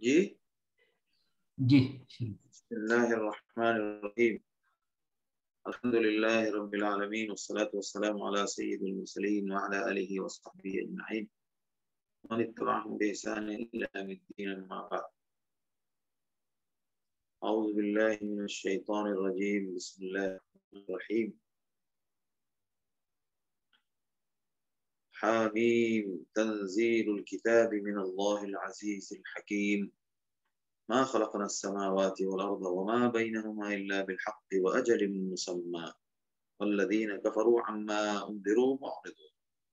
جی جی بسم اللہ الرحمن الرحیم الحمد للہ رب العالمین والصلاة والسلام علی سید المرسلین وعلی آلہ وصحبہ اجمعین ومن اتبعهم بإحسان إلى يوم الدین اما بعد اعوذ باللہ من الشیطان الرجیم بسم اللہ الرحمن الرحیم حامیم تنزیل الكتاب من اللہ العزیز الحکیم ما خلقنا السماوات والأرض وما بينهما إلا بالحق وأجل مسمى والذين كفروا عما أنذروا معرضون.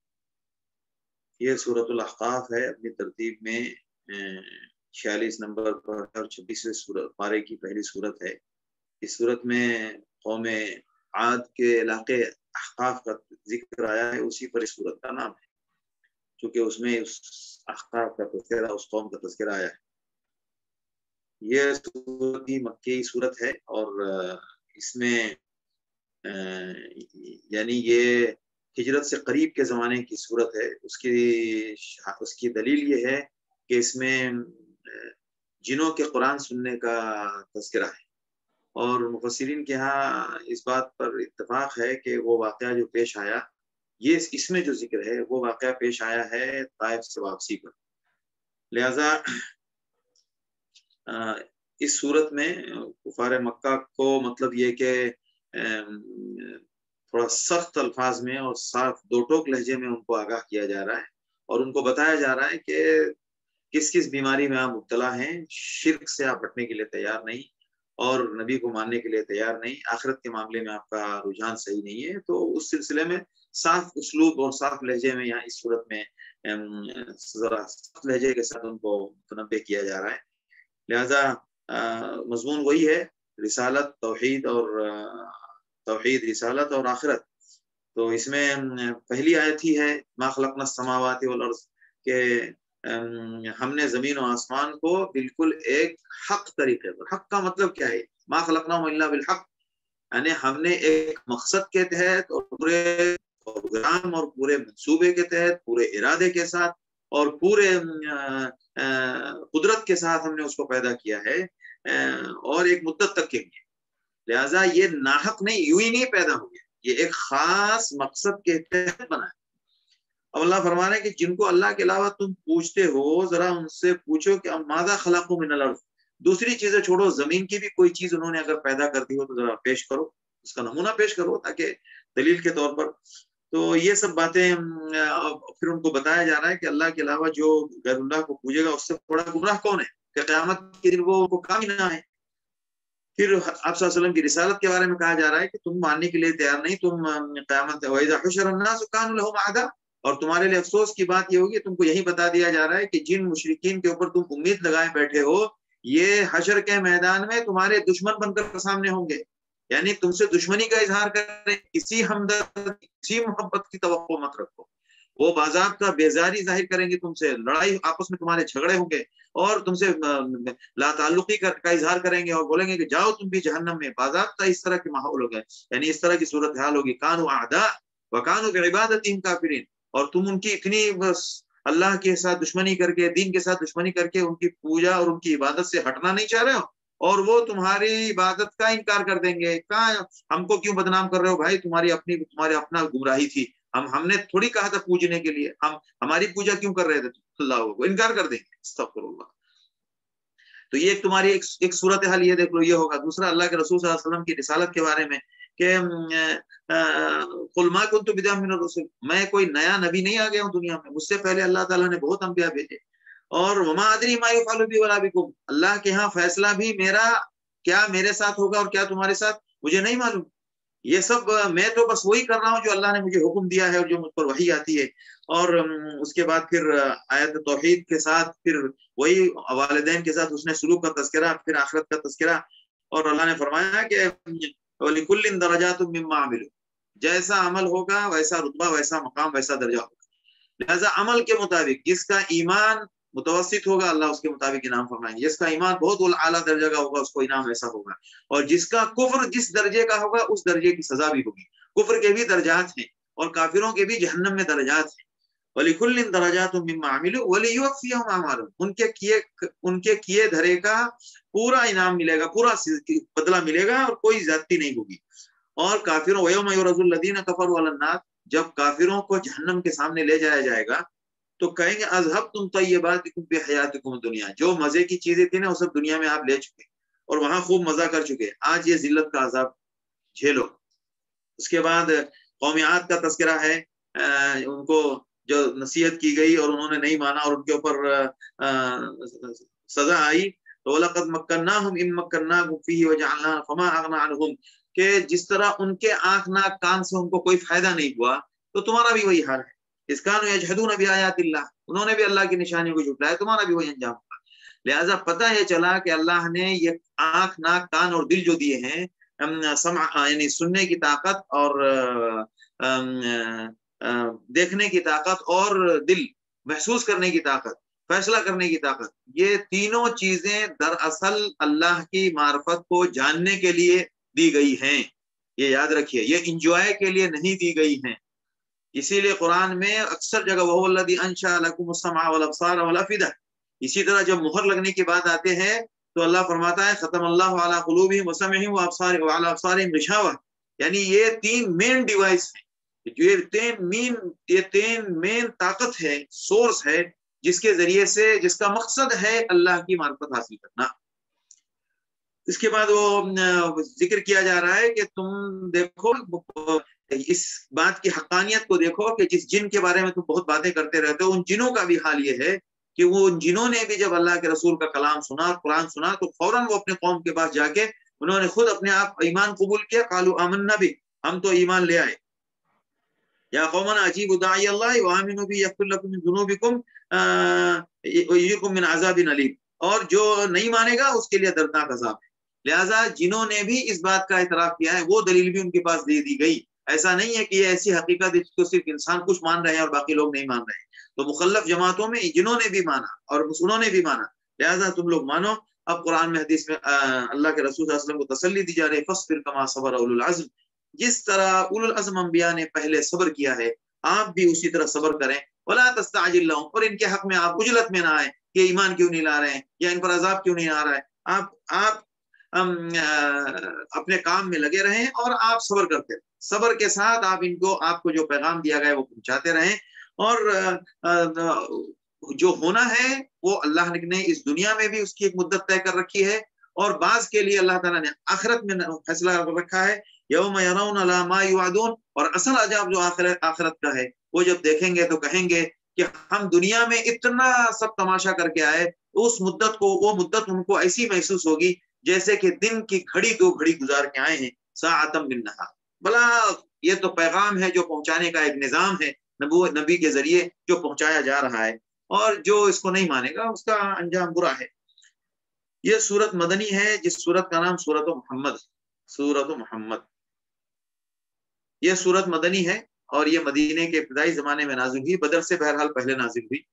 یہ سورۃ الاحقاف ہے، اپنی ترتیب میں 46 نمبر پر اور 26ویں پارے کی پہلی سورت ہے۔ اس سورت میں قوم عاد کے علاقے احقاف کا ذکر آیا ہے، اسی پر اس سورت کا نام ہے، چونکہ اس میں اس احقاف کا تذکرہ، اس قوم کا تذکرہ آیا ہے۔ یہ سورت ہی مکی سورت ہے اور اس میں یعنی یہ ہجرت سے قریب کے زمانے کی سورت ہے۔ اس کی دلیل یہ ہے کہ اس میں جنوں کے قرآن سننے کا تذکرہ ہے، اور مفسرین کے ہاں اس بات پر اتفاق ہے کہ وہ واقعہ جو پیش آیا، یہ اس میں جو ذکر ہے وہ واقعہ پیش آیا ہے طائف سے واپسی پر۔ لہذا اس صورت میں کفار مکہ کو مطلب یہ کہ تھوڑا سخت الفاظ میں اور صاف دو ٹوک لہجے میں ان کو آگاہ کیا جا رہا ہے، اور ان کو بتایا جا رہا ہے کہ کس کس بیماری میں آپ مبتلا ہیں، شرک سے آپ ہٹنے کے لیے تیار نہیں اور نبی کو ماننے کے لیے تیار نہیں، آخرت کے معاملے میں آپ کا رجحان صحیح نہیں ہے۔ تو اس سلسلے میں صاف اسلوب اور صاف لہجے میں یہاں اس صورت میں ذرا سخت لہجے کے ساتھ ان کو متنبہ کیا جا رہا ہے۔ لہذا مضمون وہی ہے، رسالت، توحید رسالت اور آخرت۔ تو اس میں پہلی آیت ہی ہے ما خلقنا السماوات والارض، کہ ہم نے زمین و آسمان کو بالکل ایک حق طریقے پر، حق کا مطلب کیا ہے، ما خلقناہم الا بالحق، یعنی ہم نے ایک مقصد کے تحت اور پورے پروگرام اور پورے منصوبے کے تحت، پورے ارادے کے ساتھ اور پورے قدرت کے ساتھ ہم نے اس کو پیدا کیا ہے، اور ایک مدت تک کے لیے۔ لہٰذا یہ ناحق نہیں، یوں ہی نہیں پیدا ہو گیا، یہ ایک خاص مقصد کے تحت بنا ہے۔ اب اللہ فرما رہے ہیں کہ جن کو اللہ کے علاوہ تم پوچھتے ہو، ذرا ان سے پوچھو کہ ماذا خلقوا من الارض، دوسری چیزیں چھوڑو، زمین کی بھی کوئی چیز انہوں نے اگر پیدا کر دی ہو تو ذرا پیش کرو، اس کا نمونہ پیش کرو تاکہ دلیل کے طور پر۔ تو یہ سب باتیں پھر ان کو بتایا جا رہا ہے کہ اللہ کے علاوہ جو غیر اللہ کو پوجے گا اس سے بڑا گمراہ کون ہے، کہ قیامت کے دن وہ کام ہی نہ ہے۔ پھر آپ صلی اللہ علیہ وسلم کی رسالت کے بارے میں کہا جا رہا ہے کہ تم ماننے کے لیے تیار نہیں، تم قیامت وَإِذَا حُشِرَ النَّاسُ كَانُوا لَهُمْ أَعْدَاءً، اور تمہارے لیے افسوس کی بات یہ ہوگی، تم کو یہی بتا دیا جا رہا ہے کہ جن مشرکین کے اوپر تم امید لگائے بیٹھے ہو، یہ حشر کے میدان میں تمہارے دشمن بن کر سامنے ہوں گے، یعنی تم سے دشمنی کا اظہار کریں، کسی ہمدردی، کسی محبت کی توقع مت رکھو۔ وہ باضابطہ بیزاری ظاہر کریں گے تم سے، لڑائی آپس میں تمہارے جھگڑے ہوں گے، اور تم سے لا تعلقی کا اظہار کریں گے اور بولیں گے کہ جاؤ تم بھی جہنم میں۔ باضابطہ اس طرح کے ماحول ہو گئے، یعنی اس طرح کی صورتحال ہوگی۔ کانوا اعداء وکانوا بعبادتہم کافرین، اور تم ان کی اتنی بس اللہ کے ساتھ دشمنی کر کے، دین کے ساتھ دشمنی کر کے ان کی پوجا اور ان کی عبادت سے ہٹنا نہیں چاہ رہے ہو، اور وہ تمہاری عبادت کا انکار کر دیں گے۔ کہاں ہم کو کیوں بدنام کر رہے ہو بھائی، تمہاری اپنا گمراہی تھی، ہم نے تھوڑی کہا تھا پوجنے کے لیے، ہماری پوجا کیوں کر رہے تھے، اللہ کو انکار کر دیں گے۔ استغفر اللہ۔ تو یہ تمہاری ایک صورتحال یہ دیکھ لو، یہ ہوگا۔ دوسرا اللہ کے رسول صلی اللہ علیہ وسلم کی رسالت کے بارے میں کہ قل ما كنت بدعا من الرسل، میں کوئی نیا نبی نہیں آ گیا ہوں دنیا میں، مجھ سے پہلے اللہ تعالیٰ نے بہت انبیاء بھیجے، اور وما ادری ما يفعل بي ولا بكم، اللہ کے ہاں فیصلہ بھی میرا کیا میرے ساتھ ہوگا اور کیا تمہارے ساتھ مجھے نہیں معلوم۔ یہ سب میں تو بس وہی کر رہا ہوں جو اللہ نے مجھے حکم دیا ہے اور جو مجھ پر وحی آتی ہے۔ اور اس کے بعد پھر آیت توحید کے ساتھ پھر وہی والدین کے ساتھ اس نے سلوک کا تذکرہ، پھر آخرت کا تذکرہ، اور اللہ نے فرمایا کہ وَلِكُلٍّ دَرَجَاتٌ مِّمَّا عَمِلُوا، جیسا عمل ہوگا ویسا رتبہ، ویسا مقام، ویسا درجہ ہوگا۔ لہذا عمل کے مطابق جس کا ایمان متوسط ہوگا اللہ اس کے مطابق انعام فرمائیں گے، جس کا ایمان بہت اعلیٰ درجہ کا ہوگا اس کو انعام ایسا ہوگا، اور جس کا کفر جس درجے کا ہوگا اس درجے کی سزا بھی ہوگی۔ کفر کے بھی درجات ہیں اور کافروں کے بھی جہنم میں درجات ہیں، वलिकुल्लिन दरजातुम मिम्मा अमिलू वलियुवफ्फियहुम अमालहुम, उनके किए धरे का पूरा इनाम मिलेगा, पूरा बदला मिलेगा और कोई ज्यादती नहीं होगी। और काफिरों वयौम युरज़ुल लज़ीना कफरू अलन नार, जब काफिरों को जहन्नम के सामने ले जाया जाएगा तो कहेंगे अज़हबतुम तय्यबातिकुम फी हयातिकुम दुनिया, जो मजे की चीजें थी ना वो सब दुनिया में आप ले चुके और वहां खूब मजा कर चुके, आज ये जिल्लत का अजाब झेलो। उसके बाद कौम आद का तस्करा है, उनको जो नसीहत की गई और उन्होंने नहीं माना और उनके ऊपर सजा आई, तो लक़द मक्कन्नाहुम इम मक्कन्नाकुम फीही वजअलना फमा अग़ना अन्हुम, कि जिस तरह उनके आंख नाक कान से उनको कोई फायदा नहीं हुआ तो तुम्हारा भी वही हाल है। इसकानु यजहदून बिआयातिल्लाह, उन्होंने भी अल्लाह की निशानियों को झुठलाया, तुम्हारा भी वही अंजाम होगा। लिहाजा पता ये चला कि अल्लाह ने ये आंख नाक कान और दिल जो दिए हैं, यानी सुनने की ताकत और देखने की ताकत और दिल महसूस करने की ताकत, फैसला करने की ताकत, ये तीनों चीजें दरअसल अल्लाह की मार्फत को जानने के लिए दी गई हैं। ये याद रखिए, ये इंजॉय के लिए नहीं दी गई हैं। इसीलिए कुरान में अक्सर जगह वहुवल्लज़ी अंशअ लकुमुस समअ वल अब्सार वल अफइदा, इसी तरह जब मुहर लगने की बात आते हैं तो अल्लाह फरमाता है खतमल्लाहु अला कुलूबिहिम व समइहिम व अब्सारिहिम गिशावा, यानी ये तीन मेन डिवाइस है, ये तीन मेन ताकत है, सोर्स है, जिसके जरिए से, जिसका मकसद है अल्लाह की मार्फत हासिल करना। इसके बाद वो जिक्र किया जा रहा है कि तुम देखो इस बात की हक्कानियत को देखो कि जिस जिन के बारे में तुम बहुत बातें करते रहते हो, उन जिनों का भी हाल ये है कि वो उन जिनों ने भी जब अल्लाह के रसूल का कलाम सुना, कुरान सुना, तो फौरन वो अपने कौम के पास जाके उन्होंने खुद अपने आप ईमान कबूल किया, कालू आमन्ना भी, हम तो ईमान ले आए। या कौमना अजीबु दाई अल्लाह व आमिनू बि यग़फिर लकुम मिन ज़ुनूबिकुम व युजिरकुम मिन अज़ाबिन अलीम, और जो नहीं मानेगा उसके लिए दर्दनाक अज़ाब है। लिहाजा जिन्होंने भी इस बात का इतराफ किया है वो दलील भी उनके पास दे दी गई। ऐसा नहीं है कि ये ऐसी हकीकत है जिसको सिर्फ इंसान कुछ मान रहे हैं और बाकी लोग नहीं मान रहे हैं। तो मुखल्लफ जमातों में जिन्होंने भी माना और उन्होंने भी माना, लिहाजा तुम लोग मानो। अब कुरान में हदीस में अल्लाह के रसूल सल्लल्लाहु अलैहि वसल्लम को तसल्ली दी जा रही है, फस्बिर कमा सबर उलुल अज़्म, जिस तरह उलुल अज़्म अंबिया ने पहले सब्र किया है आप भी उसी तरह सब्र करें। वला तस्तअजिल लहुम, और इनके हक में आप उजलत में ना आए कि ईमान क्यों नहीं ला रहे हैं या इन पर अजाब क्यों नहीं आ रहा है। आप अपने काम में लगे रहें और आप सब्र करते रहें, सब्र के साथ आप इनको, आपको जो पैगाम दिया गया वो पहुंचाते रहें। और जो होना है वो अल्लाह ने इस दुनिया में भी उसकी एक मुद्दत तय कर रखी है, और बाज के लिए अल्लाह ताला ने आखिरत में फैसला कर रखा है, यौम यरौना ला मा युअदून, और असल अजाब जो आखिरत का है वो जब देखेंगे तो कहेंगे कि हम दुनिया में इतना सब तमाशा करके आए, उस मुद्दत को, वो मुद्दत उनको ऐसी महसूस होगी जैसे कि दिन की घड़ी 2 घड़ी गुजार के आए हैं, साअतम मिन नहार। भला ये तो पैगाम है जो पहुंचाने का एक निजाम है, नबी के जरिए जो पहुंचाया जा रहा है, और जो इसको नहीं मानेगा उसका अंजाम बुरा है। ये सूरत मदनी है, जिस सूरत का नाम सूरत मोहम्मद, सूरत मोहम्मद। यह सूरत मदनी है और ये मदीने के इब्तिदाई जमाने में नाजिल हुई, बदर से बहरहाल पहले नाजिल हुई,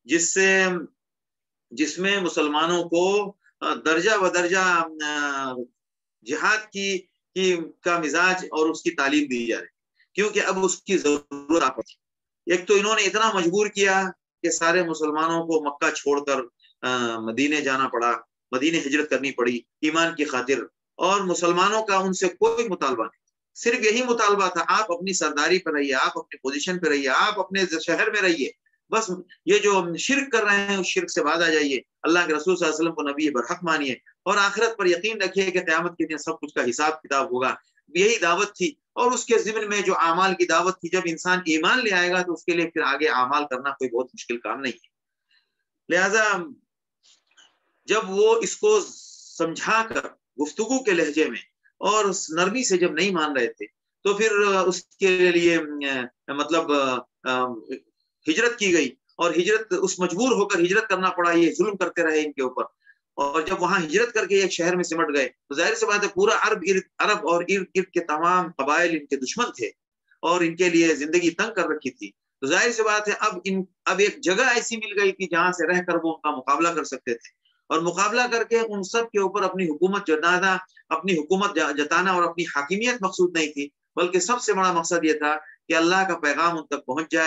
जिसमें मुसलमानों को दर्जा बदर्जा जिहाद का मिजाज और उसकी तालीम दी जा रही, क्योंकि अब उसकी जरूरत आ पड़ी। एक तो इन्होंने इतना मजबूर किया कि सारे मुसलमानों को मक्का छोड़कर मदीने जाना पड़ा, मदीने हिजरत करनी पड़ी ईमान की खातिर, और मुसलमानों का उनसे कोई मुतालबा नहीं, सिर्फ यही मुतालबा था आप अपनी सरदारी पर रहिए, आप अपनी पोजीशन पर रहिए, आप अपने शहर में रहिए, बस ये जो शिर्क कर रहे हैं उस शिर्क से बाज आ जाइए, अल्लाह के रसूल सल्लल्लाहु अलैहि वसल्लम को नबी बरहक मानिए, और आखिरत पर यकीन रखिए कि क़यामत के दिन सब कुछ का हिसाब किताब होगा। यही दावत थी, और उसके ज़िम्न में जो आमाल की दावत थी, जब इंसान ईमान ले आएगा तो उसके लिए फिर आगे आमाल करना कोई बहुत मुश्किल काम नहीं है। लिहाजा जब वो इसको समझा कर गुफ्तगू के लहजे में और नरमी से जब नहीं मान रहे थे, तो फिर उसके लिए मतलब हिजरत की गई, और हिजरत उस मजबूर होकर हिजरत करना पड़ा, ये जुल्म करते रहे इनके ऊपर। और जब वहां हिजरत करके एक शहर में सिमट गए तो जाहिर सी बात है पूरा अरब और इर्द गिर्द के तमाम कबाइल इनके दुश्मन थे और इनके लिए जिंदगी तंग कर रखी थी। तो जाहिर सी बात है अब एक जगह ऐसी मिल गई थी जहां से रहकर वो उनका मुकाबला कर सकते थे, और मुकाबला करके उन सब के ऊपर अपनी हुकूमत जताना और अपनी हाकिमियत मकसूद नहीं थी, बल्कि सबसे बड़ा मकसद ये था कि अल्लाह का पैगाम उन तक पहुंच जाए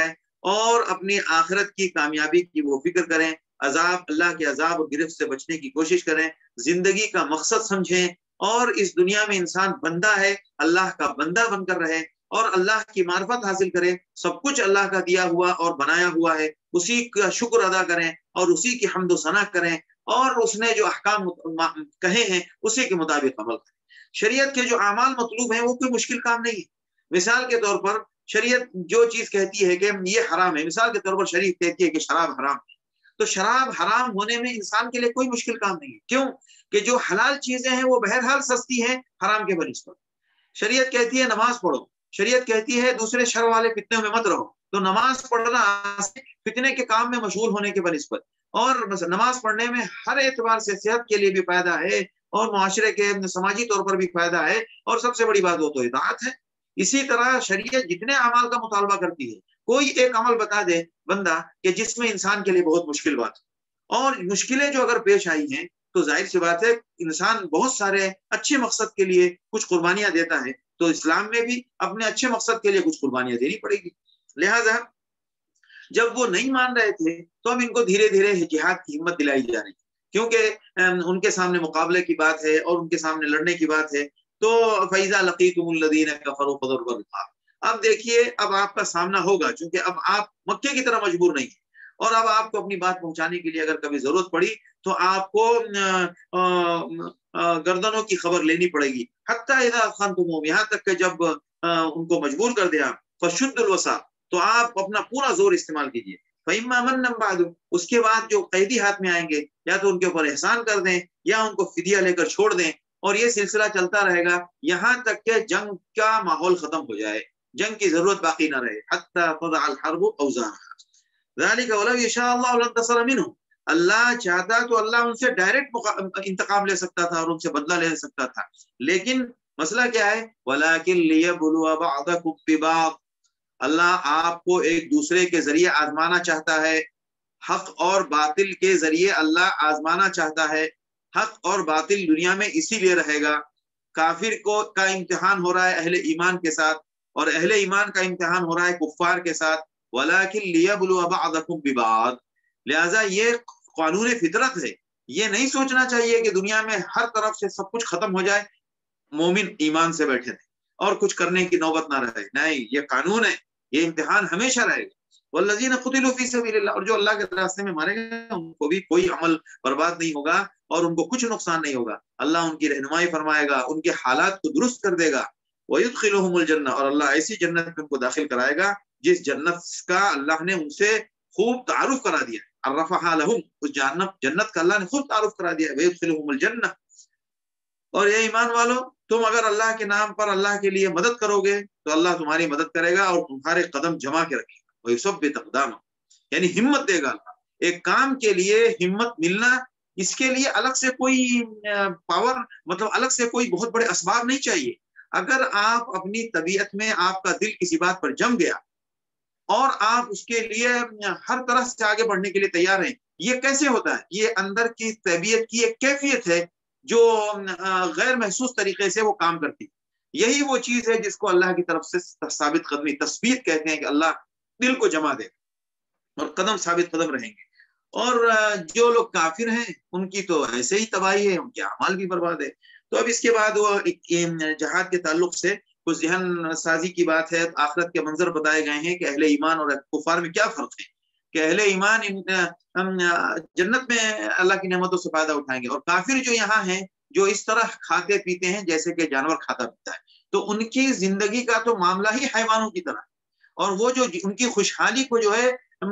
اور اپنی آخرت کی کامیابی کی وہ فکر کریں، اللہ کے عذاب اور گرفت سے بچنے کی کوشش کریں، زندگی کا مقصد سمجھیں، اور اس دنیا میں انسان بندہ ہے، اللہ کا بندہ بن کر رہے اور اللہ کی معرفت حاصل کرے، سب کچھ اللہ کا دیا ہوا اور بنایا ہوا ہے، اسی کا شکر ادا کریں اور اسی کی حمد و ثنا کریں، اور اس نے جو احکام کہے ہیں اسی کے مطابق عمل کریں۔ شریعت کے جو اعمال مطلوب ہیں وہ کوئی مشکل کام نہیں ہے۔ مثال کے طور پر شریعت جو چیز کہتی ہے کہ یہ حرام ہے، مثال کے طور پر شریعت کہتی ہے کہ شراب حرام ہے، تو شراب حرام ہونے میں انسان کے لیے کوئی مشکل کام نہیں ہے۔ کیوں؟ کہ جو حلال چیزیں ہیں وہ بہرحال سستی ہیں حرام کے بنسبت۔ شریعت کہتی ہے نماز پڑھو، شریعت کہتی ہے دوسرے شر والے فتنوں میں مت رہو، تو نماز پڑھنا فتنے کے کام میں مشغول ہونے کے بنسبت، اور نماز پڑھنے میں ہر اعتبار سے صحت کے لیے بھی فائدہ ہے اور معاشرے کے سماجی طور پر بھی فائدہ ہے، اور سب سے بڑی بات وہ تو اطاعت ہے۔ اسی طرح شریعت جتنے اعمال کا مطالبہ کرتی ہے، کوئی ایک عمل بتا دے بندہ کہ جس میں انسان کے لیے بہت مشکل بات ہے، اور مشکلیں جو اگر پیش آئی ہیں تو ظاہر سی بات ہے انسان بہت سارے اچھے مقصد کے لیے کچھ قربانیاں دیتا ہے، تو اسلام میں بھی اپنے اچھے مقصد کے لیے کچھ قربانیاں دینی پڑے گی۔ لہذا جب وہ نہیں مان رہے تھے تو اب ان کو دھیرے دھیرے جہاد کی ہمت دلائی جا رہی ہے، کیونکہ ان کے سامنے مقابلے کی بات ہے اور ان کے سامنے لڑنے کی بات ہے۔ تو فَإِذَا لَقِيتُمُ الَّذِينَ كَفَرُوا فَضَرْبَ الرِّقَابِ، اب دیکھیے اب آپ کا سامنا ہوگا، چونکہ اب آپ مکے کی طرح مجبور نہیں ہیں، اور اب آپ کو اپنی بات پہنچانے کے لیے اگر کبھی ضرورت پڑی تو آپ کو گردنوں کی خبر لینی پڑے گی، حتیٰ اذا اثخنتموہم، یہاں تک کہ جب ان کو مجبور کر دیا، فشدوا الوثاق، تو آپ اپنا پورا زور استعمال کیجیے، فإما منا بعد، اس کے بعد جو قیدی ہاتھ میں آئیں گے یا تو ان کے اوپر احسان کر دیں یا ان کو فدیہ لے کر چھوڑ دیں، اور یہ سلسلہ چلتا رہے گا یہاں تک کہ جنگ کا ماحول ختم ہو جائے، جنگ کی ضرورت باقی نہ رہے، حتیٰ تضع الحرب اوزارها ذلك ولو يشاء الله لانتصر منهم، اللہ چاہتا تو اللہ ان سے ڈائریکٹ انتقام لے سکتا تھا اور ان سے بدلہ لے سکتا تھا، لیکن مسئلہ کیا ہے؟ وَلَكِنْ لِيَبْلُوَ بَعْضَكُمْ بِبَعْضٍ، اللہ آپ کو ایک دوسرے کے ذریعے آزمانا چاہتا ہے، حق اور باطل کے ذریعے اللہ آزمانا چاہتا ہے۔ حق اور باطل دنیا میں اسی لیے رہے گا، کافر کا امتحان ہو رہا ہے اہل ایمان کے ساتھ، اور اہل ایمان کا امتحان ہو رہا ہے کفار کے ساتھ، وَلَكِنْ لِيَبْلُوَ بَعْضَكُمْ بِبَعْضٍ، لہٰذا یہ قانون فطرت ہے۔ یہ نہیں سوچنا چاہیے کہ دنیا میں ہر طرف سے سب کچھ ختم ہو جائے، مومن ایمان سے بیٹھے رہے اور کچھ کرنے کی نوبت نہ رہے، نہیں، یہ قانون ہے، یہ امتحان ہمیشہ رہے گا۔ والذین قتلوا فی سبیل اللہ، اور جو اللہ کے راستے میں مارے گئے ان کو بھی کوئی عمل برباد نہیں ہوگا اور ان کو کچھ نقصان نہیں ہوگا، اللہ ان کی رہنمائی فرمائے گا، ان کے حالات کو درست کر دے گا، وَيُدْخِلُهُمُ الْجَنَّةَ، اور اللہ ایسی جنت میں ان کو داخل کرائے گا جس جنت کا اللہ نے ان سے خوب تعارف کرا دیا، عرفها لهم، اس جنت کا اللہ نے خوب تعارف کرا دیا، وَيُدْخِلُهُمُ الْجَنَّةَ۔ اور یہ ایمان والو، تم اگر اللہ کے نام پر اللہ کے لیے مدد کرو گے تو اللہ تمہاری مدد کرے گا اور تمہارے قدم جما کے رکھے گا، وَيُثَبِّتُ أَقْدَامَكُمْ، یعنی ہمت دے گا اللہ۔ ایک کام کے لیے ہمت ملنا، اس کے لیے الگ سے کوئی پاور، مطلب الگ سے کوئی بہت بڑے اسباب نہیں چاہیے۔ اگر آپ اپنی طبیعت میں آپ کا دل کسی بات پر جم گیا اور آپ اس کے لیے ہر طرح سے آگے بڑھنے کے لیے تیار ہیں، یہ کیسے ہوتا ہے؟ یہ اندر کی طبیعت کی ایک کیفیت ہے جو غیر محسوس طریقے سے وہ کام کرتی، یہی وہ چیز ہے جس کو اللہ کی طرف سے ثابت قدمی، تثبیت کہتے ہیں، کہ اللہ دل کو جما دے اور قدم ثابت قدم رہیں گے۔ اور جو لوگ کافر ہیں ان کی تو ایسے ہی تباہی ہے، ان کے اعمال بھی برباد ہے۔ تو اب اس کے بعد وہ جہاد کے تعلق سے کچھ ذہن سازی کی بات ہے، آخرت کے منظر بتائے گئے ہیں کہ اہل ایمان اور کفار میں کیا فرق ہے، کہ اہل ایمان جنت میں اللہ کی نعمتوں سے فائدہ اٹھائیں گے، اور کافر جو یہاں ہیں جو اس طرح کھاتے پیتے ہیں جیسے کہ جانور کھاتا پیتا ہے، تو ان کی زندگی کا تو معاملہ ہی حیوانوں کی طرح، اور وہ جو ان کی خوشحالی کو جو ہے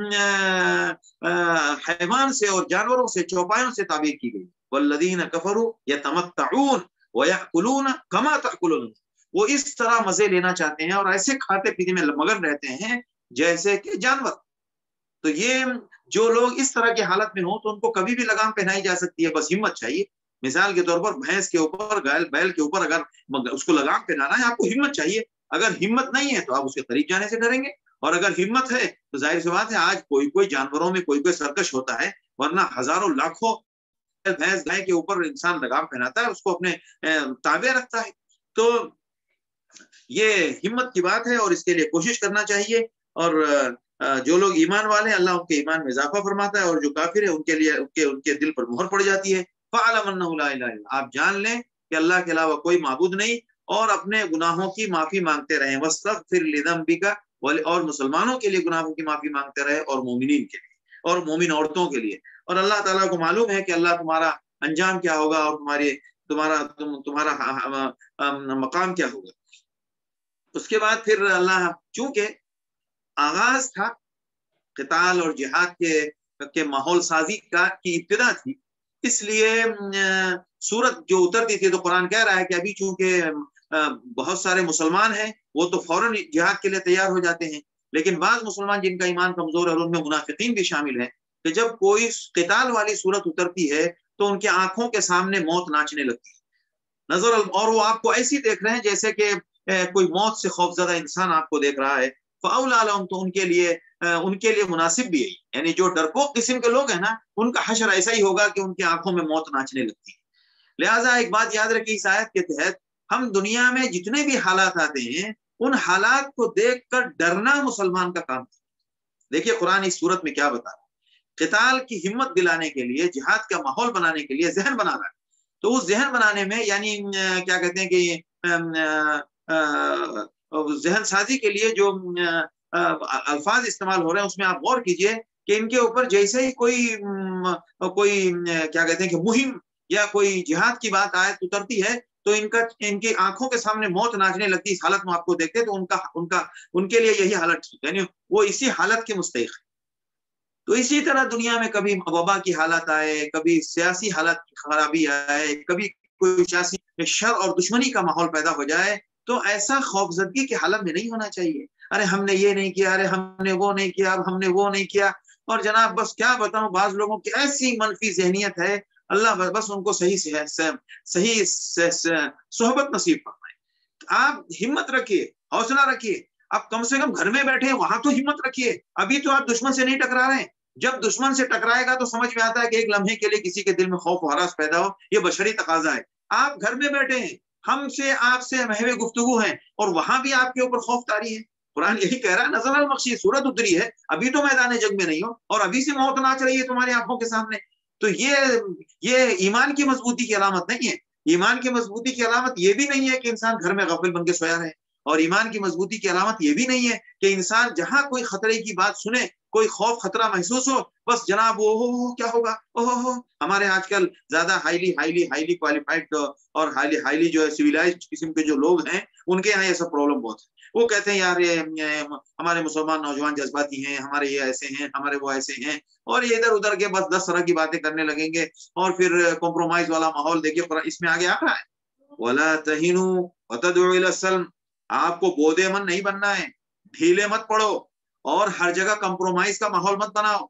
حیوان سے اور جانوروں سے، چوپایوں سے تعبیر کی گئی، والذین کفروا یتمتعون ویأکلون کما تأکلون، وہ اس طرح مزے لینا چاہتے ہیں اور ایسے کھاتے پیتے میں مگن رہتے ہیں جیسے کہ جانور۔ تو یہ جو لوگ اس طرح کی حالت میں ہوں تو ان کو کبھی بھی لگام پہنائی جا سکتی ہے، بس ہمت چاہیے۔ مثال کے طور پر بھینس کے اوپر، بیل کے اوپر اگر اس کو لگام پہنانا ہے، آپ کو ہمت چاہیے۔ اگر ہمت نہیں ہے تو آپ اس کے قریب جانے سے ڈریں گے، اور اگر ہمت ہے تو ظاہر سی بات ہے آج کوئی جانوروں میں کوئی سرکش ہوتا ہے، ورنہ ہزاروں لاکھوں بھینس گائے کے اوپر انسان لگام پہناتا ہے، اس کو اپنے تابع رکھتا ہے۔ تو یہ ہمت کی بات ہے اور اس کے لیے کوشش کرنا چاہیے، اور جو لوگ ایمان والے ہیں اللہ ان کے ایمان میں اضافہ فرماتا ہے، اور جو کافر ہے ان کے لیے ان کے دل پر مہر پڑ جاتی ہے۔ فَعَلَمْ أَنَّهُ لَا إِلَهَ إِلَّا، آپ جان لیں کہ اللہ کے علاوہ کوئی معبود نہیں، اور اپنے گناہوں کی معافی مانگتے رہیں۔ وَاسْتَغْفِرْ لِذَنبِكَ، اور مسلمانوں کے لیے گناہوں کی معافی مانگتے رہے، اور مومنین کے لیے، اور مومن عورتوں کے لیے۔ اور اللہ تعالیٰ کو معلوم ہے کہ اللہ تمہارا انجام کیا ہوگا، اور تمہارا مقام کیا ہوگا۔ اس کے بعد پھر اللہ، چونکہ آغاز تھا قتال اور جہاد کے ماحول سازی کی ابتدا تھی، اس لیے سورت جو اترتی تھی تو قرآن کہہ رہا ہے کہ ابھی چونکہ بہت سارے مسلمان ہیں وہ تو فوراً جہاد کے لیے تیار ہو جاتے ہیں، لیکن بعض مسلمان جن کا ایمان کمزور ہے اور ان میں منافقین بھی شامل ہیں، کہ جب کوئی قتال والی صورت اترتی ہے تو ان کی آنکھوں کے سامنے موت ناچنے لگتی ہے نظر، اور وہ آپ کو ایسی دیکھ رہے ہیں جیسے کہ کوئی موت سے خوفزدہ انسان آپ کو دیکھ رہا ہے۔ فَأَوْلَىٰ لَهُمْ، تو ان کے لیے مناسب بھی ہے، یعنی جو ڈرپوک قسم کے لوگ ہیں نا ان کا حشر ایسا ہی ہوگا کہ ان کی آنکھوں میں موت ناچنے لگتی ہے۔ لہٰذا ایک بات یاد رکھیے، اس آیت کے تحت ہم دنیا میں جتنے بھی حالات آتے ہیں ان حالات کو دیکھ کر ڈرنا مسلمان کا کام ہے۔ دیکھیے قرآن اس صورت میں کیا بتا رہا ہے، قتال کی ہمت دلانے کے لیے، جہاد کا ماحول بنانے کے لیے ذہن بنا رہا ہے۔ تو اس ذہن بنانے میں یعنی کیا کہتے ہیں کہ ذہن سازی کے لیے جو الفاظ استعمال ہو رہے ہیں اس میں آپ غور کیجئے کہ ان کے اوپر جیسے ہی کوئی کیا کہتے ہیں کہ مہم یا کوئی جہاد کی بات آیت اترتی ہے تو ان کی آنکھوں کے سامنے موت ناچنے لگتی۔ اس حالت میں آپ کو دیکھتے تو ان کے لیے یہی حالت، یعنی وہ اسی حالت کے مستحق ہے۔ تو اسی طرح دنیا میں کبھی وبا کی حالت آئے، کبھی سیاسی حالت کی خرابی آئے، کبھی کوئی سیاسی شر اور دشمنی کا ماحول پیدا ہو جائے تو ایسا خوفزدگی کی حالت میں نہیں ہونا چاہیے۔ ارے ہم نے یہ نہیں کیا، ارے ہم نے وہ نہیں کیا، اب ہم نے وہ نہیں کیا۔ اور جناب بس کیا بتاؤں، بعض لوگوں کی ایسی منفی ذہنیت ہے، اللہ بس ان کو صحیح صحبت نصیب فرمائے۔ آپ ہمت رکھیے، حوصلہ رکھیے، اب کم سے کم گھر میں بیٹھے وہاں تو ہمت رکھیے۔ ابھی تو آپ دشمن سے نہیں ٹکرا رہے ہیں، جب دشمن سے ٹکرائے گا تو سمجھ میں آتا ہے کہ ایک لمحے کے لیے کسی کے دل میں خوف و ہراس پیدا ہو، یہ بشری تقاضا ہے۔ آپ گھر میں بیٹھے ہیں، ہم سے آپ سے محو گفتگو ہیں، اور وہاں بھی آپ کے اوپر خوف طاری ہے۔ قرآن یہی کہہ رہا ہے، نزل المخشی، سورت اتری ہے، ابھی تو میدان جنگ میں نہیں ہو اور ابھی سے موت ناچ رہی ہے تمہاری آنکھوں کے سامنے۔ تو یہ ایمان کی مضبوطی کی علامت نہیں ہے۔ ایمان کی مضبوطی کی علامت یہ بھی نہیں ہے کہ انسان گھر میں غافل بن کے سویا رہے، اور ایمان کی مضبوطی کی علامت یہ بھی نہیں ہے کہ انسان جہاں کوئی خطرے کی بات سنے، کوئی خوف خطرہ محسوس ہو، بس جناب وہ کیا ہوگا، ہمارے آج کل زیادہ ہائیلی کوالیفائڈ اور ہائیلی جو ہے سویلائزڈ قسم کے جو لوگ ہیں ان کے یہاں یہ سب پرابلم بہت ہے۔ وہ کہتے ہیں یار ہمارے مسلمان نوجوان جذباتی ہیں، ہمارے یہ ایسے ہیں، ہمارے وہ ایسے ہیں، اور یہ ادھر ادھر کے بس 10 طرح کی باتیں کرنے لگیں گے، اور پھر کمپرومائز والا ماحول دیکھیے اس میں آگے آ رہا ہے، وَلَا تَهِنُوا وَتَدْعُوا إِلَى السَّلْمِ، آپ کو بودے من نہیں بننا ہے، ڈھیلے مت پڑو، اور ہر جگہ کمپرومائز کا ماحول مت بناؤ،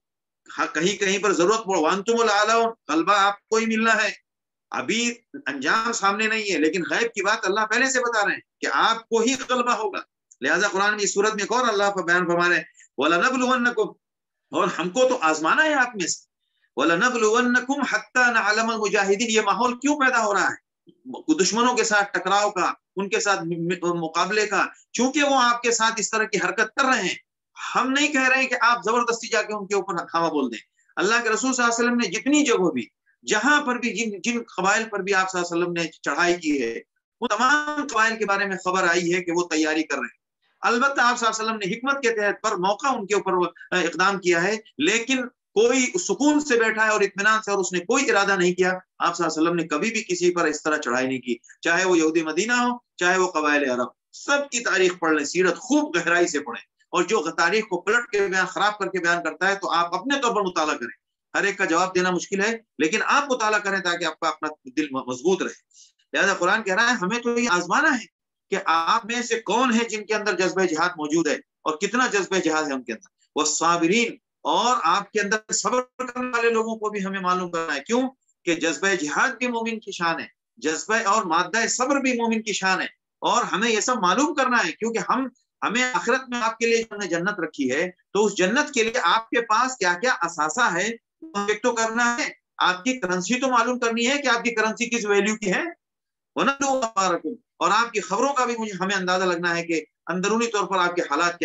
کہیں پر ضرورت پڑو، وَأَنْتُمُ الْأَعْلَوْنَ، غلبہ آپ کو ہی ملنا ہے۔ ابھی انجام سامنے نہیں ہے، لیکن غیب کی بات اللہ پہلے سے بتا رہے ہیں کہ آپ کو ہی غلبہ ہوگا۔ لہذا قرآن میں اس صورت میں ایک اور اللہ کا بیان فرما رہے ہیں، وَلَنَبْلُوَنَّكُمْ، اور ہم کو تو آزمانا ہے آپ میں سے، وَلَنَبْلُوَنَّكُمْ حَتَّى نَعْلَمَ الْمُجَاهِدِينَ، یہ ماحول کیوں پیدا ہو رہا ہے دشمنوں کے ساتھ ٹکراؤ کا، ان کے ساتھ مقابلے کا، چونکہ وہ آپ کے ساتھ اس طرح کی حرکت کر رہے ہیں۔ ہم نہیں کہہ رہے ہیں کہ آپ زبردستی جا کے ان کے اوپر ہتھاوا بول دیں۔ اللہ کے رسول صلی اللہ علیہ وسلم نے جتنی جگہوں بھی، جہاں پر بھی جن قبائل پر بھی آپ صلی اللہ علیہ وسلم نے چڑھائی کی ہے، وہ تمام قبائل کے بارے میں خبر آئی ہے کہ وہ تیاری کر رہے ہیں۔ البتہ آپ صلی اللہ علیہ وسلم نے حکمت کے تحت پر موقع ان کے اوپر اقدام کیا ہے، لیکن کوئی سکون سے بیٹھا ہے اور اطمینان سے، اور اس نے کوئی ارادہ نہیں کیا۔ آپ صلی اللہ علیہ وسلم نے کبھی بھی کسی پر اس طرح چڑھائی نہیں کی، چاہے وہ یہودی مدینہ ہو، چاہے وہ قبائل عرب، سب کی تاریخ پڑھ لیں، سیرت خوب گہرائی سے پڑھیں، اور جو تاریخ کو پلٹ کے بیان، خراب کر کے بیان کرتا ہے تو آپ اپنے طور پر مطالعہ کریں۔ ہر ایک کا جواب دینا مشکل ہے، لیکن آپ مطالعہ کریں تاکہ آپ کا اپنا دل مضبوط رہے۔ لہذا قرآن کہہ رہا ہے ہمیں تو یہ آزمانا ہے کہ آپ میں سے کون ہے جن کے اندر جذبہ جہاد موجود ہے، اور کتنا جذبہ جہاد ہے ان کے اندر، والصابرین، اور آپ کے اندر صبر کرنے والے لوگوں کو بھی ہمیں معلوم کرنا ہے۔ کیوں کہ جذبہ جہاد بھی مومن کی شان ہے، جذبہ اور مادہ صبر بھی مومن کی شان ہے، اور ہمیں یہ سب معلوم کرنا ہے، کیونکہ ہمیں آخرت میں آپ کے لیے جو جنت رکھی ہے، تو اس جنت کے لیے آپ کے پاس کیا کیا اثاثہ ہے ایک تو کرنا ہے، آپ کی کرنسی تو معلوم کرنی ہے کہ آپ کی کرنسی کس ویلیو کی ہے، اور آپ کی خبروں کا بھی ہمیں اندازہ لگنا ہے کہ اندرونی طور پر آپ کے حالات کیا ہیں۔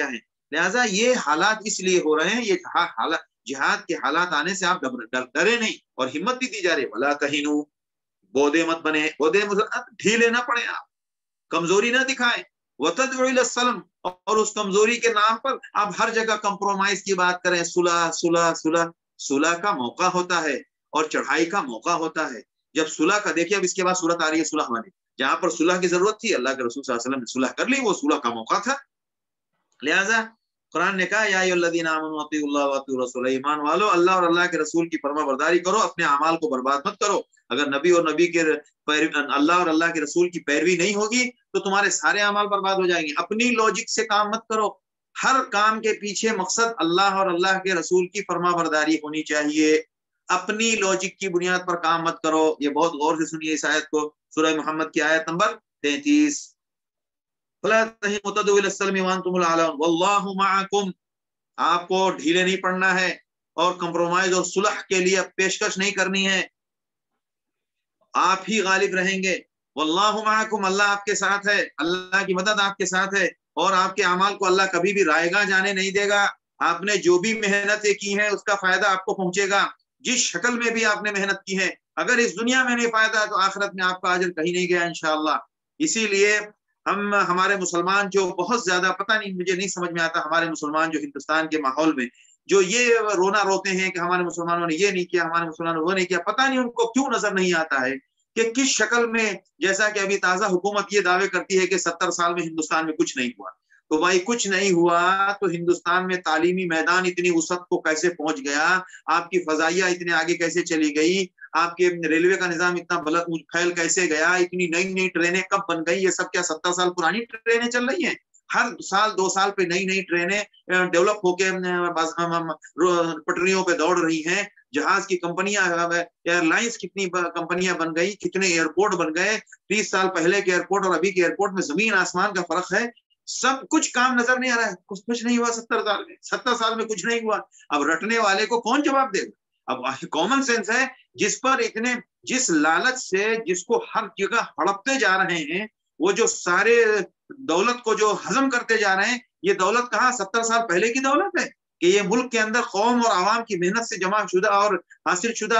لہٰذا یہ حالات اس لیے ہو رہے ہیں، یہ حالات جہاد کے حالات آنے سے آپ ڈرے نہیں، اور ہمت بھی دی جا رہی، ولا تہینوا، بودے مت بنے، بودے ڈھیلے نہ پڑے، آپ کمزوری نہ دکھائیں، وتدعوا الی السلم، اور اس کمزوری کے نام پر آپ ہر جگہ کمپرومائز کی بات کریں، صلح صلح صلح، صلح کا موقع ہوتا ہے اور چڑھائی کا موقع ہوتا ہے. جب صلح کا دیکھیے، اب اس کے بعد صورت آ رہی ہے صلح والی، جہاں پر صلح کی ضرورت تھی اللہ کے رسول صلی اللہ علیہ وسلم نے صلح کر لی، وہ صلح کا موقع تھا. لہذا قرآن نے کہا یا ایھا الذین آمنوا اطیعوا اللہ واطیعوا الرسول، ایمان والو اللہ اور اللہ کے رسول کی فرما برداری کرو، اپنے اعمال کو برباد مت کرو. اگر نبی اور نبی کے اللہ اور اللہ کے رسول کی پیروی نہیں ہوگی تو تمہارے سارے اعمال برباد ہو جائیں گے. اپنی لاجک سے کام مت کرو، ہر کام کے پیچھے مقصد اللہ اور اللہ کے رسول کی فرما برداری ہونی چاہیے. اپنی لاجک کی بنیاد پر کام مت کرو. یہ بہت غور سے سنیے اس آیت کو، سورہ محمد کی آیت نمبر 33. فلا تہینوا وتدعوا الی السلم وانتم الاعلون واللہ معکم. آپ کو ڈھیلے نہیں پڑنا ہے اور کمپرومائز اور صلح کے لیے پیشکش نہیں کرنی ہے، آپ ہی غالب رہیں گے. واللہ معکم، اللہ آپ کے ساتھ ہے، اللہ کی مدد آپ کے ساتھ ہے، اور آپ کے اعمال کو اللہ کبھی بھی رائے گاہ جانے نہیں دے گا. آپ نے جو بھی محنتیں کی ہیں اس کا فائدہ آپ کو پہنچے گا، جس شکل میں بھی آپ نے محنت کی ہے. اگر اس دنیا میں نہیں فائدہ تو آخرت میں آپ کا اجر کہیں نہیں گیا انشاءاللہ. اسی لیے ہمارے مسلمان جو بہت زیادہ، پتہ نہیں مجھے نہیں سمجھ میں آتا، ہمارے مسلمان جو ہندوستان کے ماحول میں جو یہ رونا روتے ہیں کہ ہمارے مسلمانوں نے یہ نہیں کیا، ہمارے مسلمانوں نے وہ نہیں کیا، پتہ نہیں ان کو کیوں نظر نہیں آتا ہے کہ کس شکل میں، جیسا کہ ابھی تازہ حکومت یہ دعوے کرتی ہے کہ 70 سال میں ہندوستان میں کچھ نہیں ہوا. تو بھائی کچھ نہیں ہوا تو ہندوستان میں تعلیمی میدان اتنی وسعت کو کیسے پہنچ گیا، آپ کی فضائیہ اتنے آگے کیسے چلی گئی، آپ کے ریلوے کا نظام اتنا پھیل کیسے گیا، اتنی نئی نئی ٹرینیں کب بن گئی. یہ سب کیا 70 سال پرانی ٹرینیں چل رہی ہیں؟ ہر سال 2 سال پہ نئی نئی ٹرینیں ڈیولپ ہو کے پٹریوں پہ دوڑ رہی ہیں. جہاز کی کمپنیاں، ایئر لائنس کتنی کمپنیاں بن گئی، کتنے ایئرپورٹ بن گئے. 30 سال پہلے کے ایئرپورٹ اور ابھی کے ایئرپورٹ میں زمین آسمان کا فرق ہے. سب کچھ کام نظر نہیں آ رہا ہے، کچھ نہیں ہوا 70 سال میں، 70 سال میں کچھ نہیں ہوا. اب رٹنے والے کو کون جواب دے گا؟ اب کامن سینس ہے، جس پر اتنے، جس لالچ سے جس کو ہر جگہ ہڑپتے جا رہے ہیں، وہ جو سارے دولت کو جو ہضم کرتے جا رہے ہیں، یہ دولت کہاں 70 سال پہلے کی دولت ہے کہ یہ ملک کے اندر قوم اور عوام کی محنت سے جمع شدہ اور حاصل شدہ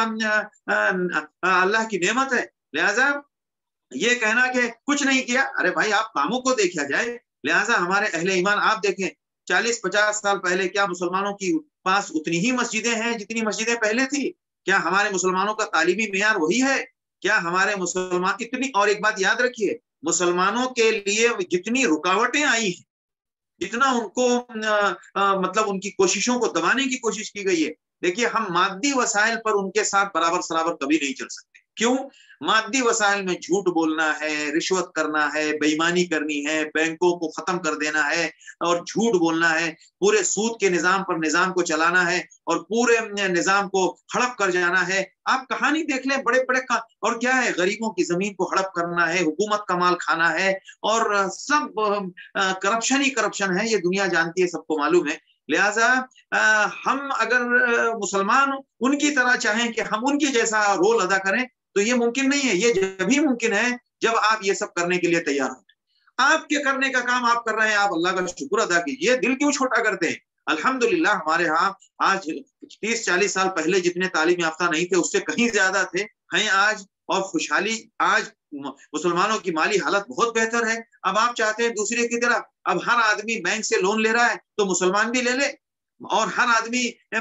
اللہ کی نعمت ہے. لہذا یہ کہنا کہ کچھ نہیں کیا، ارے بھائی آپ کاموں کو دیکھا جائے. لہذا ہمارے اہل ایمان آپ دیکھیں 40-50 سال پہلے کیا مسلمانوں کی پاس اتنی ہی مسجدیں ہیں جتنی مسجدیں پہلے تھی؟ کیا ہمارے مسلمانوں کا تعلیمی معیار وہی ہے؟ کیا ہمارے مسلمان اتنی، اور ایک بات یاد رکھیے، مسلمانوں کے لیے جتنی رکاوٹیں آئی ہیں، جتنا ان کو مطلب ان کی کوششوں کو دبانے کی کوشش کی گئی ہے، دیکھیے ہم مادی وسائل پر ان کے ساتھ برابر سرابر کبھی نہیں چل سکتے. کیوں؟ مادی وسائل میں جھوٹ بولنا ہے، رشوت کرنا ہے، بے ایمانی کرنی ہے، بینکوں کو ختم کر دینا ہے اور جھوٹ بولنا ہے، پورے سود کے نظام پر نظام کو چلانا ہے اور پورے نظام کو ہڑپ کر جانا ہے. آپ کہانی دیکھ لیں، بڑے بڑے اور کیا ہے، غریبوں کی زمین کو ہڑپ کرنا ہے، حکومت کا مال کھانا ہے، اور سب کرپشن ہی کرپشن ہے. یہ دنیا جانتی ہے، سب کو معلوم ہے. لہذا ہم اگر مسلمان ان کی طرح چاہیں کہ ہم ان کی جیسا رول ادا کریں تو یہ ممکن نہیں ہے. یہ جب ہی ممکن ہے جب آپ یہ سب کرنے کے لیے تیار ہوں. آپ کے کرنے کا کام آپ کر رہے ہیں، آپ اللہ کا شکر ادا کیجئے. دل کیوں چھوٹا کرتے ہیں؟ الحمدللہ ہمارے ہاں آج 30-40 سال پہلے جتنے تعلیم یافتہ نہیں تھے اس سے کہیں زیادہ تھے ہیں آج، اور خوشحالی آج مسلمانوں کی مالی حالت بہت بہتر ہے. اب آپ چاہتے ہیں دوسرے کی طرح، اب ہر آدمی بینک سے لون لے رہا ہے تو مسلمان بھی لے لے، اور ہر آدمی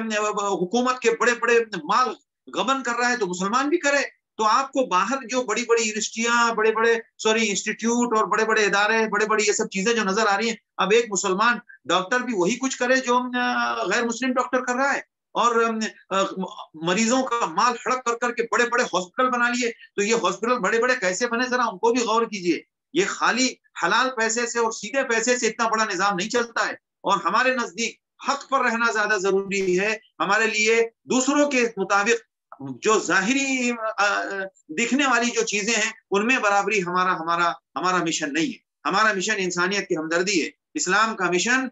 حکومت کے بڑے بڑے مال غبن کر رہا ہے تو مسلمان بھی کرے. تو آپ کو باہر جو بڑی بڑی یونیورسٹیاں، بڑے بڑے انسٹیٹیوٹ اور بڑے بڑے ادارے، بڑے بڑی یہ سب چیزیں جو نظر آ رہی ہیں، اب ایک مسلمان ڈاکٹر بھی وہی کچھ کرے جو غیر مسلم ڈاکٹر کر رہا ہے، اور مریضوں کا مال ہڑپ کر کر کے بڑے بڑے ہاسپٹل بنا لیے. تو یہ ہاسپٹل بڑے بڑے کیسے بنے، ذرا ان کو بھی غور کیجئے. یہ خالی حلال پیسے سے اور سیدھے پیسے سے اتنا بڑا نظام نہیں چلتا ہے. اور ہمارے نزدیک حق پر رہنا زیادہ ضروری ہے. ہمارے لیے دوسروں کے مطابق جو ظاہری دکھنے والی جو چیزیں ہیں ان میں برابری ہمارا مشن نہیں ہے. ہمارا مشن انسانیت کی ہمدردی ہے. اسلام کا مشن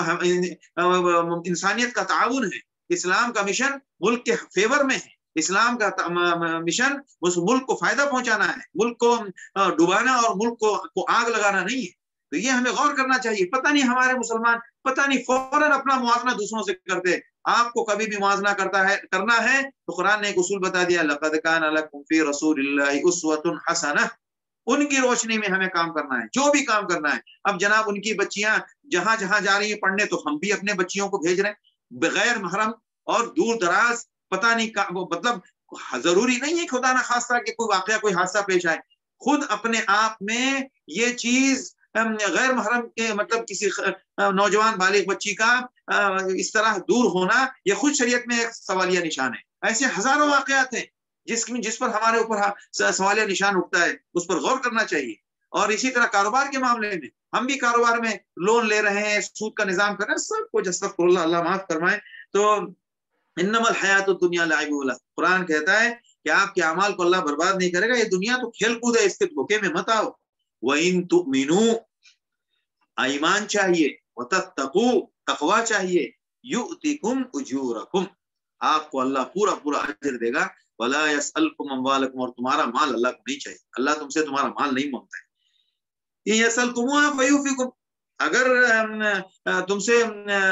انسانیت کا تعاون ہے. اسلام کا مشن ملک کے فیور میں ہے. اسلام کا مشن اس ملک کو فائدہ پہنچانا ہے، ملک کو ڈبانا اور ملک کو آگ لگانا نہیں ہے. تو یہ ہمیں غور کرنا چاہیے. پتہ نہیں ہمارے مسلمان پتہ نہیں فوراً اپنا موازنہ دوسروں سے کرتے. آپ کو کبھی بھی موازنہ کرنا ہے تو قرآن نے ایک اصول بتا دیا, لقد کان لکم فی رسول اللہ اسوۃ حسنہ. ان کی روشنی میں ہمیں کام کرنا ہے, جو بھی کام کرنا ہے. اب جناب ان کی بچیاں جہاں جہاں جا رہی ہیں پڑھنے, تو ہم بھی اپنے بچیوں کو بھیج رہے ہیں بغیر محرم اور دور دراز. پتہ نہیں مطلب ضروری نہیں ہے خدا نہ خاصہ کہ کوئی واقعہ کوئی حادثہ پیش آئے. خود اپنے آپ میں یہ چیز غیر محرم کے مطلب کسی نوجوان بالغ بچی کا اس طرح دور ہونا, یہ خود شریعت میں ایک سوالیہ نشان ہے. ایسے ہزاروں واقعات ہیں جس پر ہمارے اوپر سوالیہ نشان اٹھتا ہے, اس پر غور کرنا چاہیے. اور اسی طرح کاروبار کے معاملے میں ہم بھی کاروبار میں لون لے رہے ہیں, سود کا نظام کر رہے ہیں, سب کو استغفر اللہ, اللہ معاف فرمائے. تو انما الحیات الدنیا لعب و لہو, قرآن کہتا ہے کہ آپ کے اعمال کو اللہ برباد نہیں کرے گا. یہ دنیا تو کھیل کود ہے, اس کے دھوکے میں مت آؤ. وَإِن تُؤْمِنُوا, ایمان چاہیے, وَتَتَّقُوا, تقوی چاہیے, يُؤْتِكُمْ أُجُورَكُمْ, آپ کو اللہ پورا پورا اجر دے گا. وَلَا يَسْأَلْكُمْ أَمْوَالَكُمْ, اور تمہارا مال اللہ کو نہیں چاہیے. اللہ تم سے تمہارا مال نہیں مانگتا ہے. إِن يَسْأَلْكُمُوهَا فَيُوفِكُمْ, اگر تم سے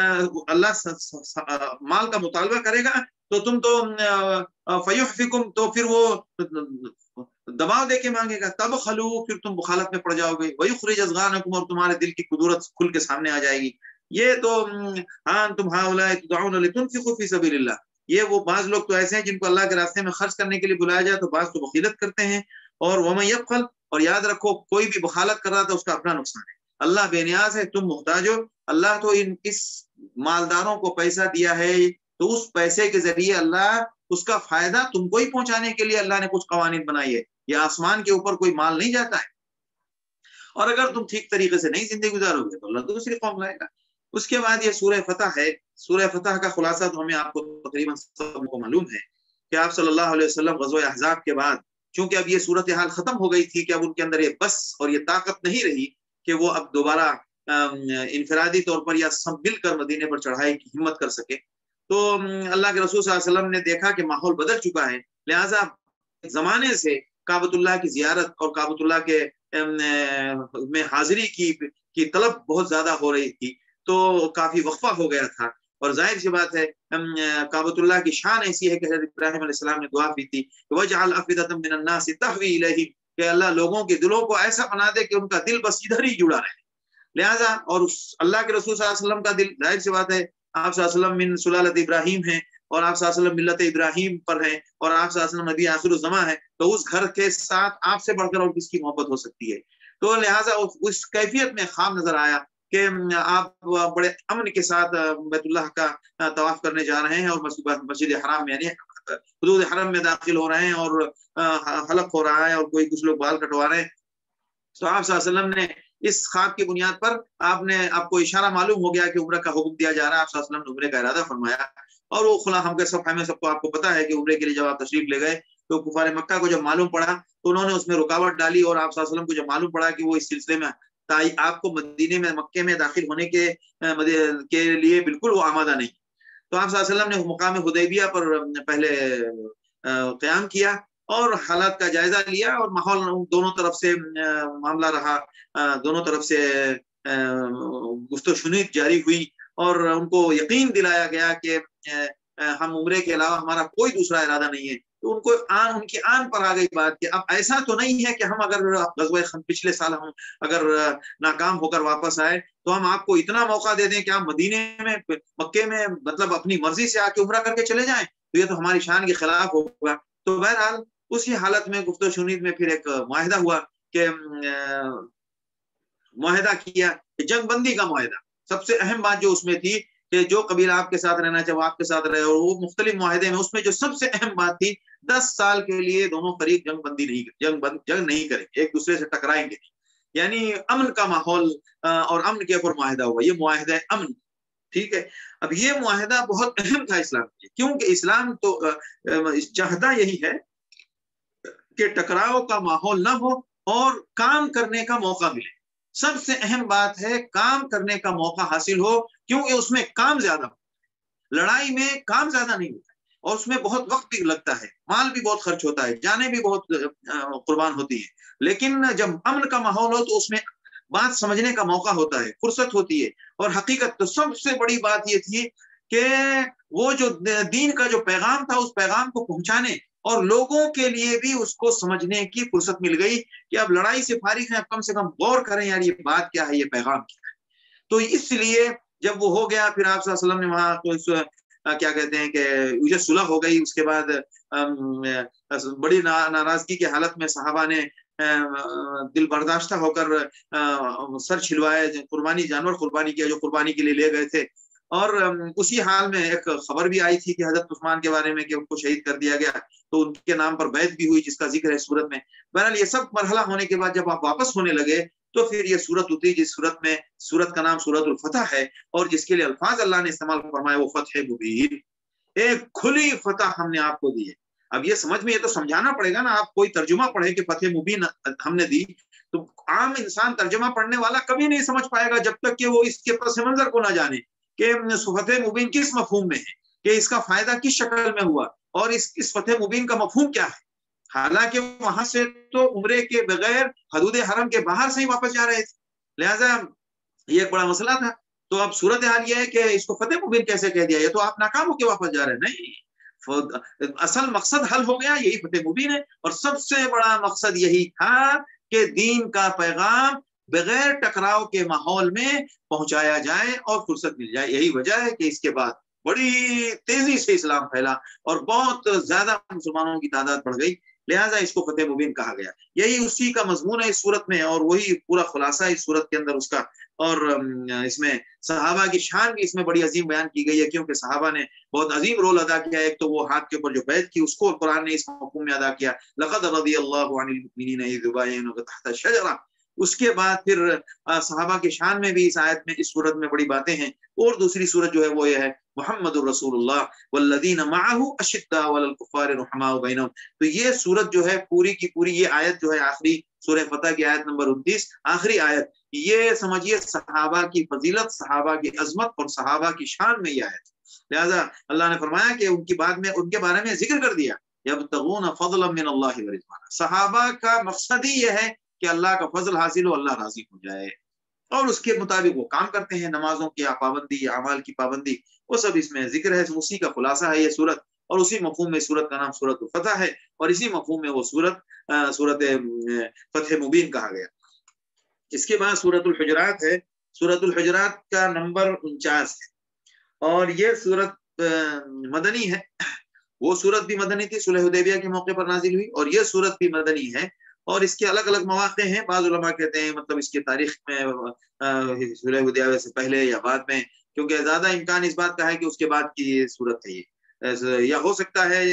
اللہ مال کا مطالبہ کرے گا تو تم تو فَيُحْفِكُمْ, تو پھر وہ دباؤ دے کے مانگے گا. تب خلو, پھر تم بخالت میں پڑ جاؤ گے. وَيُخْرِجْ أَضْغَانَكُمْ, اور تمہارے دل کی قدرت کھل کے سامنے آ جائے گی. یہ تو تم هؤلاء تدعون لتنفقوا في سبيل الله, یہ وہ بعض لوگ تو ایسے ہیں جن کو اللہ کے راستے میں خرچ کرنے کے لیے بلایا جائے تو بعض تو بخیلت کرتے ہیں. اور وَمَن يَبْخَلْ, اور یاد رکھو کوئی بھی بخالت کر رہا تھا اس کا اپنا نقصان ہے. اللہ بے نیاز ہے, تم محتاج ہو. اللہ تو اس مالداروں کو پیسہ دیا ہے, تو اس پیسے کے ذریعے اللہ اس کا فائدہ تم کو ہی پہنچانے کے لیے اللہ نے کچھ قوانین بنائی ہے. یہ آسمان کے اوپر کوئی مال نہیں جاتا ہے. اور اگر تم ٹھیک طریقے سے نہیں زندگی گزارو گے تو اللہ دوسری قوم لائے گا. اس کے بعد یہ سورہ فتح ہے. سورہ فتح کا خلاصہ تو ہمیں آپ کو تقریباً سب کو معلوم ہے کہ آپ صلی اللہ علیہ وسلم غزوہ احزاب کے بعد, چونکہ اب یہ صورتحال ختم ہو گئی تھی کہ اب ان کے اندر یہ بس اور یہ طاقت نہیں رہی کہ وہ اب دوبارہ انفرادی طور پر یا سب مل کر مدینے پر چڑھائی کی ہمت کر سکے. تو اللہ کے رسول صلی اللہ علیہ وسلم نے دیکھا کہ ماحول بدل چکا ہے, لہٰذا زمانے سے کعبۃ اللہ کی زیارت اور کعبۃ اللہ کے میں حاضری کی طلب بہت زیادہ ہو رہی تھی, تو کافی وقفہ ہو گیا تھا. اور ظاہر سی بات ہے کعبۃ اللہ کی شان ایسی ہے کہ حضرت ابراہیم علیہ السلام نے دعا کی تھی وَاجْعَلْ أَفْئِدَةً مِّنَ النَّاسِ تَهْوِي إِلَيْهِمْ, کہ اللہ لوگوں کے دلوں کو ایسا بنا دے کہ ان کا دل بس ادھر ہی جڑا رہے. لہذا اور اللہ کے رسول صلی اللہ علیہ وسلم کا دل, ظاہر سی بات ہے آپ صلی اللہ علیہ وسلم من سلالت ابراہیم ہیں, اور آپ صلی اللہ علیہ وسلم ملت ابراہیم پر ہیں, اور آپ صلی اللہ علیہ وسلم نبی آخر الزماں ہے, تو اس گھر کے ساتھ آپ سے بڑھ کر اور کس کی محبت ہو سکتی ہے. تو لہٰذا اس کیفیت میں خواب نظر آیا کہ آپ بڑے امن کے ساتھ بیت اللہ کا طواف کرنے جا رہے ہیں, اور مسجد حرام میں یعنی حدود حرم میں داخل ہو رہے ہیں, اور حلق ہو رہا ہے, اور کچھ لوگ بال کٹوا رہے ہیں. تو آپ صلی اللہ علیہ وسلم نے اس خواب کی بنیاد پر آپ کو اشارہ معلوم ہو گیا کہ عمرہ کا حکم دیا جا رہا ہے. آپ صلی اللہ علیہ وسلم نے عمرے کا ارادہ فرمایا, اور وہ خلا ہمیں سب کو آپ کو پتا ہے کہ عمرے کے لیے جب آپ تشریف لے گئے تو کفار مکہ کو جب معلوم پڑا تو انہوں نے اس میں رکاوٹ ڈالی, اور آپ صلی اللہ علیہ وسلم کو جب معلوم پڑا کہ وہ اس سلسلے میں آپ کو مدینے میں مکے میں داخل ہونے کے لیے بالکل وہ آمادہ نہیں, تو آپ صلی اللہ علیہ وسلم نے مقام حدیبیہ پر پہلے قیام کیا اور حالات کا جائزہ لیا, اور ماحول دونوں طرف سے معاملہ رہا, دونوں طرف سے گفت و شنید جاری ہوئی, اور ان کو یقین دلایا گیا کہ ہم عمرے کے علاوہ ہمارا کوئی دوسرا ارادہ نہیں ہے. تو ان کی آن پر آ گئی بات کہ اب ایسا تو نہیں ہے کہ ہم اگر غزوہ پچھلے سال ہم اگر ناکام ہو کر واپس آئے تو ہم آپ کو اتنا موقع دے دیں کہ آپ مدینے میں مکے میں مطلب اپنی مرضی سے آ کے عمرہ کر کے چلے جائیں, تو یہ تو ہماری شان کے خلاف ہوگا. تو بہرحال اسی حالت میں گفت و شنید میں پھر ایک معاہدہ ہوا کہ معاہدہ کیا جنگ بندی کا معاہدہ. سب سے اہم بات جو اس میں تھی کہ جو قبیلہ آپ کے ساتھ رہنا چاہے وہ آپ کے ساتھ رہے, اور وہ مختلف معاہدے میں اس میں جو سب سے اہم بات تھی 10 سال کے لیے دونوں فریق جنگ بندی جنگ نہیں کریں گے, ایک دوسرے سے ٹکرائیں گے, یعنی امن کا ماحول اور امن کے اوپر معاہدہ ہوا. یہ معاہدہ امن, ٹھیک ہے. اب یہ معاہدہ بہت اہم تھا اسلام کے, کیونکہ اسلام تو چاہتا یہی ہے کہ ٹکراؤ کا ماحول نہ ہو اور کام کرنے کا موقع ملے. سب سے اہم بات ہے کام کرنے کا موقع حاصل ہو, کیونکہ اس میں کام زیادہ ہو. لڑائی میں کام زیادہ نہیں ہوتا اور اس میں بہت وقت بھی لگتا ہے, مال بھی بہت خرچ ہوتا ہے, جانیں بھی بہت قربان ہوتی ہے. لیکن جب امن کا ماحول ہو تو اس میں بات سمجھنے کا موقع ہوتا ہے، فرصت ہوتی ہے. اور حقیقت تو سب سے بڑی بات یہ تھی کہ وہ جو دین کا جو پیغام تھا اس پیغام کو پہنچانے اور لوگوں کے لیے بھی اس کو سمجھنے کی فرصت مل گئی کہ اب لڑائی سے فارغ ہیں، اب کم سے کم غور کریں یار یہ بات کیا ہے، یہ پیغام کیا ہے. تو اس لیے جب وہ ہو گیا پھر آپ صلی اللہ علیہ وسلم نے وہاں کیا کہتے ہیں کہ یہ صلح ہو گئی. اس کے بعد بڑی ناراضگی کی حالت میں صحابہ نے دل برداشتہ ہو کر سر چھلوائے، قربانی جانور قربانی کیا جو قربانی کے لیے لے گئے تھے. اور اسی حال میں ایک خبر بھی آئی تھی کہ حضرت عثمان کے بارے میں کہ ان کو شہید کر دیا گیا، تو ان کے نام پر بیعت بھی ہوئی جس کا ذکر ہے سورت میں. بہرحال یہ سب مرحلہ ہونے کے بعد جب آپ واپس ہونے لگے تو پھر یہ سورت اتری جس سورت کا نام سورت الفتح ہے اور جس کے لیے الفاظ اللہ نے استعمال فرمایا وہ فتح مبین، ایک کھلی فتح ہم نے آپ کو دی ہے. اب یہ سمجھ میں یہ تو سمجھانا پڑے گا نا، آپ کوئی ترجمہ پڑھے کہ فتح مبین ہم نے دی تو عام انسان ترجمہ پڑھنے والا کبھی نہیں سمجھ پائے گا جب تک کہ وہ اس کے پس منظر کو نہ جانے کہ فتح مبین کس مفہوم میں ہے، کہ اس کا فائدہ کس شکل میں ہوا اور اس فتح مبین کا مفہوم کیا ہے. حالانکہ وہاں سے تو عمرے کے بغیر حدود حرم کے باہر سے ہی واپس جا رہے تھے، لہذا یہ ایک بڑا مسئلہ تھا. تو اب صورتحال یہ ہے کہ اس کو فتح مبین کیسے کہہ دیا، یہ تو آپ ناکام ہو کے واپس جا رہے ہیں. نہیں، اصل مقصد حل ہو گیا، یہی فتح مبین ہے. اور سب سے بڑا مقصد یہی تھا کہ دین کا پیغام بغیر ٹکراؤ کے ماحول میں پہنچایا جائے اور فرصت مل جائے. یہی وجہ ہے کہ اس کے بعد بڑی تیزی سے اسلام پھیلا اور بہت زیادہ مسلمانوں کی تعداد بڑھ گئی، لہٰذا اس کو فتح مبین کہا گیا. یہی اسی کا مضمون ہے اس صورت میں اور وہی پورا خلاصہ اس صورت کے اندر اس کا. اور اس میں صحابہ کی شان بھی اس میں بڑی عظیم بیان کی گئی ہے کیونکہ صحابہ نے بہت عظیم رول ادا کیا. ایک تو وہ ہاتھ کے اوپر جو بیعت کی اس کو قرآن نے اس مفہوم میں ادا کیا، لقد رضی اللہ عن المؤمنین اذ یبایعونک تحت الشجرہ. اس کے بعد پھر صحابہ کی شان میں بھی اس آیت میں اس صورت میں بڑی باتیں ہیں. اور دوسری صورت جو ہے وہ یہ ہے محمد الرسول اللہ والذین معہ اشداء علی الکفار رحماء بینہم. تو یہ صورت جو ہے پوری کی پوری یہ آیت جو ہے آخری سورہ فتح کی آیت نمبر 29 آخری آیت، یہ سمجھیے صحابہ کی فضیلت، صحابہ کی عظمت اور صحابہ کی شان میں یہ آیت. لہذا اللہ نے فرمایا کہ ان کی بات میں ان کے بارے میں ذکر کر دیا یبتغون فضلا من اللہ ورضوانا. صحابہ کا مقصد ہی یہ ہے کہ اللہ کا فضل حاصل ہو، اللہ راضی ہو جائے اور اس کے مطابق وہ کام کرتے ہیں. نمازوں کی پابندی، اعمال کی پابندی، وہ سب اس میں ذکر ہے. اسی کا خلاصہ ہے یہ صورت اور اسی مفہوم میں صورت کا نام صورت الفتح ہے اور اسی مفہوم میں وہ صورت فتح مبین کہا گیا. اس کے بعد صورت الحجرات ہے. صورت الحجرات کا نمبر 49 ہے اور یہ صورت مدنی ہے. وہ صورت بھی مدنی تھی، صلح حدیبیہ کے موقع پر نازل ہوئی، اور یہ صورت بھی مدنی ہے. اور اس کے الگ الگ مواقع ہیں. بعض علماء کہتے ہیں مطلب اس کی تاریخ میں صلح حدیبیہ سے پہلے یا بعد میں، کیونکہ زیادہ امکان اس بات کا ہے کہ اس کے بعد کی صورت ہے یہ، یا ہو سکتا ہے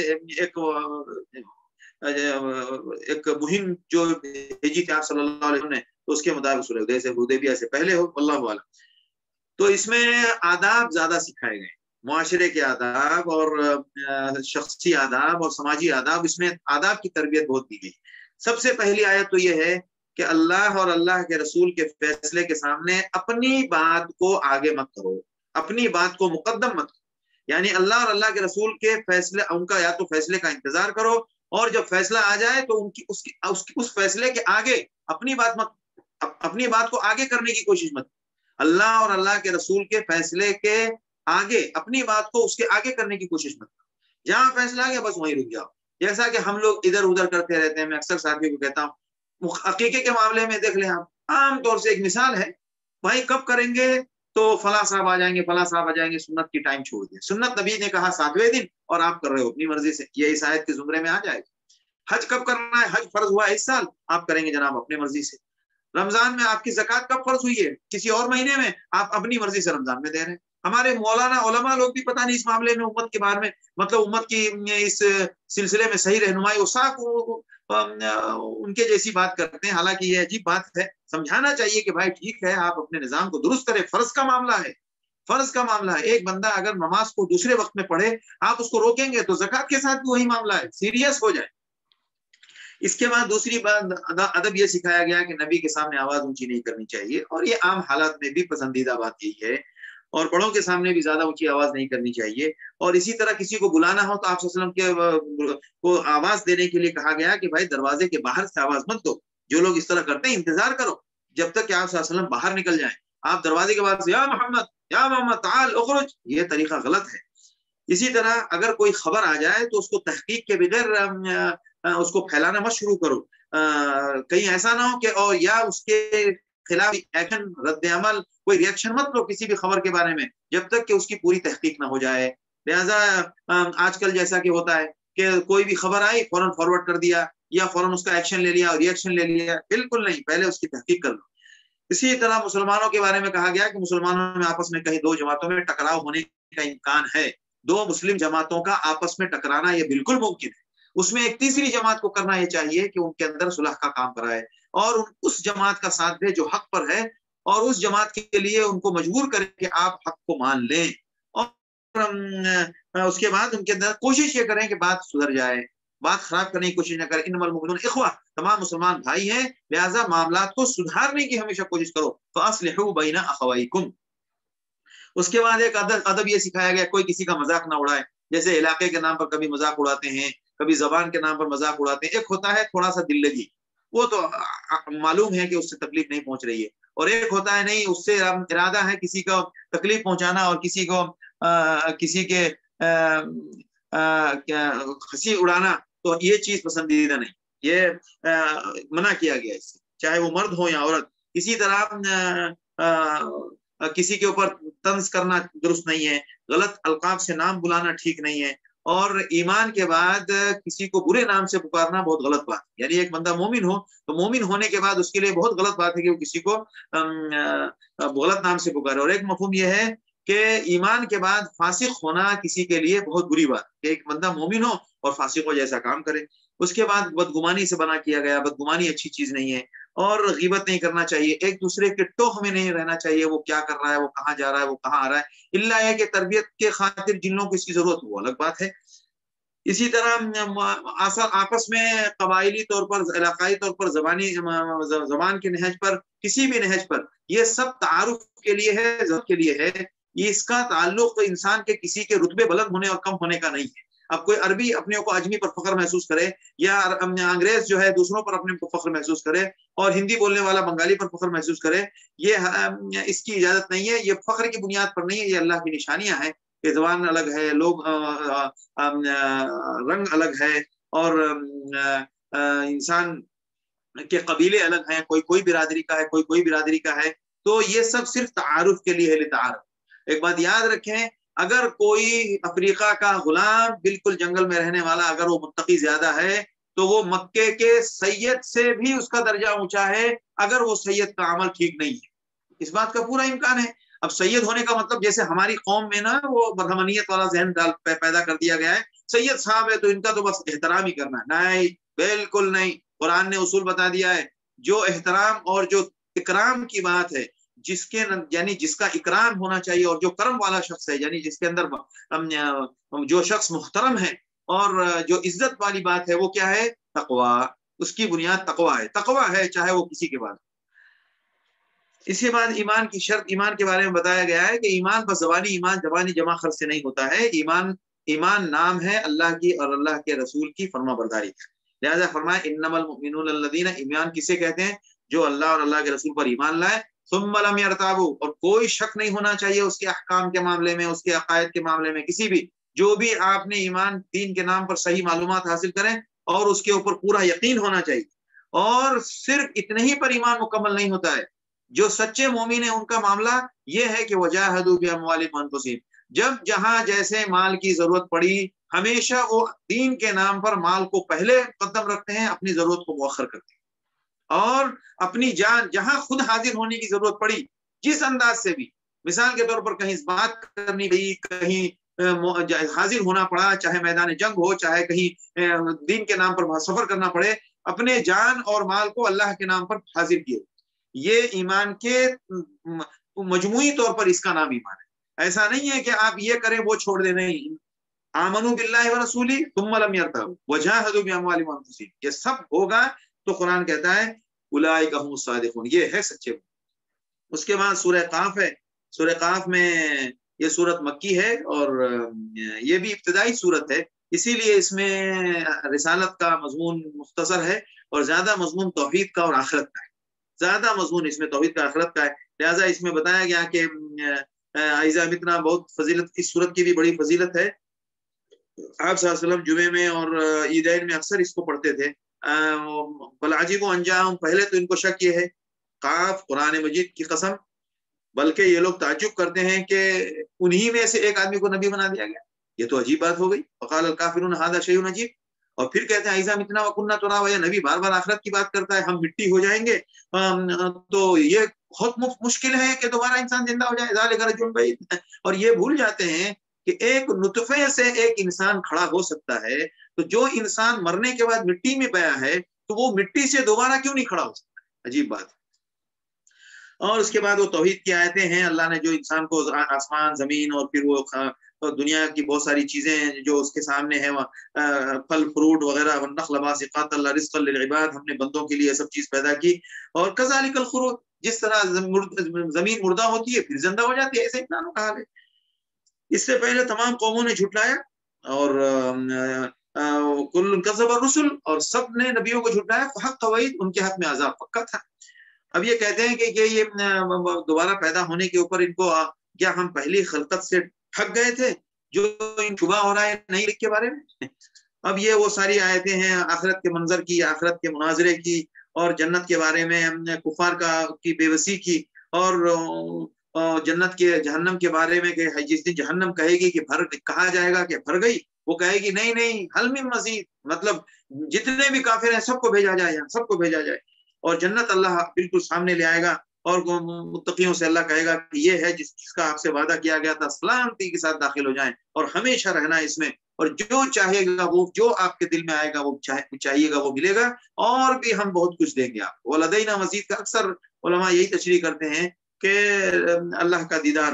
ایک مہم جو بھیجی تھی آپ صلی اللہ علیہ وسلم نے تو اس کے مطابق صلح حدیبیہ سے پہلے ہو، واللہ اعلم. تو اس میں آداب زیادہ سکھائے گئے، معاشرے کے آداب اور شخصی آداب اور سماجی آداب. اس میں آداب کی تربیت بہت دی گئی. سب سے پہلی آیت تو یہ ہے کہ اللہ اور اللہ کے رسول کے فیصلے کے سامنے اپنی بات کو آگے مت کرو، اپنی بات کو مقدم مت کرو. یعنی اللہ اور اللہ کے رسول کے فیصلے، ان کا یا تو فیصلے کا انتظار کرو اور جب فیصلہ آ جائے تو اس فیصلے کے آگے اپنی بات کو آگے کرنے کی کوشش مت. اللہ اور اللہ کے رسول کے فیصلے کے آگے اپنی بات کو اس کے آگے کرنے کی کوشش مت. جہاں فیصلہ آ گیا بس وہیں رک جاؤ. جیسا کہ ہم لوگ ادھر ادھر کرتے رہتے ہیں. میں اکثر ساتھیوں کو کہتا ہوں عقیقے کے معاملے میں دیکھ لیں آپ، عام طور سے ایک مثال ہے، بھائی کب کریں گے تو فلاں صاحب آ جائیں گے، فلاں صاحب آ جائیں گے، سنت کی ٹائم چھوڑ دیں. سنت نبی نے کہا 7ویں دن اور آپ کر رہے ہو اپنی مرضی سے، یہ اس آیت کے زمرے میں آ جائے گا. حج کب کرنا ہے، حج فرض ہوا اس سال، آپ کریں گے جناب اپنی مرضی سے. رمضان میں آپ کی زکوٰۃ کب فرض ہوئی ہے، کسی اور مہینے میں، آپ اپنی مرضی سے رمضان میں دے رہے ہیں. ہمارے مولانا علماء لوگ بھی پتہ نہیں اس معاملے میں امت کے بارے میں، مطلب امت کی اس سلسلے میں صحیح رہنمائی، وہ صاف ان کے جیسی بات کرتے ہیں. حالانکہ یہ عجیب بات ہے، سمجھانا چاہیے کہ بھائی ٹھیک ہے آپ اپنے نظام کو درست کریں. فرض کا معاملہ ہے، فرض کا معاملہ ہے. ایک بندہ اگر نماز کو دوسرے وقت میں پڑھے، آپ اس کو روکیں گے تو زکوٰۃ کے ساتھ بھی وہی معاملہ ہے، سیریس ہو جائے. اس کے بعد دوسری بات ادب یہ سکھایا گیا کہ نبی کے سامنے آواز اونچی نہیں کرنی چاہیے، اور یہ عام حالات میں بھی پسندیدہ بات یہی ہے. اور بڑوں کے سامنے بھی زیادہ اونچی آواز نہیں کرنی چاہیے. اور اسی طرح کسی کو بلانا ہو تو آپ صلی اللہ علیہ وسلم کو آواز دینے کے لیے کہا گیا کہ بھائی دروازے کے باہر سے آواز مت دو. جو لوگ اس طرح کرتے ہیں انتظار کرو، جب تک کہ آپ صلی اللہ علیہ وسلم باہر نکل جائیں. آپ دروازے کے بعد سے یا محمد تعال اخرج، یہ طریقہ غلط ہے. اسی طرح اگر کوئی خبر آ جائے تو اس کو تحقیق کے بغیر اس کو پھیلانا مت شروع کرو. کہیں ایسا نہ ہو کہ اور یا اس کے خلاف ایکشن، رد عمل، کوئی ریئیکشن مت لو کسی بھی خبر کے بارے میں جب تک کہ اس کی پوری تحقیق نہ ہو جائے. لہذا آج کل جیسا کہ ہوتا ہے کہ کوئی بھی خبر آئی فوراً فارورڈ کر دیا یا فوراً اس کا ایکشن لے لیا اور ریئیکشن لے لیا. بالکل نہیں، پہلے اس کی تحقیق کر لو. اسی طرح مسلمانوں کے بارے میں کہا گیا کہ مسلمانوں میں آپس میں کہیں دو جماعتوں میں ٹکراؤ ہونے کا امکان ہے. دو مسلم جماعتوں کا آپس میں ٹکرانا یہ بالکل ممکن ہے. اس میں ایک تیسری جماعت کو کرنا یہ چاہیے کہ ان کے اندر صلح کا کام کرائے اور اس جماعت کا ساتھ دے جو حق پر ہے، اور اس جماعت کے لیے ان کو مجبور کرے کہ آپ حق کو مان لیں، اور اس کے بعد ان کے اندر کوشش یہ کریں کہ بات سدھر جائے، بات خراب کرنے کی کوشش نہ کریں. انما المؤمنون اخوہ، تمام مسلمان بھائی ہیں، لہذا معاملات کو سدھارنے کی ہمیشہ کوشش کرو. فاصلحوا بین اخویکم. اس کے بعد ایک ادب یہ سکھایا گیا کوئی کسی کا مذاق نہ اڑائے. جیسے علاقے کے نام پر کبھی مذاق اڑاتے ہیں، کبھی زبان کے نام پر مذاق اڑاتے ہیں. ایک ہوتا ہے تھوڑا سا دل لگی، وہ تو معلوم ہے کہ اس سے تکلیف نہیں پہنچ رہی ہے، اور ایک ہوتا ہے نہیں، اس سے ارادہ ہے کسی کو تکلیف پہنچانا اور کسی کے ہنسی اڑانا. تو یہ چیز پسندیدہ نہیں، یہ منع کیا گیا اس سے، چاہے وہ مرد ہو یا عورت. اسی طرح کسی کے اوپر طنز کرنا درست نہیں ہے، غلط القاب سے نام بلانا ٹھیک نہیں ہے، اور ایمان کے بعد کسی کو برے نام سے پکارنا بہت غلط بات ہے. یعنی ایک بندہ مومن ہو تو مومن ہونے کے بعد اس کے لیے بہت غلط بات ہے کہ وہ کسی کو غلط نام سے پکارے. اور ایک مفہوم یہ ہے کہ ایمان کے بعد فاسق ہونا کسی کے لیے بہت بری بات کہ ایک بندہ مومن ہو اور فاسق ہو جیسا کام کرے. اس کے بعد بدگمانی سے منع کیا گیا. بدگمانی اچھی چیز نہیں ہے، اور غیبت نہیں کرنا چاہیے. ایک دوسرے کے ٹوہ میں نہیں رہنا چاہیے، وہ کیا کر رہا ہے، وہ کہاں جا رہا ہے، وہ کہاں آ رہا ہے، الا ہے کہ تربیت کے خاطر جن لوگوں کو اس کی ضرورت ہو، الگ بات ہے. اسی طرح آپس میں قبائلی طور پر، علاقائی طور پر، زبان کے نہج پر، کسی بھی نہج پر، یہ سب تعارف کے لیے ہے، ضبط کے لیے ہے. اس کا تعلق انسان کے کسی کے رتبے بلند ہونے اور کم ہونے کا نہیں ہے. اب کوئی عربی اپنے کو اجمی پر فخر محسوس کرے، یا انگریز جو ہے دوسروں پر اپنے کو فخر محسوس کرے، اور ہندی بولنے والا بنگالی پر فخر محسوس کرے، یہ اس کی اجازت نہیں ہے. یہ فخر کی بنیاد پر نہیں ہے، یہ اللہ کی نشانیاں ہیں کہ زبان الگ ہے، لوگ رنگ الگ ہے، اور انسان کے قبیلے الگ ہیں، کوئی برادری کا ہے، کوئی برادری کا ہے. تو یہ سب صرف تعارف کے لیے ہے، لتعارف. ایک بات یاد رکھیں، اگر کوئی افریقہ کا غلام بالکل جنگل میں رہنے والا اگر وہ متقی زیادہ ہے تو وہ مکے کے سید سے بھی اس کا درجہ اونچا ہے اگر وہ سید کا عمل ٹھیک نہیں ہے. اس بات کا پورا امکان ہے. اب سید ہونے کا مطلب جیسے ہماری قوم میں نا وہ برہمنیت والا ذہن پیدا کر دیا گیا ہے، سید صاحب ہے تو ان کا تو بس احترام ہی کرنا ہے. نہیں، بالکل نہیں. قرآن نے اصول بتا دیا ہے. جو احترام اور جو اکرام کی بات ہے، یعنی جس کا اکرام ہونا چاہیے اور جو کرم والا شخص ہے، یعنی جس کے اندر جو شخص محترم ہے اور جو عزت والی بات ہے، وہ کیا ہے؟ تقویٰ. اس کی بنیاد تقویٰ ہے. تقویٰ ہے چاہے وہ کسی کے بعد. اس کے بعد ایمان کی شرط، ایمان کے بارے میں بتایا گیا ہے کہ ایمان بس زبانی جمع خرچ سے نہیں ہوتا ہے. ایمان نام ہے اللہ کی اور اللہ کے رسول کی فرما برداری. لہذا فرمایا انما المؤمنون الذین، ایمان کسے کہتے ہیں؟ جو اللہ اور اللہ کے رسول پر ایمان لائے، ثم لم يرتابوا، اور کوئی شک نہیں ہونا چاہیے اس کے احکام کے معاملے میں، اس کے عقائد کے معاملے میں، کسی بھی جو بھی آپ نے ایمان دین کے نام پر صحیح معلومات حاصل کریں اور اس کے اوپر پورا یقین ہونا چاہیے. اور صرف اتنے ہی پر ایمان مکمل نہیں ہوتا ہے. جو سچے مومن ہیں ان کا معاملہ یہ ہے کہ وجاہدوا باموالہم وانفسہم، جب جہاں جیسے مال کی ضرورت پڑی ہمیشہ وہ دین کے نام پر مال کو پہلے قدم رکھتے ہیں، اپنی ضرورت کو مؤخر کرتے ہیں. اور اپنی جان جہاں خود حاضر ہونے کی ضرورت پڑی، جس انداز سے بھی، مثال کے طور پر کہیں بات کرنی گئی، کہیں حاضر ہونا پڑا، چاہے میدان جنگ ہو، چاہے کہیں دین کے نام پر سفر کرنا پڑے، اپنے جان اور مال کو اللہ کے نام پر حاضر کیے. یہ ایمان کے مجموعی طور پر اس کا نام ایمان ہے. ایسا نہیں ہے کہ آپ یہ کریں وہ چھوڑ دیں. نہیں، آمنوا باللہ ورسولہ ثم لم یرتابوا وجاہدوا باموالہم وانفسہم، یہ سب ہوگا تو قرآن کہتا ہے اولئک هم الصادقون، یہ ہے سچے. اس کے بعد سورہ قاف ہے. سورہ قاف میں یہ سورت مکی ہے اور یہ بھی ابتدائی سورت ہے، اسی لیے اس میں رسالت کا مضمون مختصر ہے اور زیادہ مضمون توحید کا اور آخرت کا ہے. زیادہ مضمون اس میں توحید کا آخرت کا ہے، لہٰذا اس میں بتایا گیا کہ اذا متنا بہت فضیلت، اس صورت کی بھی بڑی فضیلت ہے۔ آپ صلی اللہ علیہ وسلم جمعے میں اور عیدین میں اکثر اس کو پڑھتے تھے۔ بل عجیب و انجام، پہلے تو ان کو شک یہ ہے، قاف قرآن مجید کی قسم، بلکہ یہ لوگ تعجب کرتے ہیں کہ انہی میں سے ایک آدمی کو نبی بنا دیا گیا، یہ تو عجیب بات ہو گئی۔ وقال الکافرون ھذا شیء عجیب، اور پھر کہتے ہیں اذا متنا وکنا ترابا، یہ نبی بار بار آخرت کی بات کرتا ہے، ہم مٹی ہو جائیں گے تو یہ بہت مشکل ہے کہ دوبارہ انسان زندہ ہو جائے، ذالک رجل بعید، اور یہ بھول جاتے ہیں کہ ایک نطفے سے ایک انسان کھڑا ہو سکتا ہے، تو جو انسان مرنے کے بعد مٹی میں پیا ہے تو وہ مٹی سے دوبارہ کیوں نہیں کھڑا ہو سکتا؟ عجیب بات۔ اور اس کے بعد وہ توحید کی آیتیں ہیں، اللہ نے جو انسان کو آسمان زمین اور پھر وہ دنیا کی بہت ساری چیزیں جو اس کے سامنے ہیں، پھل فروٹ وغیرہ، والنخل باسقات رزقا للعباد، ہم نے بندوں کے لیے سب چیز پیدا کی، اور کذالک الخروج، جس طرح زمین مردہ ہوتی ہے پھر زندہ ہو جاتی ہے، ایسے انسانوں کا حال ہے۔ اس سے پہلے تمام قوموں نے جھٹلایا، اور کل کذب الرسل، اور سب نے نبیوں کو جھٹلایا، فحق وعید، ان کے حق میں عذاب پکا تھا۔ اب یہ کہتے ہیں کہ یہ دوبارہ پیدا ہونے کے اوپر ان کو کیا ہم پہلی خلقت سے ٹھگ گئے تھے جو ان شبہ ہو رہا ہے نئی لکھ کے بارے میں؟ اب یہ وہ ساری آیتیں ہیں آخرت کے منظر کی، آخرت کے مناظرے کی، اور جنت کے بارے میں کفار کی بے وسی کی، اور جنت کے جہنم کے بارے میں کہ جس دن جہنم کہے گی کہ کہا جائے گا کہ بھر گئی، وہ کہے گی نہیں نہیں حل من مزید، مطلب جتنے بھی کافر ہیں سب کو بھیجا جائے، یہاں سب کو بھیجا جائے، اور جنت اللہ بالکل سامنے لے آئے گا، اور متقیوں سے اللہ کہے گا کہ یہ ہے جس کا آپ سے وعدہ کیا گیا تھا، سلامتی کے ساتھ داخل ہو جائیں اور ہمیشہ رہنا اس میں، اور جو چاہے گا وہ، جو آپ کے دل میں آئے گا وہ چاہیے گا وہ ملے گا، اور بھی ہم بہت کچھ دیں گے آپ کو۔ ولدینا مزید کا اکثر علماء یہی تشریح کرتے ہیں کہ اللہ کا دیدار۔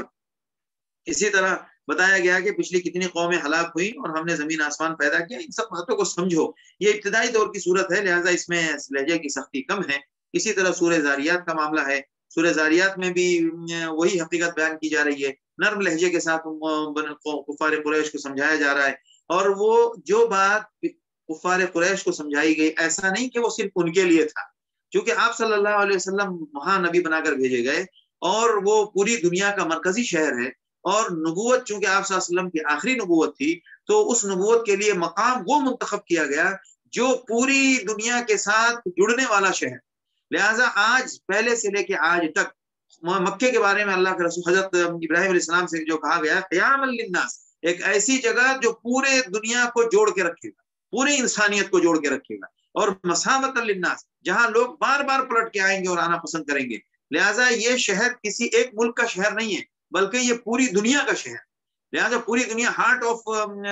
اسی طرح بتایا گیا کہ پچھلی کتنی قومیں ہلاک ہوئی اور ہم نے زمین آسمان پیدا کیا، ان سب باتوں کو سمجھو۔ یہ ابتدائی دور کی صورت ہے، لہٰذا اس میں لہجے کی سختی کم ہے۔ اسی طرح سورہ زاریات کا معاملہ ہے، سورہ زاریات میں بھی وہی حقیقت بیان کی جا رہی ہے، نرم لہجے کے ساتھ کفار قریش کو سمجھایا جا رہا ہے، اور وہ جو بات کفار قریش کو سمجھائی گئی، ایسا نہیں کہ وہ صرف ان کے لیے تھا، کیونکہ آپ صلی اللہ علیہ وسلم وہاں نبی بنا کر بھیجے گئے، اور وہ پوری دنیا کا مرکزی شہر ہے، اور نبوت چونکہ آپ صلی اللہ علیہ وسلم کی آخری نبوت تھی، تو اس نبوت کے لیے مقام وہ منتخب کیا گیا جو پوری دنیا کے ساتھ جڑنے والا شہر۔ لہٰذا آج پہلے سے لے کے آج تک مکے کے بارے میں اللہ کے رسول حضرت ابراہیم علیہ السلام سے جو کہا گیا، قیام للناس، ایک ایسی جگہ جو پورے دنیا کو جوڑ کے رکھے گا، پوری انسانیت کو جوڑ کے رکھے گا، اور مساوۃ للناس، جہاں لوگ بار بار پلٹ کے آئیں گے اور آنا پسند کریں گے۔ لہٰذا یہ شہر کسی ایک ملک کا شہر نہیں ہے، بلکہ یہ پوری دنیا کا شہر، لہٰذا پوری دنیا ہارٹ آف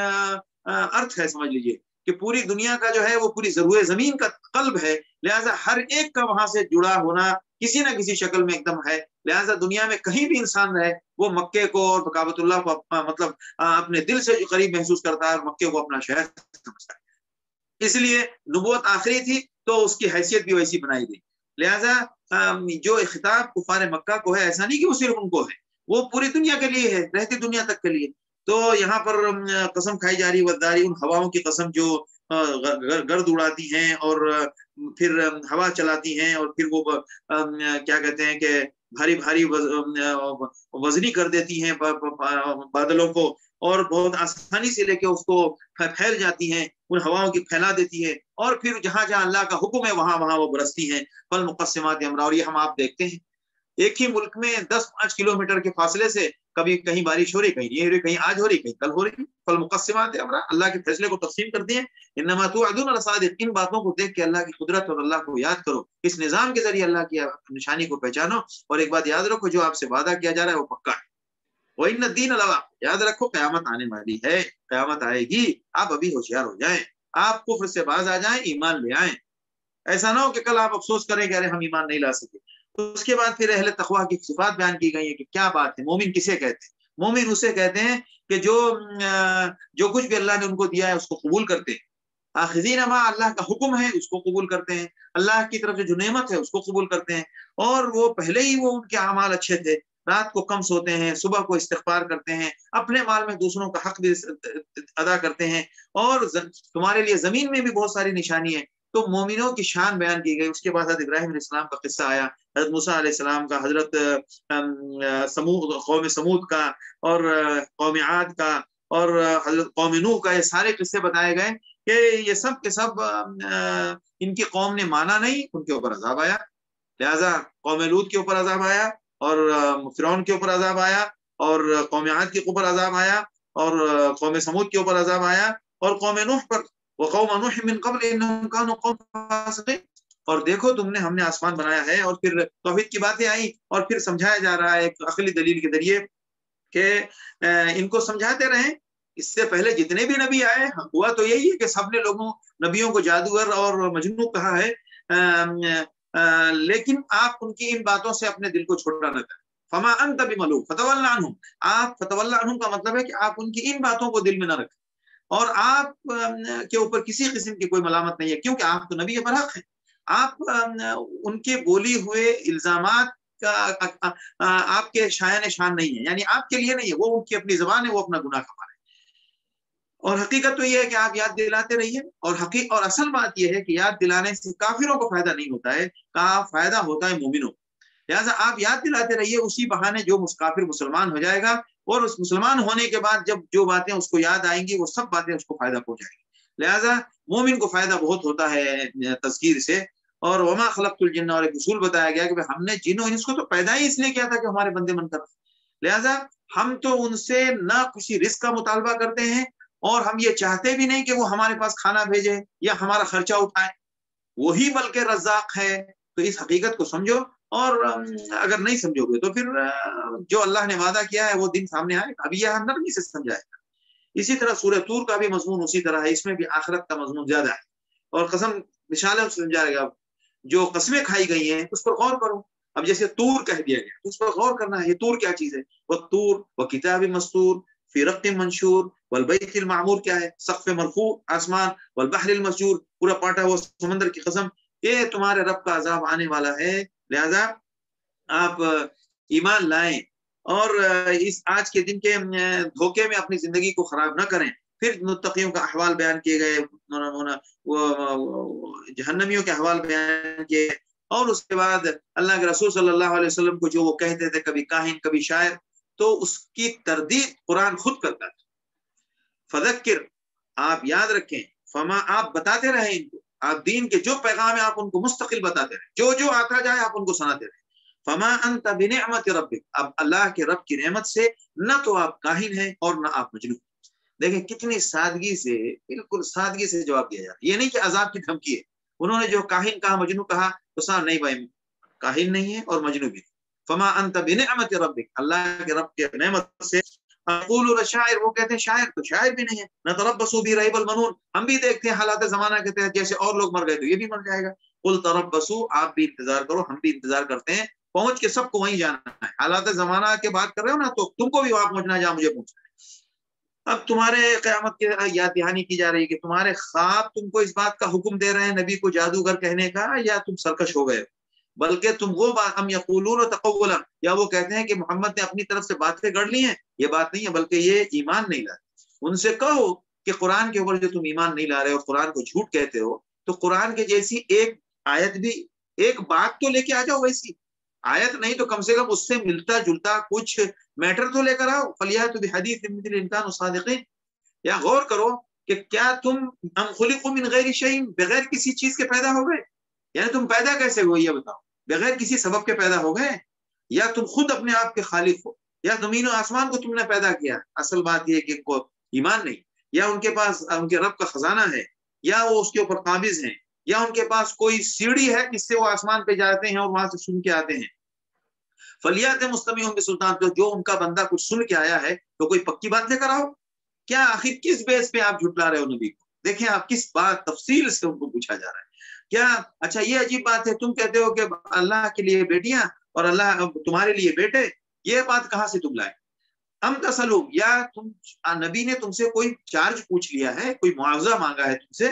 ارتھ ہے، سمجھ لیجئے کہ پوری دنیا کا جو ہے وہ پوری ضرور زمین کا قلب ہے، لہٰذا ہر ایک کا وہاں سے جڑا ہونا کسی نہ کسی شکل میں ایک دم ہے۔ لہٰذا دنیا میں کہیں بھی انسان رہے، وہ مکے کو اور کعبۃ اللہ کو مطلب اپنے دل سے قریب محسوس کرتا ہے، اور مکے کو اپنا شہر سمجھتا ہے۔ اس لیے نبوت آخری تھی تو اس کی حیثیت بھی ویسی بنائی گئی۔ لہٰذا جو خطاب کفار مکہ کو ہے، ایسا نہیں کہ وہ صرف ان کو ہے، وہ پوری دنیا کے لیے ہے، رہتی دنیا تک کے لیے۔ تو یہاں پر قسم کھائی جا رہی وداری، ان ہواؤں کی قسم جو گرد اڑاتی ہیں اور پھر ہوا چلاتی ہیں، اور پھر وہ کیا کہتے ہیں کہ بھاری بھاری وزنی کر دیتی ہیں بادلوں کو، اور بہت آسانی سے لے کے اس کو پھیل جاتی ہیں، ان ہواؤں کی پھیلا دیتی ہے، اور پھر جہاں جہاں اللہ کا حکم ہے وہاں وہاں وہ برستی ہیں۔ فالمقسمات امرا، اور یہ ہم آپ دیکھتے ہیں ایک ہی ملک میں 10-5 کلومیٹر کے فاصلے سے کبھی کہیں بارش ہو رہی، کہیں نہیں ہو رہی، کہیں آج ہو رہی، کہیں کل ہو رہی۔ فالمقسمات امرا، اللہ کے فیصلے کو تقسیم کرتی ہیں۔ انما توعدون لصادق، ان باتوں کو دیکھ کے اللہ کی قدرت اور اللہ کو یاد کرو، اس نظام کے ذریعے اللہ کی نشانی کو پہچانو، اور ایک بات یاد رکھو، جو آپ سے وعدہ کیا جا رہا ہے وہ پکا ہے۔ وَإِنَّ الدِّينَ لَوَاقِعٌ، یاد رکھو قیامت آنے والی ہے، قیامت آئے گی، آپ ابھی ہوشیار ہو جائیں، آپ کفر سے باز آ جائیں، ایمان لے آئیں، ایسا نہ ہو کہ کل آپ افسوس کریں کہ ارے ہم ایمان نہیں لا سکے۔ تو اس کے بعد پھر اہل تقویٰ کی صفات بیان کی گئی ہیں کہ کیا بات ہے، مومن کسے کہتے ہیں؟ مومن اسے کہتے ہیں کہ جو کچھ بھی اللہ نے ان کو دیا ہے اس کو قبول کرتے ہیں، آخذین ما، اللہ کا حکم ہے اس کو قبول کرتے ہیں، اللہ کی طرف سے جو نعمت ہے اس کو قبول کرتے ہیں، اور وہ پہلے ہی وہ ان کے اعمال اچھے تھے، رات کو کم سوتے ہیں، صبح کو استغفار کرتے ہیں، اپنے مال میں دوسروں کا حق بھی ادا کرتے ہیں، اور تمہارے لیے زمین میں بھی بہت ساری نشانی ہے، تو مومنوں کی شان بیان کی گئی. اس کے بعد حضرت ابراہیم علیہ السلام کا قصہ آیا، حضرت موسیٰ علیہ السلام کا، حضرت قوم سمود کا، اور قوم عاد کا، اور حضرت قوم نوح کا. یہ سارے قصے بتائے گئے کہ یہ سب کے سب ان کی قوم نے مانا نہیں، ان کے اوپر عذاب آیا. لہذا قوم لوط کے اوپر عذاب آیا، اور فرعون کے اوپر عذاب آیا، اور قوم عاد کے اوپر عذاب آیا، اور قوم سمود کے اوپر عذاب آیا، اور قوم نوح پر، وقوم نوح من قبل انهم كانوا قوم فاسقين. اور دیکھو تم نے، ہم نے آسمان بنایا ہے، اور پھر توحید کی باتیں آئی، اور پھر سمجھایا جا رہا ہے ایک عقلی دلیل کے ذریعے کہ ان کو سمجھاتے رہیں. اس سے پہلے جتنے بھی نبی آئے ہوا تو یہی ہے کہ سب نے نبیوں کو جادوگر اور مجنون کہا ہے، لیکن آپ ان کی ان باتوں سے اپنے دل کو چھوٹا نہ کریں. فما انت بملوم فتول عنہم. آپ فتول عنہم کا مطلب ہے کہ آپ ان کی ان باتوں کو دل میں نہ رکھیں، اور آپ کے اوپر کسی قسم کی کوئی ملامت نہیں ہے، کیونکہ آپ تو نبی برحق ہیں. آپ ان کے بولی ہوئے الزامات کا آپ کے شایان شان نہیں ہے، یعنی آپ کے لیے نہیں ہے، وہ ان کی اپنی زبان ہے، وہ اپنا گناہ کما رہے ہیں. اور حقیقت تو یہ ہے کہ آپ یاد دلاتے رہیے، اور اصل بات یہ ہے کہ یاد دلانے سے کافروں کو فائدہ نہیں ہوتا ہے، فائدہ ہوتا ہے مومنوں. لہٰذا آپ یاد دلاتے رہیے، اسی بہانے جو کافر مسلمان ہو جائے گا، اور اس مسلمان ہونے کے بعد جب جو باتیں اس کو یاد آئیں گی وہ سب باتیں اس کو فائدہ پہنچائیں گی. لہٰذا مومن کو فائدہ بہت ہوتا ہے تذکیر سے. اور وما خلقت الجن، اور ایک اصول بتایا گیا کہ ہم نے جن و انس کو تو پیدا ہی اس لیے کیا تھا کہ ہمارے بندے من کر. لہٰذا ہم تو ان سے نہ کسی رزق کا مطالبہ کرتے ہیں، اور ہم یہ چاہتے بھی نہیں کہ وہ ہمارے پاس کھانا بھیجے یا ہمارا خرچہ اٹھائے، وہی بلکہ رزاق ہے. تو اس حقیقت کو سمجھو، اور اگر نہیں سمجھو گے تو پھر جو اللہ نے وعدہ کیا ہے وہ دن سامنے آئے. اب یہ ہم نرمی سے سمجھائے گا. اسی طرح سورہ طور کا بھی مضمون اسی طرح ہے، اس میں بھی آخرت کا مضمون زیادہ ہے، اور قسم مثالیں سمجھائے گا. جو قسمیں کھائی گئی ہیں اس پر غور کرو. اب جیسے طور کہہ دیا گیا، اس پر غور کرنا ہے، یہ طور کیا چیز ہے؟ وہ طور و کتاب مستور فی رق منشور والبیت المعمور کیا ہے؟ سقف مرفوع آسمان، والبحر المسجور پورا پاٹا وہ سمندر کی قسم، یہ تمہارے رب کا عذاب آنے والا ہے. لہذا آپ ایمان لائیں، اور اس آج کے دن کے دھوکے میں اپنی زندگی کو خراب نہ کریں. پھر متقیوں کا احوال بیان کیے گئے، جہنمیوں کے احوال بیان کیے، اور اس کے بعد اللہ کے رسول صلی اللہ علیہ وسلم کو جو وہ کہتے تھے کبھی کاہن کبھی شاعر، تو اس کی تردید قرآن خود کرتا تھا. فذکر، آپ یاد رکھیں، فما، آپ بتاتے رہیں ان کو، آپ دین کے جو پیغام ہے آپ ان کو مستقل بتاتے رہیں، جو آتا جائے آپ ان کو سناتے رہیں. فما انت بنعمت ربک، اب اللہ کے رب کی نعمت سے نہ تو آپ کاہن ہیں اور نہ آپ مجنون. دیکھیں کتنی سادگی سے، بالکل سادگی سے جواب دیا جاتا ہے. یہ نہیں کہ عذاب کی دھمکی ہے. انہوں نے جو کاہن کہا، مجنون کہا، تو سا نہیں بھائی، کاہن نہیں ہے اور مجنون بھی. فما انت بنعمت ربک، اللہ کے رب کے نعمت سے. قولوا شاعر، وہ کہتے ہیں شاعر، تو شاعر بھی نہیں ہے. نتربص بریب المنون، ہم بھی دیکھتے ہیں حالات زمانہ کے تحت، جیسے اور لوگ مر گئے تو یہ بھی مر جائے گا. قل تربصوا، آپ بھی انتظار کرو، ہم بھی انتظار کرتے ہیں. پہنچ کے سب کو وہیں جانا ہے. حالات زمانہ کے بات کر رہے ہو نا، تو تم کو بھی وہاں پہنچنا ہے جہاں مجھے پہنچنا ہے. اب تمہارے قیامت کی یاد دہانی کی جا رہی ہے کہ تمہارے خواب تم کو اس بات کا حکم دے رہے ہیں نبی کو جادوگر کہنے کا، یا تم سرکش ہو گئے؟ بلکہ تم وہ بات، ہم یقولون تقولا، یا وہ کہتے ہیں کہ محمد نے اپنی طرف سے باتیں گڑھ لی ہیں. یہ بات نہیں ہے، بلکہ یہ ایمان نہیں لاتے. ان سے کہو کہ قرآن کے اوپر جو تم ایمان نہیں لا رہے اور قرآن کو جھوٹ کہتے ہو، تو قرآن کے جیسی ایک آیت بھی، ایک بات تو لے کے آ جاؤ. ویسی آیت نہیں تو کم سے کم اس سے ملتا جلتا کچھ میٹر تو لے کر آؤ. فلیاتوا بحدیث مثلہ ان کانوا صادقین. یا غور کرو کہ کیا تم ام خلقوا من غیر شیء، بغیر کسی چیز کے پیدا ہو گئے؟ یعنی تم پیدا کیسے ہوئے یہ بتاؤ؟ بغیر کسی سبب کے پیدا ہو گئے، یا تم خود اپنے آپ کے خالق ہو، یا زمین و آسمان کو تم نے پیدا کیا؟ اصل بات یہ کہ ان کو ایمان نہیں، یا ان کے پاس ان کے رب کا خزانہ ہے، یا وہ اس کے اوپر قابض ہیں، یا ان کے پاس کوئی سیڑھی ہے جس سے وہ آسمان پہ جاتے ہیں اور وہاں سے سن کے آتے ہیں. فلیات مستمیعون بسلطان، جو ان کا بندہ کچھ سن کے آیا ہے تو کوئی پکی بات لے کر آؤ. کیا آخر کس بیس پہ آپ جھٹلا رہے ہو نبی کو؟ دیکھیں آپ کس بات تفصیل سے ان کو پوچھا جا رہا ہے. کیا اچھا یہ عجیب بات ہے، تم کہتے ہو کہ اللہ کے لیے بیٹیاں اور اللہ تمہارے لیے بیٹے، یہ بات کہاں سے تم لائے؟ ہم تسلوم، یا تم نبی نے تم سے کوئی چارج پوچھ لیا ہے، کوئی معاوضہ مانگا ہے تم سے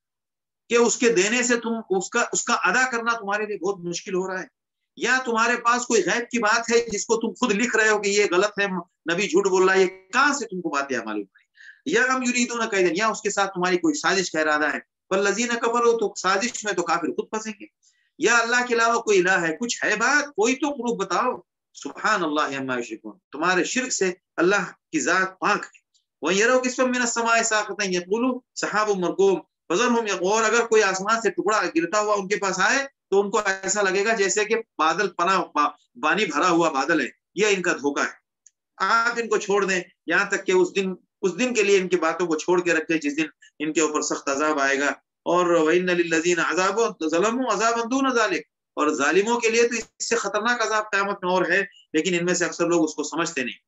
کہ اس کے دینے سے تم اس کا ادا کرنا تمہارے لیے بہت مشکل ہو رہا ہے؟ یا تمہارے پاس کوئی غیب کی بات ہے جس کو تم خود لکھ رہے ہو کہ یہ غلط ہے، نبی جھوٹ بول رہا ہے؟ یہ کہاں سے تم کو باتیں معلوم پڑی؟ یا ہم یریدون کیدا، یا اس کے ساتھ تمہاری کوئی سازش کا ارادہ ہے؟ वल्लज़ीना कफ़रू, तो साजिश में तो काफिर खुद फंसेंगे। या अल्लाह के अलावा कोई इलाह है, कुछ है बात, कोई तो प्रूफ बताओ। सुब्हान अल्लाह अम्मा युश्रिकून, तुम्हारे शिर्क से अल्लाह की जात पाक है। वहीं यरो किस्म मिनस समाए साक़ितन यक़ूलू सहाबुम मरकूम फज़रहुम यक़ून, और अगर कोई आसमान से टुकड़ा गिरता हुआ उनके पास आए तो उनको ऐसा लगेगा जैसे कि बादल पानी भरा हुआ बादल है, ये इनका धोखा है, आप इनको छोड़ दें, यहाँ तक कि उस दिन के लिए इनकी बातों को छोड़ के रखें जिस दिन इनके ऊपर सख्त अजाब आएगा। और वइन्ना लिल्लज़ीना ज़लमू अज़ाबन दून ज़ालिक, और जालिमों के लिए तो इससे खतरनाक अजाब क़यामत में और है, लेकिन इनमें से अक्सर लोग उसको समझते नहीं।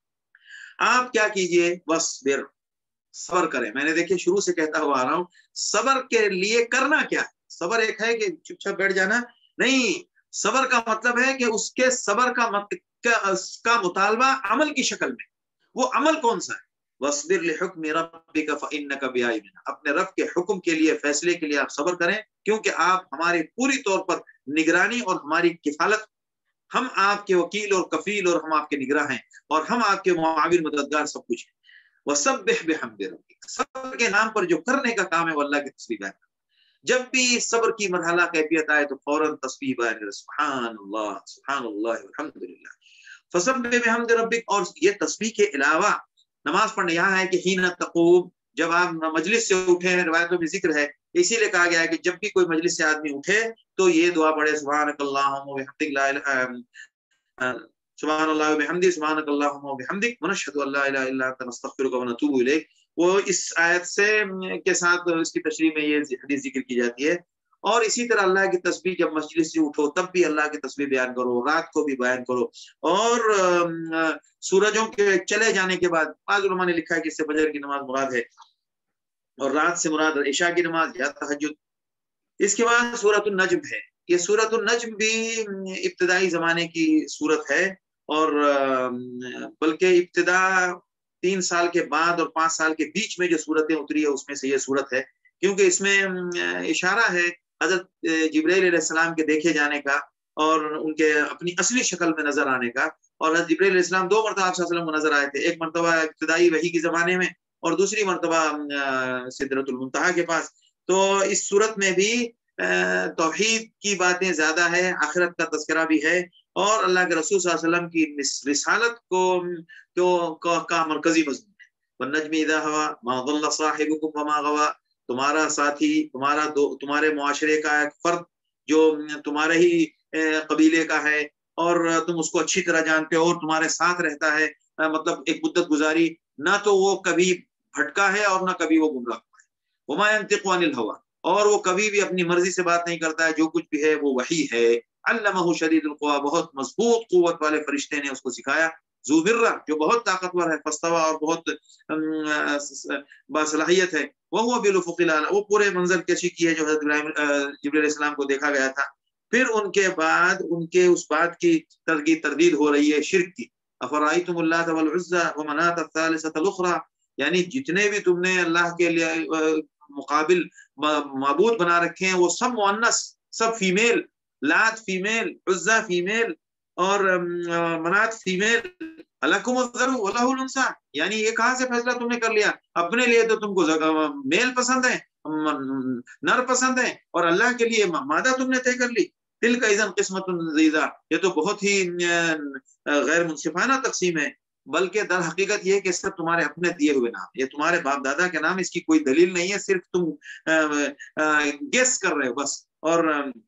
आप क्या कीजिए, वस्बिर, सबर करें। मैंने देखिए शुरू से कहता हुआ आ रहा हूं, सबर के लिए करना क्या है। सबर एक है कि चुपचाप बैठ जाना नहीं, सबर का मतलब है कि उसके सबर का मुतालबा अमल की शक्ल में। वो अमल कौन सा है? वस्बिर लिहुक्मि रब्बिका फइन्नका बिअयुनिना, अपने रब के हुक्म के लिए, फैसले के लिए आप सबर करें, क्योंकि आप हमारे पूरी तौर पर निगरानी और हमारी किफालत, हम आपके वकील और कफील और हम आपके निगरान हैं, और हम आपके मुआविन मददगार सब कुछ है। वसब्बिह बिहम्दि रब्बिक, सब्र के नाम पर जो करने का काम है वो अल्लाह की तस्बीह बयान। जब भी सब्र की मरहला कैफियत आए तो फौरन तस्बीह बयान करें, सुभानअल्लाह सुभानअल्लाह वल्हम्दुलिल्लाह फसब्बिह बिहम्दि रब्बिक। और ये तस्बीह के अलावा नमाज पढ़ने यहाँ है कि हीना तक़ूम, जब आप मजलिस से उठे हैं, रिवायतों में जिक्र है, इसीलिए कहा गया है कि जब भी कोई मजलिस से आदमी उठे तो ये दुआ पढ़े, सुब्हानकल्लाहुम्मा व बिहम्दिक सुब्हानअल्लाह व बिहम्दिही सुब्हानकल्लाहुम्मा व बिहम्दिक व नशहदु अल्ला इलाहा इल्ला अंता नस्तगफिरुका व नतूबु इलैक। वो इस आयत से के साथ इसकी तशरीह में ये हदीस जिक्र की जाती है। और इसी तरह अल्लाह की तस्बीह, जब मजलिस से उठो तब भी अल्लाह की तस्बीह बयान करो, रात को भी बयान करो। और सूरजों के चले जाने के बाद बाज़ उलमा ने लिखा है कि इससे फजर की नमाज मुराद है, और रात से मुराद इशा की नमाज या तहज्जुद। इसके बाद सूरतुन नज्म है। ये सूरतुन नज्म भी इब्तिदाई जमाने की सूरत है, और बल्कि इब्तिदा 3 साल के बाद और 5 साल के बीच में जो सूरतें उतरी है उसमें से ये सूरत है, क्योंकि इसमें इशारा है हजरत जिब्रील अलैहिस्सलाम के देखे जाने का और उनके अपनी असली शक्ल में नजर आने का। और हजरत जिब्रील अलैहिस्सलाम 2 मरतबा आप सल्लल्लाहु अलैहि वसल्लम को नजर आए थे, एक मरतबा इब्तिदाई वही के जमाने में और दूसरी मरतबा सिदरतुल मुंतहा के पास। तो इस सूरत में भी तौहीद की बातें ज्यादा है, आखिरत का तज़किरा भी है, और अल्लाह के रसूल सल्लल्लाहु अलैहि वसल्लम की रिसालत का मरकजी मज़मून है। वन्नज्मि इज़ा हवा मा ज़ल्ला साहिबुकुम वमा गवा, तुम्हारा साथी, तुम्हारे मुआशरे का एक फर्द जो तुम्हारे ही कबीले का है और तुम उसको अच्छी तरह जानते हो और तुम्हारे साथ रहता है, मतलब एक मुद्दत गुजारी, ना तो वो कभी भटका है और ना कभी वो गुमराह हुआ है। वमा यंतिक़ु अनिल हवा, और वो कभी भी अपनी मर्जी से बात नहीं करता है, जो कुछ भी है वो वही है। अल्लमहु शदीदुल क़ुवा, बहुत मजबूत कुव्वत वाले फरिश्ते ने उसको सिखाया। ज़ुबिर्रा, जो बहुत ताकतवर है, फस्तवा, और बहुत बासलाहियत है। वह बिलुफ़ुक़िल आला, वो पूरे मंजर कशी की है जो हज़रत जिब्रील अलैहिस्सलाम को देखा गया था। फिर उनके बाद उनके उस बात की तरदीद हो रही है शिर्क की। अफ़रअयतुमुल लात वल उज़्ज़ा व मनात अथ-थालिसतल उख़रा, यानी जितने भी तुमने अल्लाह के लिए मुकाबिल माबूद बना रखे हैं वो सब मुअन्नस, सब फीमेल, लात फीमेल, उज़्ज़ा फीमेल और मनात फीमेल। अलकुमुज़्ज़करु व लहुल उन्सा, यानी ये कहाँ से फैसला तुमने कर लिया? अपने लिए तो तुमको मेल पसंद है, नर पसंद है, और अल्लाह के लिए मादा तुमने तय कर ली। तिल्का इज़न क़िस्मतुन ज़ीज़ा, ये तो बहुत ही गैर मुनसिफाना तक़सीम है। बल्कि दर हकीकत ये है कि सब तुम्हारे अपने दिए हुए नाम, ये तुम्हारे बाप दादा के नाम, इसकी कोई दलील नहीं है, सिर्फ तुम गेस कर रहे हो बस, और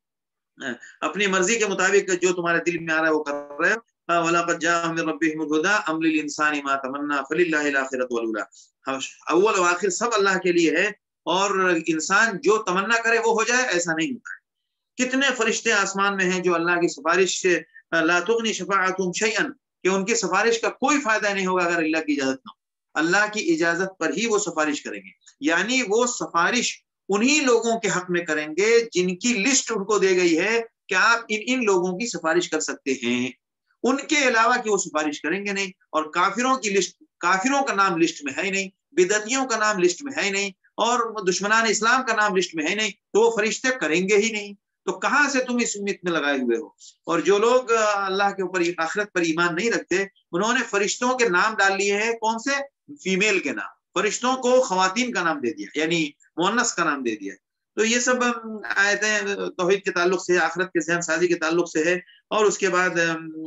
अपनी मर्जी के मुताबिक जो तुम्हारे दिल में आ रहा है वो कर रहे हो। वलक़द जाअहुम मिन रब्बिहिमुल हुदा अम लिल इंसानी मा तमन्ना फलिल्लाहिल आखिरतु वल ऊला, अव्वल और आखिर सब अल्लाह के लिए है, और इंसान जो तमन्ना करे वो हो जाए, ऐसा नहीं होता है। कितने फरिश्ते आसमान में हैं जो अल्लाह की सिफारिश से ला तुगनी शफाअतुहुम शैअन, कि उनकी सिफारिश का कोई फायदा नहीं होगा अगर अल्लाह की इजाजत ना हो। अल्लाह की इजाजत पर ही वो सिफारिश करेंगे, यानी वो सिफारिश उन्हीं लोगों के हक में करेंगे जिनकी लिस्ट उनको दी गई है कि आप इन लोगों की सिफारिश कर सकते हैं, उनके अलावा की वो सिफारिश करेंगे नहीं। और काफिरों की लिस्ट, काफिरों का नाम लिस्ट में है ही नहीं, बिदअतियों का नाम लिस्ट में है ही नहीं, और दुश्मनान इस्लाम का नाम लिस्ट में है नहीं, तो वो फरिश्ते करेंगे ही नहीं। तो कहां से तुम इस उम्मीद में लगाए हुए हो? और जो लोग अल्लाह के ऊपर आखिरत पर ईमान नहीं रखते, उन्होंने फरिश्तों के नाम डाल लिए हैं, कौन से? फीमेल के नाम, फरिश्तों को खवातीन का नाम दे दिया, यानी मुअन्नस का नाम दे दिया। تو یہ سب آیتیں توحید کے تعلق سے، آخرت کے ذہن سازی کے تعلق سے ہے. اور اس کے بعد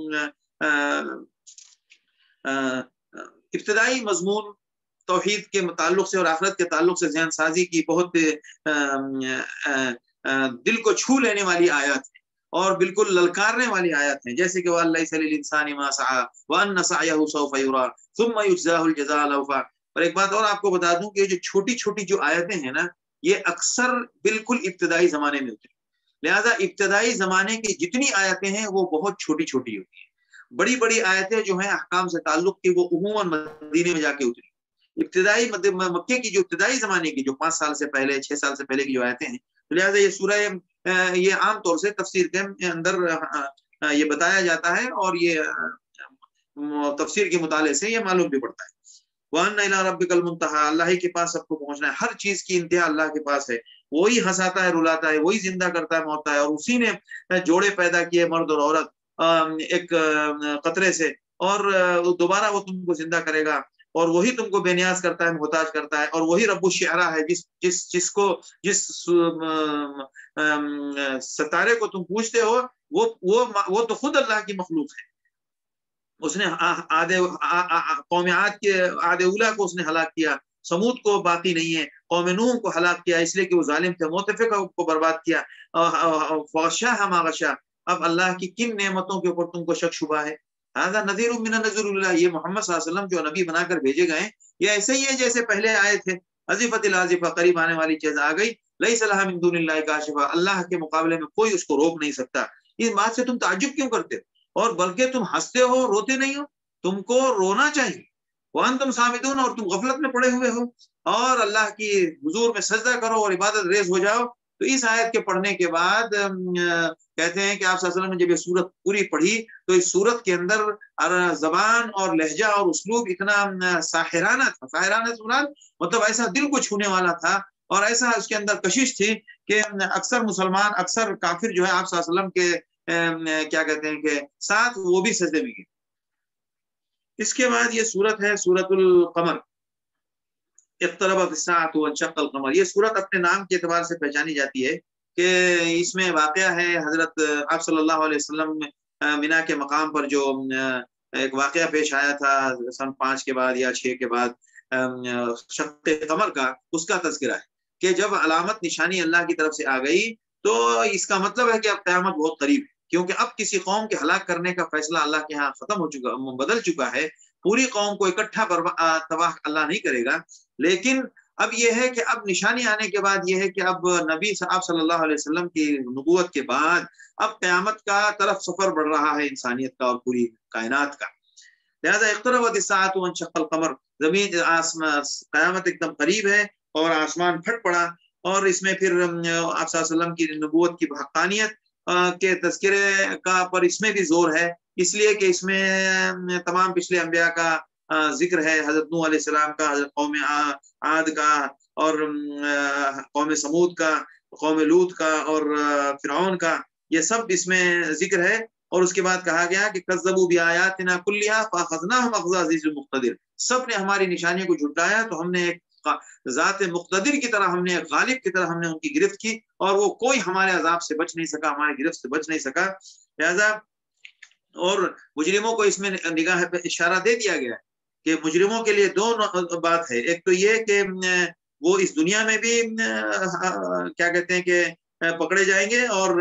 ابتدائی مضمون توحید کے تعلق سے اور آخرت کے تعلق سے ذہن سازی کی بہت دل کو چھو لینے والی آیات ہیں اور بالکل للکارنے والی آیات ہیں، جیسے کہ وَلَيْسَ لِلْإِنسَانِ مَا سَعَىٰ وَأَنَّ سَعْيَهُ سَوْفَ يُرَىٰ ثُمَّ يُجْزَاهُ الْجَزَاءَ الْأَوْفَىٰ. اور ایک بات اور آپ کو بتا دوں کہ جو چھوٹی چھوٹی جو آیتیں ہیں نا، یہ اکثر بالکل ابتدائی زمانے میں ہوتی ہیں. لہٰذا ابتدائی زمانے کی جتنی آیتیں ہیں وہ بہت چھوٹی چھوٹی ہوتی ہیں. بڑی بڑی آیتیں جو ہیں احکام سے تعلق کی وہ عموماً مدینے میں جا کے اتری. ابتدائی مکے کی جو ابتدائی زمانے کی جو 5 سال سے پہلے 6 سال سے پہلے کی جو آیتیں ہیں، لہٰذا یہ سورہ یہ عام طور سے تفسیر کے اندر یہ بتایا جاتا ہے اور یہ تفسیر کے مطالعے سے یہ معلوم بھی پڑتا ہے. وَأَنَّ إِلَىٰ رَبِّكَ الْمُنتَهَىٰ، اللہ ہی کے پاس سب کو پہنچنا ہے. ہر چیز کی انتہا اللہ کے پاس ہے. وہی ہنساتا ہے، رلاتا ہے، وہی زندہ کرتا ہے، موتا ہے. اور اسی نے جوڑے پیدا کیے مرد اور عورت ایک قطرے سے، اور دوبارہ وہ تم کو زندہ کرے گا. اور وہی تم کو بے نیاز کرتا ہے، محتاج کرتا ہے. اور وہی رب الشعراء ہے، جس ستارے کو تم پوچھتے ہو وہ تو خود اللہ کی مخلوق ہے. اس نے قوم عاد اولا کو اس نے ہلاک کیا، سمود کو باقی نہیں ہے، قوم نوح کو ہلاک کیا اس لیے کہ وہ ظالم تھے، مؤتفقہ کو برباد کیا. فغشاها ما غشا. اب اللہ کی کن نعمتوں کے اوپر تم کو شک شبہ ہے؟ هذا نذیر من النذر اللہ. یہ محمد صلی اللہ علیہ وسلم جو نبی بنا کر بھیجے گئے یہ ایسے ہی ہے جیسے پہلے آئے تھے. ازفت الازفہ، قریب آنے والی چیز آ گئی. لیس لہا من دون اللہ کاشفہ، اللہ کے مقابلے میں کوئی اس کو روک نہیں سکتا. اس بات سے تم تعجب کیوں کرتے ہو؟ اور بلکہ تم ہنستے ہو، روتے نہیں ہو. تم کو رونا چاہیے. وانتم سامدون، اور تم غفلت میں پڑے ہوئے ہو. اور اللہ کی حضور میں سجدہ کرو اور عبادت ریز ہو جاؤ. تو اس آیت کے پڑھنے کے بعد کہتے ہیں کہ آپ صلی اللہ علیہ وسلم نے جب یہ سورت پوری پڑھی تو اس سورت کے اندر زبان اور لہجہ اور اسلوب اتنا ساحرانہ تھا. ساحرانہ مطلب ایسا دل کو چھونے والا تھا اور ایسا اس کے اندر کشش تھی کہ اکثر مسلمان، اکثر کافر جو ہے آپ صلی اللہ علیہ وسلم کے کیا کہتے ہیں کہ ساتھ وہ بھی سجدے میں گئے. اس کے بعد یہ سورت ہے سورت القمر. اقتربت الساعۃ وانشق القمر. یہ سورت اپنے نام کے اعتبار سے پہچانی جاتی ہے کہ اس میں واقعہ ہے حضرت آپ صلی اللہ علیہ وسلم مینا کے مقام پر جو ایک واقعہ پیش آیا تھا سن 5 کے بعد یا 6 کے بعد شق قمر کا، اس کا تذکرہ ہے کہ جب علامت نشانی اللہ کی طرف سے آ گئی تو اس کا مطلب ہے کہ اب قیامت بہت قریب ہے. کیونکہ اب کسی قوم کے ہلاک کرنے کا فیصلہ اللہ کے ہاں ختم ہو چکا، بدل چکا ہے. پوری قوم کو اکٹھا تباہ اللہ نہیں کرے گا. لیکن اب یہ ہے کہ اب نشانی آنے کے بعد یہ ہے کہ اب نبی صاحب صلی اللہ علیہ وسلم کی نبوت کے بعد اب قیامت کا طرف سفر بڑھ رہا ہے انسانیت کا اور پوری کائنات کا. لہذا اقتربت الساعۃ وانشق القمر، زمین قیامت ایک دم قریب ہے اور آسمان پھٹ پڑا. اور اس میں پھر آپ صلی اللہ علیہ وسلم کی نبوت کی حقانیت کے تذکرے کا پر اس میں بھی زور ہے، اس لیے کہ اس میں تمام پچھلے انبیاء کا ذکر ہے. حضرت نوح علیہ السلام کا، حضرت قوم عاد کا، اور قوم سمود کا، قوم لوط کا، اور فرعون کا، یہ سب اس میں ذکر ہے. اور اس کے بعد کہا گیا کہ کذبوا بآیاتنا کلیہا فاخذناہم اخذ عزیز مقتدر. سب نے ہماری نشانیوں کو جھٹلایا تو ہم نے ایک ذات مقتدر کی طرح، ہم نے ایک غالب کی طرح ہم نے ان کی گرفت کی اور وہ کوئی ہمارے عذاب سے بچ نہیں سکا، ہماری گرفت سے بچ نہیں سکا. لہذا اور مجرموں کو اس میں نگاہ پہ اشارہ دے دیا گیا کہ مجرموں کے لیے 2 بات ہے. ایک تو یہ کہ وہ اس دنیا میں بھی کیا کہتے ہیں کہ پکڑے جائیں گے اور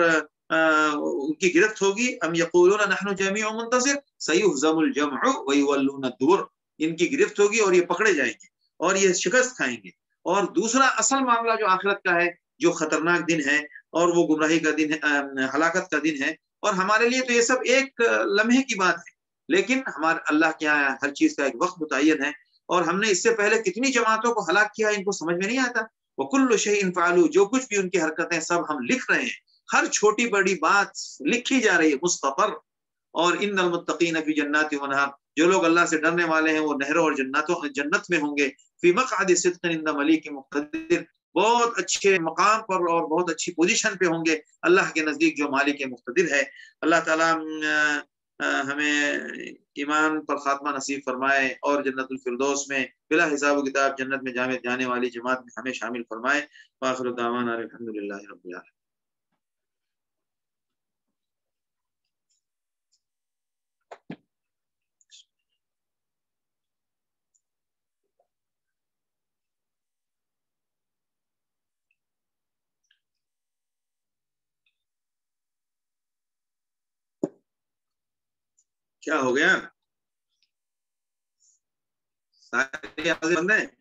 ان کی گرفت ہوگی. ام یقولون نحن جمیع منتصر سیہزم الجمع ویولون الدبر. ان کی گرفت ہوگی اور یہ پکڑے جائیں گے اور یہ شکست کھائیں گے. اور دوسرا اصل معاملہ جو آخرت کا ہے، جو خطرناک دن ہے اور وہ گمراہی کا دن ہے، ہلاکت کا دن ہے. اور ہمارے لیے تو یہ سب ایک لمحے کی بات ہے، لیکن ہمارے اللہ کے یہاں ہر چیز کا ایک وقت متعین ہے. اور ہم نے اس سے پہلے کتنی جماعتوں کو ہلاک کیا، ان کو سمجھ میں نہیں آتا. وَكُلُّ شَيْءٍ فَعَلُوا، جو کچھ بھی ان کی حرکتیں سب ہم لکھ رہے ہیں، ہر چھوٹی بڑی بات لکھی جا رہی ہے مستقر. اور ان المتقین فی جنات ونہر، جو لوگ اللہ سے ڈرنے والے ہیں وہ نہروں اور جنت میں ہوں گے. فی مقعد صدق عند ملیک مقتدر، بہت اچھے مقام پر اور بہت اچھی پوزیشن پہ ہوں گے اللہ کے نزدیک جو مالک مقتدر ہے. اللہ تعالیٰ ہمیں ایمان پر خاتمہ نصیب فرمائے اور جنت الفردوس میں بلا حساب و کتاب جنت میں جانے والی جماعت میں ہمیں شامل فرمائے. وآخر دعوانا الحمدللہ رب العالمین. کیا ہو گیا؟ سارے آوازیں بند ہیں؟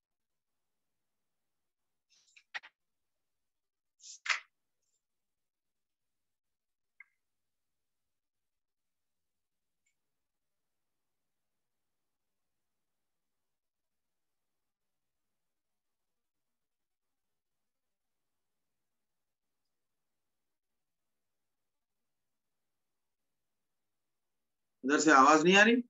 ادھر سے آواز نہیں آ رہی؟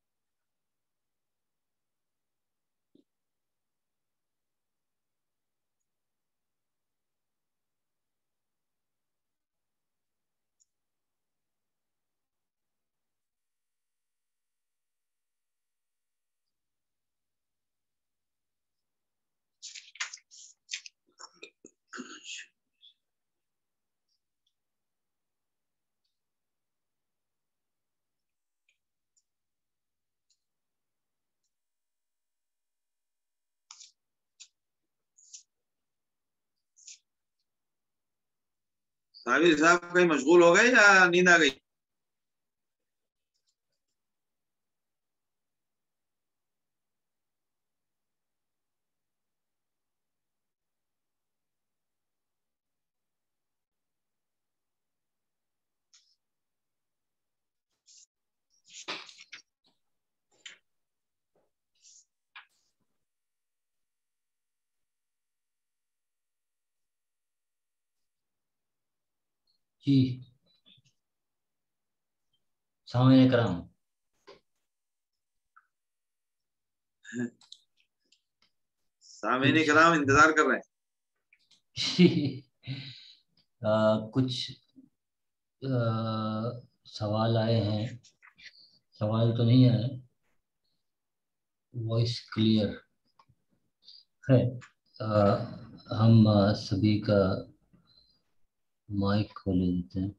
صابر صاحب کہیں مشغول ہو گئے یا نیند آ گئی؟ جی سامعین کرام، سامعین کرام انتظار کر رہے ہیں. کچھ سوال آئے ہیں. سوال تو نہیں آئے، وائس کلیئر ہے. ہم سبھی کا مائک کھولے دیتے ہیں.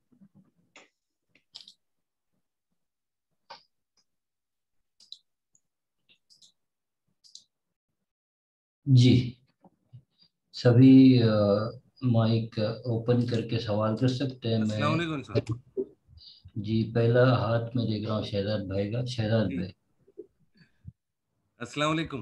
جی سبھی مائک اوپن کر کے سوال کر سکتے ہیں. السلام علیکم سر. جی پہلا ہاتھ میں دیکھ رہا ہوں شہزاد بھائی کا. شہزاد بھائی السلام علیکم.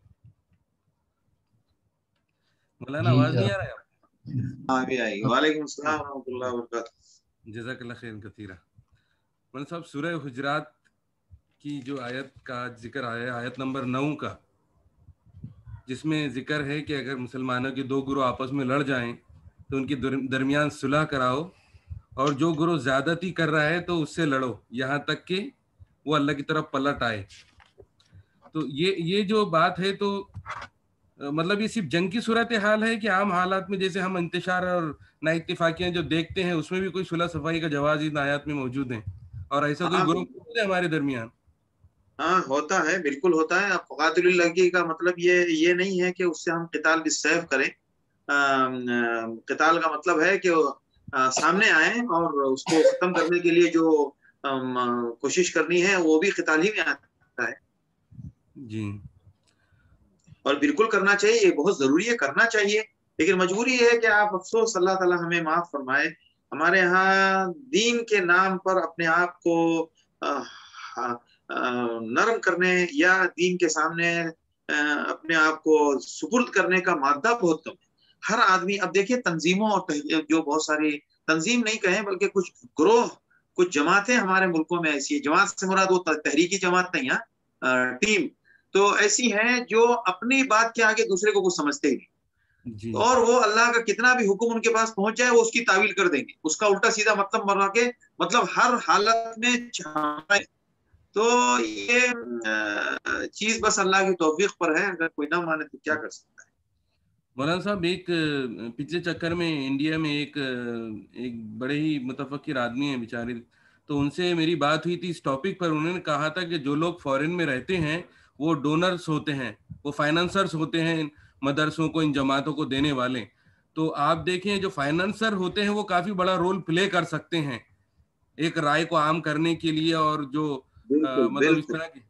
مولانا آواز نہیں آ رہا ہے آپ؟ ہاں بھی آئی. وعلیکم السلام ورحمۃ اللہ وبرکاتہ. جزاک اللہ خیر کثیرہ. مولانا صاحب سورہ حجرات کی جو آیت کا ذکر آیا ہے، آیت نمبر 9 کا، جس میں ذکر ہے کہ اگر مسلمانوں کے دو گروہ آپس میں لڑ جائیں تو ان کے درمیان صلح کراؤ، اور جو گروہ زیادتی کر رہا ہے تو اس سے لڑو یہاں تک کہ وہ اللہ کی طرف پلٹ آئے. تو یہ جو بات ہے تو مطلب یہ صرف جنگ کی صورتحال ہے کہ عام حالات میں جیسے ہم انتشار اور نا اتفاقیاں جو دیکھتے ہیں اس میں بھی کوئی صلح صفائی کا جواز ان آیات میں موجود ہیں، اور ایسا کوئی گروہ موجود ہے ہمارے درمیان؟ ہاں ہوتا ہے، بالکل ہوتا ہے. قاتل اللہ کا مطلب یہ نہیں ہے کہ اس سے ہم قتال بالسیف کریں. قتال کا مطلب ہے کہ سامنے آئیں اور اس کو ختم کرنے کے لیے جو کوشش کرنی ہے وہ بھی قتال ہی میں آتا ہے. جی اور بالکل کرنا چاہیے، یہ بہت ضروری ہے، کرنا چاہیے. لیکن مجبوری یہ ہے کہ آپ افسوس، اللہ تعالیٰ ہمیں معاف فرمائے، ہمارے ہاں دین کے نام پر اپنے آپ کو نرم کرنے یا دین کے سامنے اپنے آپ کو سپرد کرنے کا مادہ بہت کم ہے. ہر آدمی، اب دیکھیے تنظیموں اور جو بہت ساری تنظیم نہیں کہیں بلکہ کچھ گروہ، کچھ جماعتیں ہمارے ملکوں میں ایسی ہے. جماعت سے مراد وہ تحریکی جماعت نہیں ہے، ٹیم تو ایسی ہیں جو اپنی بات کے آگے دوسرے کو کچھ سمجھتے ہی نہیں. جی اور وہ اللہ کا کتنا بھی حکم ان کے پاس پہنچ جائے وہ اس کی تعویل کر دیں گے، اس کا الٹا سیدھا مطلب بنا کے مطلب ہر حالت میں چھاپیں. تو یہ چیز بس اللہ کی توفیق پر ہے، اگر کوئی نہ مانے تو کیا کر سکتا ہے. مولانا صاحب ایک پچھلے چکر میں انڈیا میں ایک بڑے ہی متفکر آدمی ہیں بیچارے، تو ان سے میری بات ہوئی تھی اس ٹاپک پر. انہوں نے کہا تھا کہ جو لوگ فورن میں رہتے ہیں وہ ڈونرز ہوتے ہیں, وہ فائنانسرز ہوتے ہیں ان مدرسوں کو, ان جماعتوں کو دینے والے. تو آپ دیکھیں جو فائنانسر ہوتے ہیں وہ کافی بڑا رول پلے کر سکتے ہیں ایک رائے کو عام کرنے کے لیے. اور جو مطلب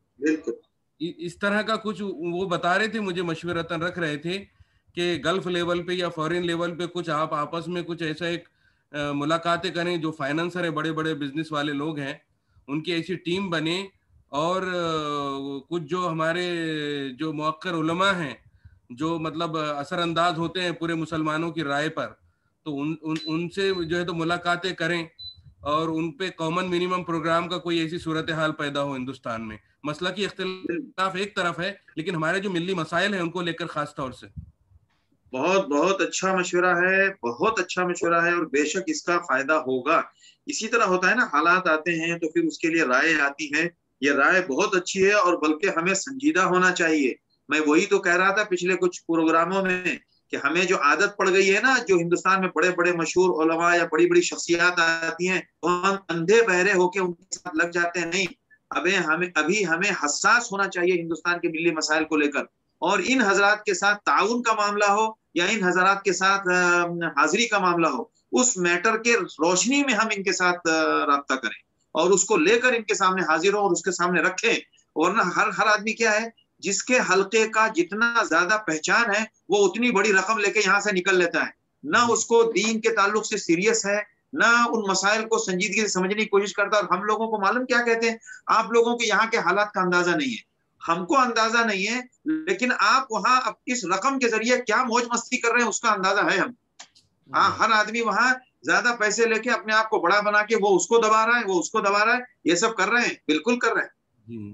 اس طرح کا کچھ وہ بتا رہے تھے مجھے, مشورتاً رکھ رہے تھے کہ گلف لیول پہ یا فورن لیول پہ کچھ آپ آپس میں کچھ ایسا ایک ملاقاتیں کریں, جو فائنانسر ہے, بڑے بڑے بزنس والے لوگ ہیں, ان کی ایسی ٹیم بنے, اور کچھ جو ہمارے جو موقر علماء ہیں جو مطلب اثر انداز ہوتے ہیں پورے مسلمانوں کی رائے پر, تو ان سے جو ہے تو ملاقاتیں کریں, اور ان پہ کامن منیمم پروگرام کا کوئی ایسی صورتحال پیدا ہو ہندوستان میں. مسئلہ کی اختلاف ایک طرف ہے, لیکن ہمارے جو ملی مسائل ہیں ان کو لے کر خاص طور سے. بہت بہت اچھا مشورہ ہے, بہت اچھا مشورہ ہے, اور بے شک اس کا فائدہ ہوگا. اسی طرح ہوتا ہے نا, حالات آتے ہیں تو پھر اس کے لیے رائے آتی ہے. یہ رائے بہت اچھی ہے, اور بلکہ ہمیں سنجیدہ ہونا چاہیے. میں وہی تو کہہ رہا تھا پچھلے کچھ پروگراموں میں کہ ہمیں جو عادت پڑ گئی ہے نا, جو ہندوستان میں بڑے بڑے مشہور علماء یا بڑی بڑی شخصیات آتی ہیں تو ہم اندھے بہرے ہو کے ان کے ساتھ لگ جاتے ہیں. نہیں, ابھی ہمیں حساس ہونا چاہیے ہندوستان کے ملی مسائل کو لے کر, اور ان حضرات کے ساتھ تعاون کا معاملہ ہو یا ان حضرات کے ساتھ حاضری کا معاملہ ہو, اس میٹر کے روشنی میں ہم ان کے ساتھ رابطہ کریں اور اس کو لے کر ان کے سامنے حاضر ہوں اور اس کے سامنے رکھیں. ورنہ ہر آدمی کیا ہے, جس کے حلقے کا جتنا زیادہ پہچان ہے وہ اتنی بڑی رقم لے کے یہاں سے نکل لیتا ہے, نہ اس کو دین کے تعلق سے سیریس ہے, نہ ان مسائل کو سنجیدگی سے سمجھنے کی کوشش کرتا. اور ہم لوگوں کو معلوم کیا کہتے ہیں, آپ لوگوں کو یہاں کے حالات کا اندازہ نہیں ہے, ہم کو اندازہ نہیں ہے, لیکن آپ وہاں اس رقم کے ذریعے کیا موج مستی کر رہے ہیں اس کا اندازہ ہے. ہر آدمی وہاں زیادہ پیسے لے کے اپنے آپ کو بڑا بنا کے وہ اس کو دبا رہا ہے, وہ اس کو دبا رہا ہے, یہ سب کر رہے ہیں, بالکل کر رہے ہیں.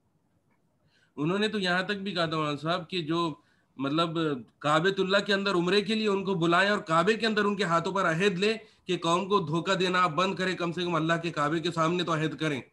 انہوں نے تو یہاں تک بھی کہا تھا مولانا صاحب کہ جو مطلب کعبۃ اللہ کے اندر عمرے کے لیے ان کو بلائیں اور کعبے کے اندر ان کے ہاتھوں پر عہد لے کہ قوم کو دھوکہ دینا آپ بند کریں, کم سے کم اللہ کے کعبے کے سامنے تو عہد کریں.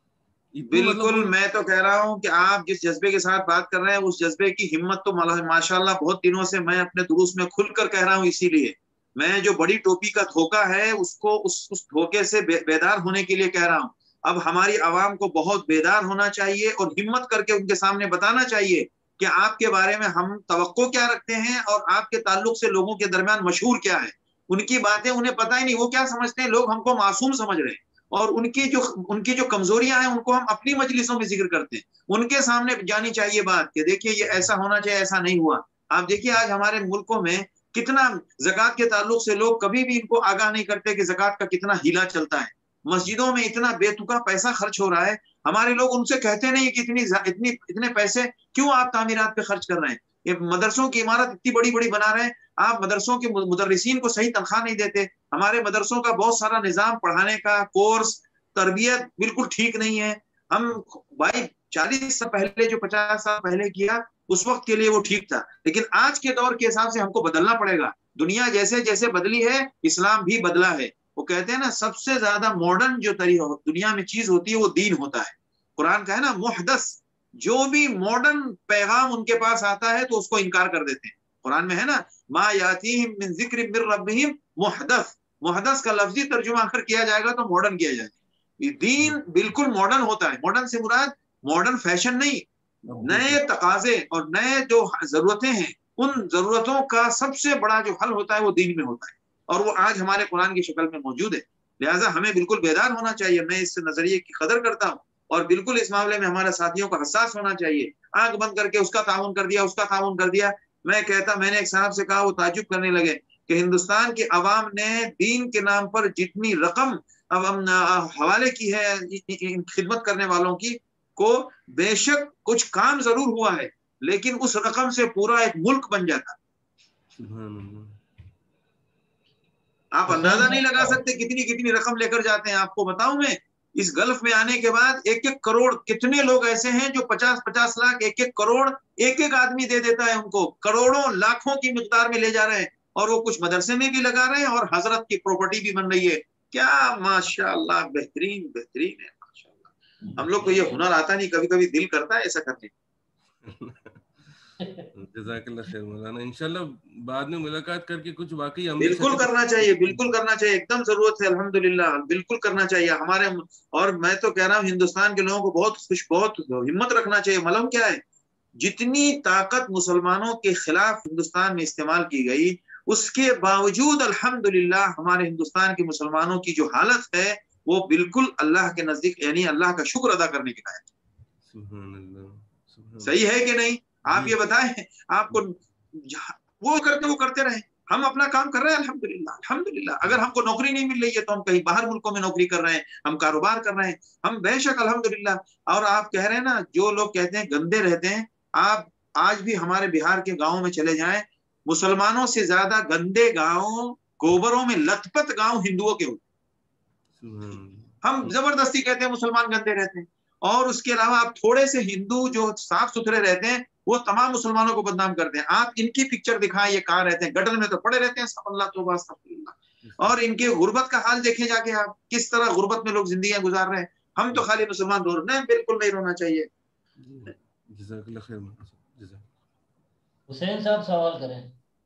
بالکل, میں تو کہہ رہا ہوں کہ آپ جس جذبے کے ساتھ بات کر رہے ہیں اس جذبے کی ہمت تو ماشاءاللہ بہت دنوں سے میں اپنے دروس میں کھل کر کہہ رہا ہوں. اسی لیے میں جو بڑی ٹوپی کا دھوکہ ہے اس کو اس دھوکے سے بیدار ہونے کے لیے کہہ رہا ہوں. اب ہماری عوام کو بہت بیدار ہونا چاہیے اور ہمت کر کے ان کے سامنے بتانا چاہیے کہ آپ کے بارے میں ہم توقع کیا رکھتے ہیں اور آپ کے تعلق سے لوگوں کے درمیان مشہور کیا ہے. ان کی باتیں انہیں پتہ ہی نہیں, وہ کیا سمجھتے ہیں, لوگ ہم کو معصوم سمجھ رہے ہیں, اور ان کی جو کمزوریاں ہیں ان کو ہم اپنی مجلسوں میں ذکر کرتے ہیں. ان کے سامنے جانی چاہیے بات کہ دیکھیے یہ ایسا ہونا چاہیے, ایسا نہیں ہوا. آپ دیکھیے آج ہمارے ملکوں میں کتنا زکوٰۃ کے تعلق سے لوگ کبھی بھی ان کو آگاہ نہیں کرتے کہ زکوٰۃ کا کتنا ہیلا چلتا ہے. مسجدوں میں اتنا بے تکا پیسہ خرچ ہو رہا ہے, ہمارے لوگ ان سے کہتے نہیں کہ اتنے پیسے کیوں آپ تعمیرات پہ خرچ کر رہے ہیں. یہ مدرسوں کی عمارت اتنی بڑی بڑی بنا رہے ہیں, آپ مدرسوں کے مدرسین کو صحیح تنخواہ نہیں دیتے. ہمارے مدرسوں کا بہت سارا نظام, پڑھانے کا کورس, تربیت بالکل ٹھیک نہیں ہے. ہم بھائی 40 سال پہلے جو 50 سال پہلے کیا اس وقت کے لیے وہ ٹھیک تھا, لیکن آج کے دور کے حساب سے ہم کو بدلنا پڑے گا. دنیا جیسے جیسے بدلی ہے اسلام بھی بدلا ہے. وہ کہتے ہیں نا سب سے زیادہ ماڈرن جو دنیا میں چیز ہوتی ہے وہ دین ہوتا ہے. قرآن کا ہے نا محدث, جو بھی ماڈرن پیغام ان کے پاس آتا ہے تو اس کو انکار کر دیتے ہیں. قرآن میں ہے نا ما یاتیہم من ذکر من ربہم محدث, محدث کا لفظی ترجمہ اگر کیا جائے گا تو ماڈرن کیا جائے گا. دین بالکل ماڈرن ہوتا ہے. ماڈرن سے مراد ماڈرن فیشن نہیں, نئے تقاضے اور نئے جو ضرورتیں ہیں ان ضرورتوں کا سب سے بڑا جو حل ہوتا ہے وہ دین میں ہوتا ہے, اور وہ آج ہمارے قرآن کی شکل میں موجود ہے. لہٰذا ہمیں بالکل بیدار ہونا چاہیے. میں اس نظریے کی قدر کرتا ہوں, اور بالکل اس معاملے میں ہمارے ساتھیوں کو حساس ہونا چاہیے. آنکھ بند کر کے اس کا تعاون کر دیا, اس کا تعاون کر دیا. میں نے ایک صاحب سے کہا, وہ تعجب کرنے لگے کہ ہندوستان کے عوام نے دین کے نام پر جتنی رقم حوالے کی ہے خدمت کرنے والوں کی کو, بے شک کچھ کام ضرور ہوا ہے, لیکن اس رقم سے پورا ایک ملک بن جاتا. آپ اندازہ نہیں لگا سکتے کتنی رقم لے کر جاتے ہیں. آپ کو بتاؤں میں, اس گلف میں آنے کے بعد 1-1 کروڑ, کتنے لوگ ایسے ہیں جو 50-50 لاکھ 1-1 کروڑ ایک آدمی دے دیتا ہے ان کو, کروڑوں لاکھوں کی مقدار میں لے جا رہے ہیں, اور وہ کچھ مدرسے میں بھی لگا رہے ہیں اور حضرت کی پراپرٹی بھی بن رہی ہے. کیا ماشاءاللہ, بہترین بہترین ہے ماشاءاللہ. ہم لوگ کو یہ ہنر آتا نہیں, کبھی کبھی دل کرتا ہے ایسا کرنے. जज़ाकल्लाह खैर मौलाना, इंशाल्लाह बाद में मुलाकात करके कुछ वाकई हम बिल्कुल करना चाहिए, बिल्कुल करना चाहिए, एकदम जरूरत है, अल्हम्दुलिल्लाह बिल्कुल करना चाहिए हमारे। और मैं तो कह रहा हूँ हिंदुस्तान के लोगों को बहुत हिम्मत रखना चाहिए। मालूम क्या है, जितनी ताकत मुसलमानों के खिलाफ हिंदुस्तान में इस्तेमाल की गई, उसके बावजूद अल्हम्दुलिल्लाह हमारे हिंदुस्तान के मुसलमानों की जो हालत है वो बिल्कुल अल्लाह के नजदीक, यानी अल्लाह का शुक्र अदा करने के लायक। सही है कि नहीं? आप ये बताएं, आपको वो करते रहे, हम अपना काम कर रहे हैं अल्हम्दुलिल्लाह अल्हम्दुलिल्लाह। अगर हमको नौकरी नहीं मिल रही है तो हम कहीं बाहर मुल्कों में नौकरी कर रहे हैं, हम कारोबार कर रहे हैं, हम बेशक अल्हम्दुलिल्लाह। और आप कह रहे हैं ना, जो लोग कहते हैं गंदे रहते हैं, आप आज भी हमारे बिहार के गाँव में चले जाएं, मुसलमानों से ज्यादा गंदे गाँव, गोबरों में लथपथ गाँव हिंदुओं के होते। हम जबरदस्ती कहते हैं मुसलमान गंदे रहते हैं, और उसके अलावा आप थोड़े से हिंदू जो साफ सुथरे रहते हैं वो तमाम मुसलमानों को बदनाम करते हैं। आप इनकी पिक्चर दिखाएं, ये कहाँ रहते हैं? गटर में तो पड़े रहते हैं, सब अल्लाह तौबा अस्तगफिरुल्लाह। और इनके गुर्बत का हाल देखें जाके आप, किस तरह गुर्बत में लोग जिंदगी गुजार रहे हैं। हम तो खाली मुसलमान रो रहे हैं, बिल्कुल नहीं रोना चाहिए। हुसैन साहब सवाल करें।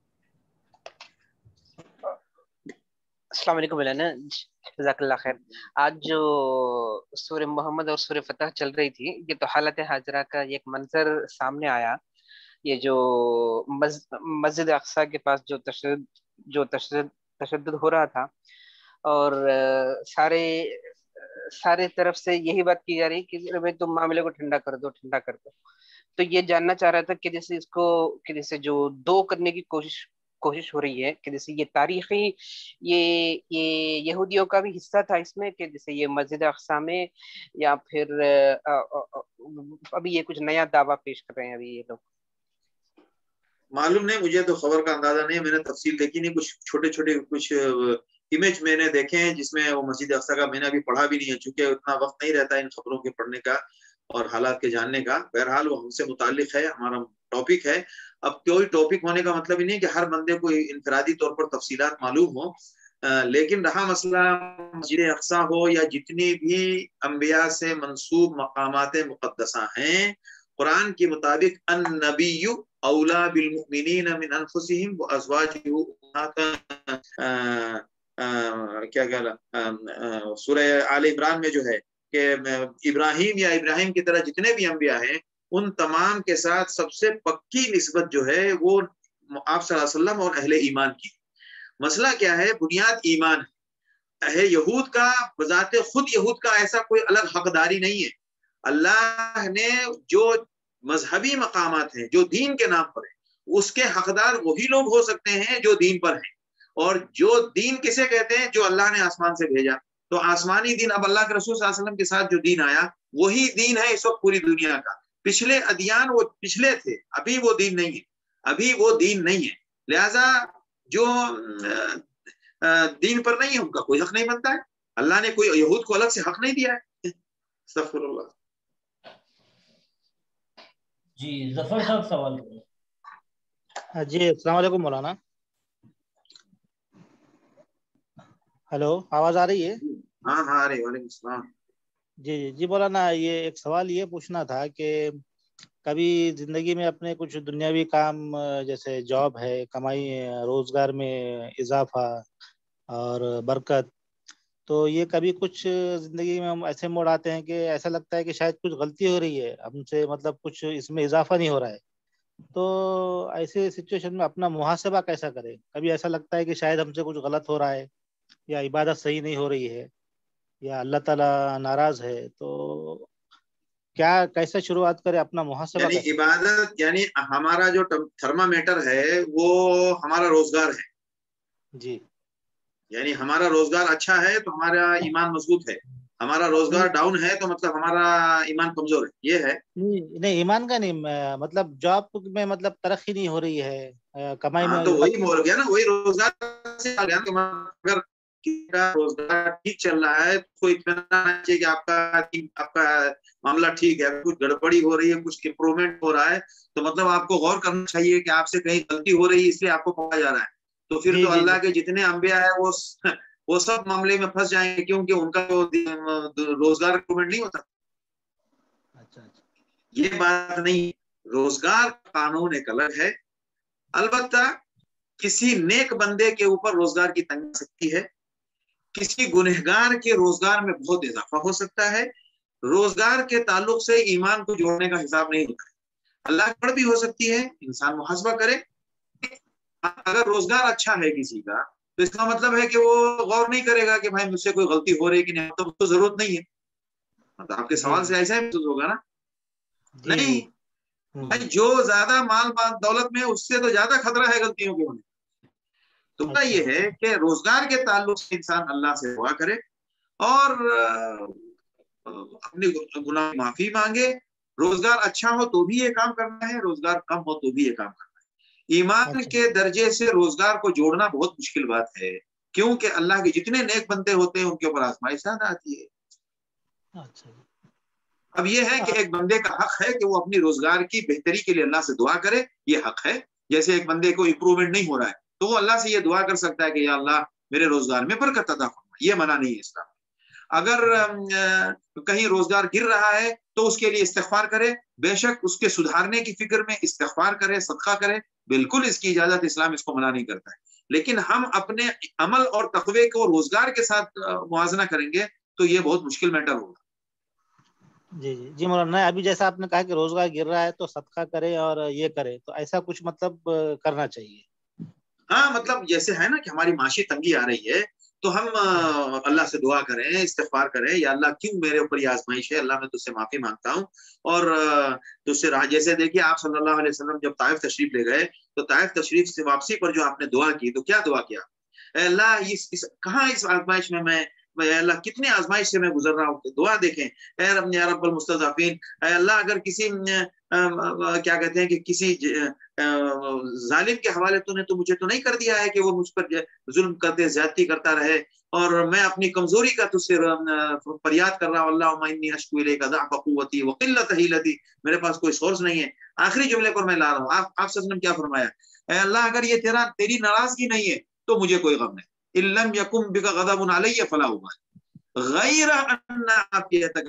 अस्सलाम वालेकुम मौलाना, जज़ाकल्लाह खैर। आज जो सूरह मोहम्मद और सूरह फतह चल रही थी, ये तो हालत हाजरा का एक मंजर सामने आया। ये जो मस्जिद अक्सा के पास जो तशद्दुद हो रहा था, और सारे तरफ से यही बात की जा रही कि भाई तुम मामले को ठंडा कर दो, ठंडा कर दो। तो ये जानना चाह रहा था कि जैसे इसको, कि जैसे जो दो करने की कोशिश हो रही है, कि जैसे ये तारीखी, ये यहूदियों का भी हिस्सा था इसमें, कि जैसे ये मस्जिद अक्सा में, या फिर अभी ये कुछ नया दावा पेश कर रहे हैं अभी ये लोग? मालूम नहीं, मुझे तो खबर का अंदाजा नहीं, मैंने तफसील देखी नहीं। कुछ छोटे छोटे कुछ इमेज मैंने देखे हैं जिसमें वो मस्जिद अक्सा का, मैंने अभी पढ़ा भी नहीं है, चूंकि उतना वक्त नहीं रहता इन खबरों के पढ़ने का और हालात के जानने का। बहरहाल वो हमसे मुताल्लिक है, हमारा टॉपिक है। अब कोई टॉपिक होने का मतलब ही नहीं कि हर बंदे को इनफरादी तौर पर तफसीलात मालूम हो, लेकिन रहा मसला मस्जिद अक्सा हो या जितनी भी अंबिया से मंसूब मकामात मुक़द्दसा हैं, कुरान के मुताबिक अन्नबिय्यु औला बिल मुमिनीन मिन अनफुसिहिम व अज़वाजिहु क्या कहला सूरह आल इमरान में जो है कि इब्राहिम की तरह जितने भी अंबिया हैं, उन तमाम के साथ सबसे पक्की निस्बत जो है वो आप सल्लल्लाहु अलैहि वसल्लम और अहले ईमान की। मसला क्या है? बुनियाद ईमान है। यहूद का बजाते खुद यहूद का ऐसा कोई अलग हकदारी नहीं है। अल्लाह ने जो मजहबी मकामात हैं जो दीन के नाम पर है, उसके हकदार वही लोग हो सकते हैं जो दीन पर हैं। और जो दीन किसे कहते हैं? जो अल्लाह ने आसमान से भेजा। तो आसमानी दीन, अब अल्लाह के रसूल सल्लल्लाहु अलैहि वसल्लम के साथ जो दीन आया वही दीन है इस वक्त पूरी दुनिया का। पिछले अदियान वो पिछले थे, अभी वो दीन नहीं है, अभी वो दीन नहीं है। लिहाजा जो दीन पर नहीं है उनका कोई हक नहीं बनता है। अल्लाह ने कोई यहूद को अलग से हक नहीं दिया है। अस्तगफिरुल्लाह। जी जफर साहब सवाल करें। जी अस्सलाम वालेकुम मौलाना। हेलो, आवाज आ रही है? हाँ हाँ, अरे वालेकुम सलाम। जी मौलाना, ये एक सवाल ये पूछना था कि कभी जिंदगी में अपने कुछ दुनियावी काम, जैसे जॉब है, कमाई, रोजगार में इजाफा और बरकत, तो ये कभी कुछ जिंदगी में हम ऐसे मोड़ आते हैं कि ऐसा लगता है कि शायद कुछ गलती हो रही है हमसे, मतलब कुछ इसमें इजाफा नहीं हो रहा है। तो ऐसे सिचुएशन में अपना मुहासबा कैसा करें? कभी ऐसा लगता है कि शायद हमसे कुछ गलत हो रहा है, या इबादत सही नहीं हो रही है, या अल्लाह ताला नाराज है, तो क्या कैसे शुरुआत करें अपना मुहासबा? यानी इबादत, यानी हमारा जो थर्मामीटर है वो हमारा रोजगार है जी। यानी हमारा रोजगार अच्छा है तो हमारा ईमान मजबूत है, हमारा रोजगार डाउन है तो मतलब हमारा ईमान कमजोर है, ये है। नहीं ईमान का नहीं, मतलब जॉब में मतलब तरक्की नहीं हो रही है, कमाई में। तो वही बोल गया ना, वही रोजगार से आ गया। तो अगर रोजगार ठीक चल रहा है तो इत्मीनान चाहिए कि आपका मामला ठीक है। कुछ गड़बड़ी हो रही है, कुछ इम्प्रूवमेंट हो रहा है, तो मतलब आपको गौर करना चाहिए कि आपसे कहीं गलती हो रही है, इसलिए आपको पकड़ा जा रहा है। तो फिर तो अल्लाह के जितने अंबिया है वो सब मामले में फंस जाएंगे, क्योंकि उनका तो रोजगार इम्प्रूवमेंट नहीं होता। अच्छा, ये बात नहीं। روزگار قانون ایک الگ ہے. البتہ کسی نیک بندے کے اوپر روزگار کی تنگی آ سکتی ہے, کسی گنہگار کے روزگار میں بہت اضافہ ہو سکتا ہے. روزگار کے تعلق سے ایمان کو جوڑنے کا حساب نہیں ہوتا ہے. اللہ پر بھی ہو سکتی ہے, انسان محاسبہ کرے. اگر روزگار اچھا ہے کسی کا تو اس کا مطلب ہے کہ وہ غور نہیں کرے گا کہ بھائی مجھ سے کوئی غلطی ہو رہی ہے کہ نہیں, تو اس کو ضرورت نہیں ہے. مطلب آپ کے سوال سے ایسا ہی محسوس ہوگا نا. نہیں بھائی, جو زیادہ مال دولت میں اس سے تو زیادہ خطرہ ہے غلطیوں کے ہونے. تو یہ ہے کہ روزگار کے تعلق سے انسان اللہ سے دعا کرے اور اپنی گناہ معافی مانگے. روزگار اچھا ہو تو بھی یہ کام کرنا ہے, روزگار کم ہو تو بھی یہ کام کرنا ہے. ایمان کے درجے سے روزگار کو جوڑنا بہت مشکل بات ہے, کیونکہ اللہ کے جتنے نیک بندے ہوتے ہیں ان کے اوپر آزمائش زیادہ آتی ہے. اب یہ ہے کہ ایک بندے کا حق ہے کہ وہ اپنی روزگار کی بہتری کے لیے اللہ سے دعا کرے, یہ حق ہے. جیسے ایک بندے کو امپروومنٹ نہیں ہو رہا ہے تو وہ اللہ سے یہ دعا کر سکتا ہے کہ یا اللہ میرے روزگار میں برکت عطا فرما, یہ منع نہیں ہے اسلام. اگر کہیں روزگار گر رہا ہے تو اس کے لیے استغفار کرے, بے شک اس کے سدھارنے کی فکر میں استغفار کرے, صدقہ کرے, بالکل اس کی اجازت, اسلام اس کو منع نہیں کرتا ہے. لیکن ہم اپنے عمل اور تقوی کو روزگار کے ساتھ موازنہ کریں گے تو یہ بہت مشکل میٹر ہوگا. جی جی جی مولانا, ابھی جیسا آپ نے کہا کہ روزگار گر رہا ہے تو صدقہ کرے اور یہ کرے, تو ایسا کچھ مطلب کرنا چاہیے. ہاں, مطلب جیسے ہے نا کہ ہماری معاشی تنگی آ رہی ہے تو ہم اللہ سے دعا کریں, استغفار کریں, یا اللہ کیوں میرے اوپر یہ آزمائش ہے, اللہ میں تجھ سے معافی مانگتا ہوں. اور تجھ سے جیسے دیکھیے آپ صلی اللہ علیہ وسلم جب طائف تشریف لے گئے تو طائف تشریف سے واپسی پر جو آپ نے دعا کی تو کیا دعا کیا, اے اللہ کہاں اس آزمائش میں اے اللہ کتنے آزمائش سے میں گزر رہا ہوں. دعا دیکھیں, اے رب یا رب المستضعفین, اے اللہ اگر کسی کیا کہتے ہیں کہ کسی ظالم کے حوالے تو مجھے تو نہیں کر دیا ہے کہ وہ مجھ پر ظلم کرتے زیادتی کرتا رہے, اور میں اپنی کمزوری کا تجھ سے فریاد کر رہا ہوں, اللہم انی اشکو الیک ضعف قوتی وقلت حیلتی, میرے پاس کوئی سورس نہیں ہے. آخری جملے پر میں لا رہا ہوں, آپ صلی اللہ علیہ وسلم کیا فرمایا, اے اللہ اگر یہ تیری ناراضگی نہیں ہے تو مجھے کوئی غم نہیں. ان لم یکن بک غضب علی فلا ابالی غیر ان عافیتک,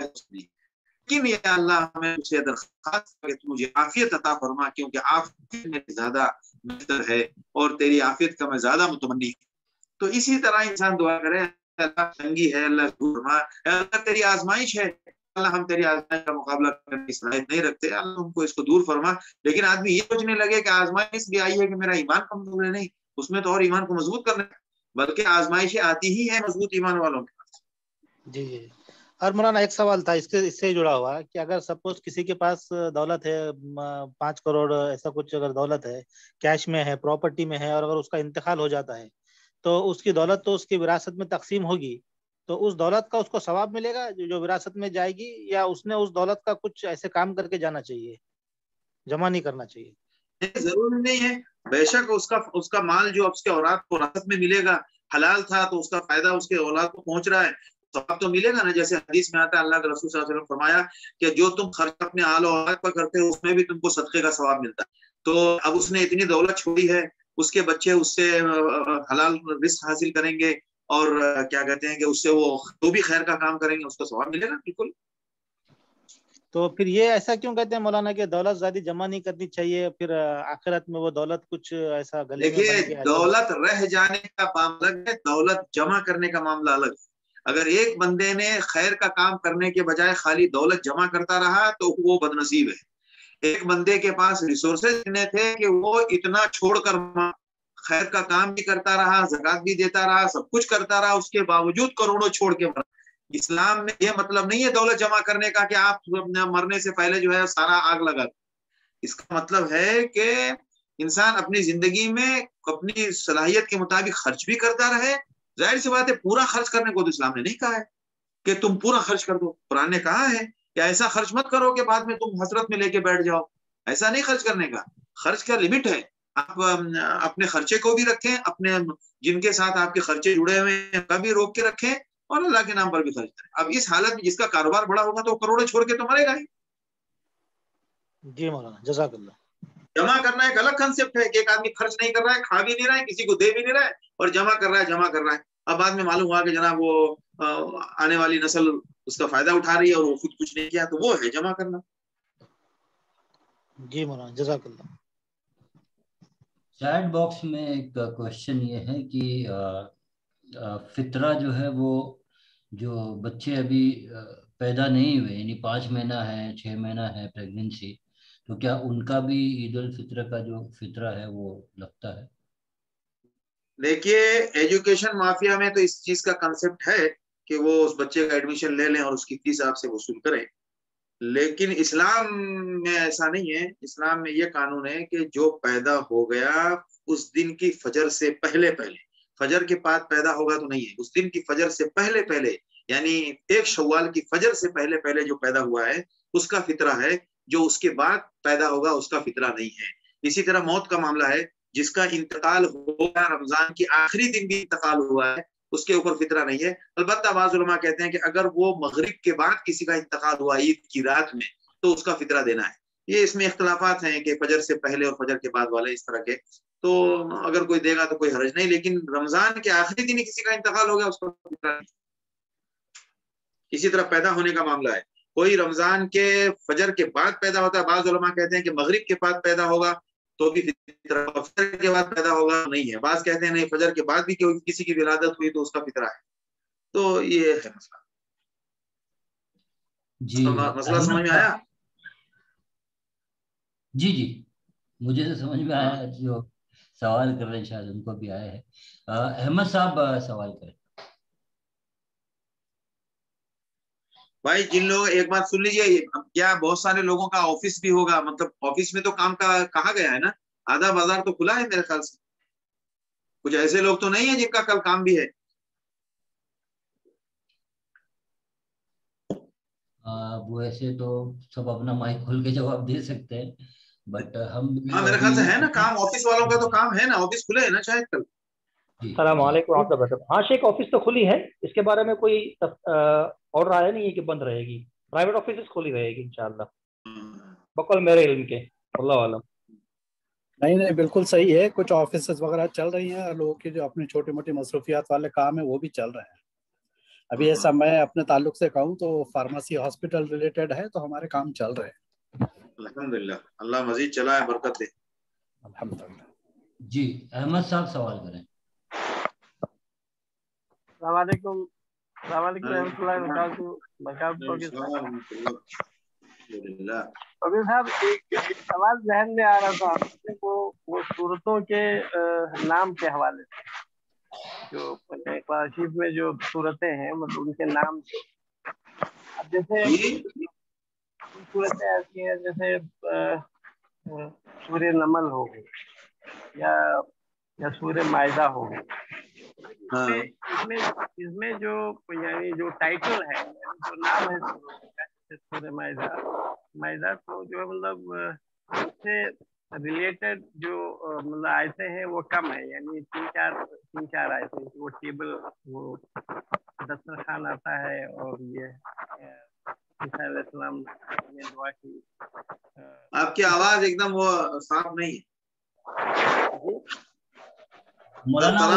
لیکن یا اللہ میں تجھ سے درخواست کہ تو مجھے عافیت عطا فرما, کیونکہ عافیت میں زیادہ بہتر ہے اور تیری عافیت کا میں زیادہ متمنی ہوں. تو اسی طرح انسان دعا کرے, اللہ تنگی ہے, اللہ فرما, اللہ تیری آزمائش ہے, اللہ ہم تیری آزمائش کا مقابلہ کرنے کی صلاحیت نہیں رکھتے, اللہ ہم کو اس کو دور فرما. لیکن آدمی یہ سوچنے لگے کہ آزمائش بھی آئی ہے کہ میرا ایمان کمزور ہے, نہیں, اس میں تو اور ایمان کو مضبوط کرنا ہے, بلکہ آزمائشیں آتی ہی ہیں مضبوط ایمان والوں کے پاس. جی جی. اور مولانا ایک سوال تھا اس سے جڑا ہوا کہ اگر سپوز کسی کے پاس دولت ہے 5 کروڑ ایسا کچھ, اگر دولت ہے کیش میں ہے, پراپرٹی میں ہے, اور اگر اس کا انتقال ہو جاتا ہے تو اس کی دولت تو اس کی وراثت میں تقسیم ہوگی, تو اس دولت کا اس کو ثواب ملے گا جو وراثت میں جائے گی, یا اس نے اس دولت کا کچھ ایسے کام کر کے جانا چاہیے, جمع نہیں کرنا چاہیے؟ ضروری نہیں ہے, بے شک اس کا مال جو اس کے اولاد کو وراثت میں ملے گا, حلال تھا تو اس کا فائدہ اس کے اولاد کو پہنچ رہا ہے, ثواب تو ملے گا نا. جیسے حدیث میں آتا ہے, اللہ کے رسول صلی اللہ علیہ وسلم فرمایا کہ جو تم خرچ اپنے آل و اولاد پر کرتے ہو اس میں بھی تم کو صدقے کا ثواب ملتا ہے. تو اب اس نے اتنی دولت چھوڑی ہے, اس کے بچے اس سے حلال رزق حاصل کریں گے, اور کیا کہتے ہیں کہ اس سے وہ بھی خیر کا کام کریں گے, اس کو ثواب ملے گا بالکل. تو پھر یہ ایسا کیوں کہتے ہیں مولانا کہ دولت زیادہ جمع نہیں کرنی چاہیے, پھر آخرت میں وہ دولت کچھ ایسا گلے میں بن کے دولت رہ جانے کا معاملہ الگ ہے, دولت جمع کرنے کا معاملہ الگ ہے. اگر ایک بندے نے خیر کا کام کرنے کے بجائے خالی دولت جمع کرتا رہا تو وہ بدنصیب ہے. ایک بندے کے پاس ریسورسز اتنے تھے کہ وہ اتنا چھوڑ کر خیر کا کام بھی کرتا رہا, زکات بھی دیتا رہا, سب کچھ کرتا رہا, اس کے باوجود کروڑوں چھوڑ کے مرا. اسلام میں یہ مطلب نہیں ہے دولت جمع کرنے کا کہ آپ مرنے سے پہلے جو ہے سارا آگ لگا. اس کا مطلب ہے کہ انسان اپنی زندگی میں اپنی صلاحیت کے مطابق خرچ بھی کرتا رہے. ظاہر سی بات ہے پورا خرچ کرنے کو تو اسلام نے نہیں کہا ہے کہ تم پورا خرچ کر دو. قرآن نے کہا ہے کہ ایسا خرچ مت کرو کہ بعد میں تم حسرت میں لے کے بیٹھ جاؤ. ایسا نہیں خرچ کرنے کا, خرچ کا لمٹ ہے. آپ اپنے خرچے کو بھی رکھیں, اپنے جن کے ساتھ آپ کے خرچے جڑے ہوئے ہیں کا بھی روک کے رکھیں, اور اللہ کے نام پر بھی خرچ کریں. اب اس حالت میں جس کا کاروبار بڑا ہوگا تو کروڑوں چھوڑ کے تو مرے گا ہی. جی مولانا جزاک اللہ. جمع کرنا ایک الگ کنسپٹ ہے کہ ایک آدمی خرچ نہیں کر رہا ہے, کھا بھی نہیں رہا ہے, کسی کو دے بھی نہیں رہا ہے, اور جمع کر رہا ہے. اب بعد میں معلوم ہوا کہ جناب وہ آنے والی نسل اس کا فائدہ اٹھا رہی ہے اور وہ خود کچھ نہیں کیا, تو وہ ہے جمع کرنا. جی مولانا جزاک اللہ. چیٹ باکس میں ایک کوشچن یہ ہے کہ فطرہ جو ہے وہ جو بچے ابھی پیدا نہیں ہوئے یعنی 5 مہینہ ہے 6 مہینہ ہے پریگننسی، تو کیا ان کا بھی عید الفطر کا جو فطرہ ہے وہ لگتا ہے؟ دیکھیے ایجوکیشن مافیا میں تو اس چیز کا کنسپٹ ہے کہ وہ اس بچے کا ایڈمیشن لے لیں اور اس کی فیس آپ سے وصول کریں، لیکن اسلام میں ایسا نہیں ہے. اسلام میں یہ قانون ہے کہ جو پیدا ہو گیا اس دن کی فجر سے پہلے فجر کے بعد پیدا ہوگا تو نہیں ہے، اس دن کی فجر سے پہلے یعنی 1 شوال کی فجر سے پہلے جو پیدا ہوا ہے اس کا فطرہ ہے، جو اس کے بعد پیدا ہوگا اس کا فطرہ نہیں ہے. اسی طرح موت کا معاملہ ہے، جس کا انتقال ہوگا رمضان کے آخری دن بھی انتقال ہوا ہے اس کے اوپر فطرہ نہیں ہے. البتہ بعض علماء کہتے ہیں کہ اگر وہ مغرب کے بعد کسی کا انتقال ہوا عید کی رات میں تو اس کا فطرہ دینا ہے. یہ اس میں اختلافات ہیں کہ فجر سے پہلے اور فجر کے بعد والے اس طرح کے، تو اگر کوئی دے گا تو کوئی حرج نہیں، لیکن رمضان کے آخری دن کسی کا انتقال ہو گیا اس کا فطرہ نہیں. اسی طرح پیدا ہونے کا معاملہ ہے، کوئی رمضان کے فجر کے بعد پیدا ہوتا ہے، بعض علماء کہتے ہیں کہ مغرب کے بعد پیدا ہوگا تو بھی فطرہ، فجر کے بعد پیدا ہوگا نہیں ہے. بعض کہتے ہیں نہیں فجر کے بعد بھی کسی کی ولادت ہوئی تو اس کا فطرہ ہے. تو یہ ہے مسئلہ. جی مسئلہ سمجھ میں آیا؟ جی مجھے تو سمجھ میں آیا، جو سوال کر رہے ہیں شاید ان کو بھی آیا ہے. احمد صاحب سوال کریں. بھائی جن لوگ ایک بات سن لیجیے، کیا بہت سارے لوگوں کا آفس بھی ہوگا، مطلب آفس میں تو کام کا کہا گیا ہے نا، آدھا بازار تو کھلا ہے میرے خیال سے، کچھ ایسے لوگ تو نہیں ہیں جن کا کل کام بھی ہے. وہ ایسے تو سب اپنا مائک کھول کے جواب دے سکتے ہیں، بٹ ہم ہاں میرے خیال سے ہے نا کام، آفس والوں کا تو کام ہے نا، آفس کھلے ہے نا شاید کل. السلام علیکم ورحمۃ اللہ وبرکاتہ. ہاں شیخ آفس تو کھلی ہے، اس کے بارے میں کوئی اور رائے نہیں ہے کہ بند رہے گی، پرائیویٹ آفیسز کھلی رہے گی انشاءاللہ بقول میرے علم کے، اللہ عالم. نہیں بالکل صحیح ہے، کچھ آفیسز وغیرہ چل رہی ہیں اور لوگوں کی جو اپنی چھوٹی موٹی مصروفیات والے کام ہیں وہ بھی چل رہے ہیں. ابھی ایسا میں اپنے تعلق سے کہوں تو فارمیسی ہاسپٹل ریلیٹڈ ہے تو ہمارے کام چل رہے ہیں الحمدللہ. اللہ مزید چلائے، برکت دے. الحمدللہ. جی احمد صاحب سوال کریں. السلام علیکم. السلام علیکم ورحمۃ اللہ وبرکاتہ. ابھی صاحب ایک سوال ذہن میں آ رہا تھا، وہ صورتوں کے نام کے حوالے سے، جو قرآن شریف میں جو صورتیں ہیں مطلب ان کے نام سے. اب جیسے صورتیں ایسی ہیں جیسے سورہ نمل ہو یا سورہ مائدہ ہو، اس میں جو یعنی جو ٹائٹل ہے، جو نام ہے سورہ مائدہ تو جو مطلب اس سے ریلیٹڈ جو مطلب آیتیں ہیں وہ کم ہے، یعنی تین چار آیتیں، وہ ٹیبل وہ دسترخوان آتا ہے اور یہ عیسیٰ علیہ السلام نے دعا کی. آپ کی آواز ایک دم وہ صاف نہیں ہے مولانا.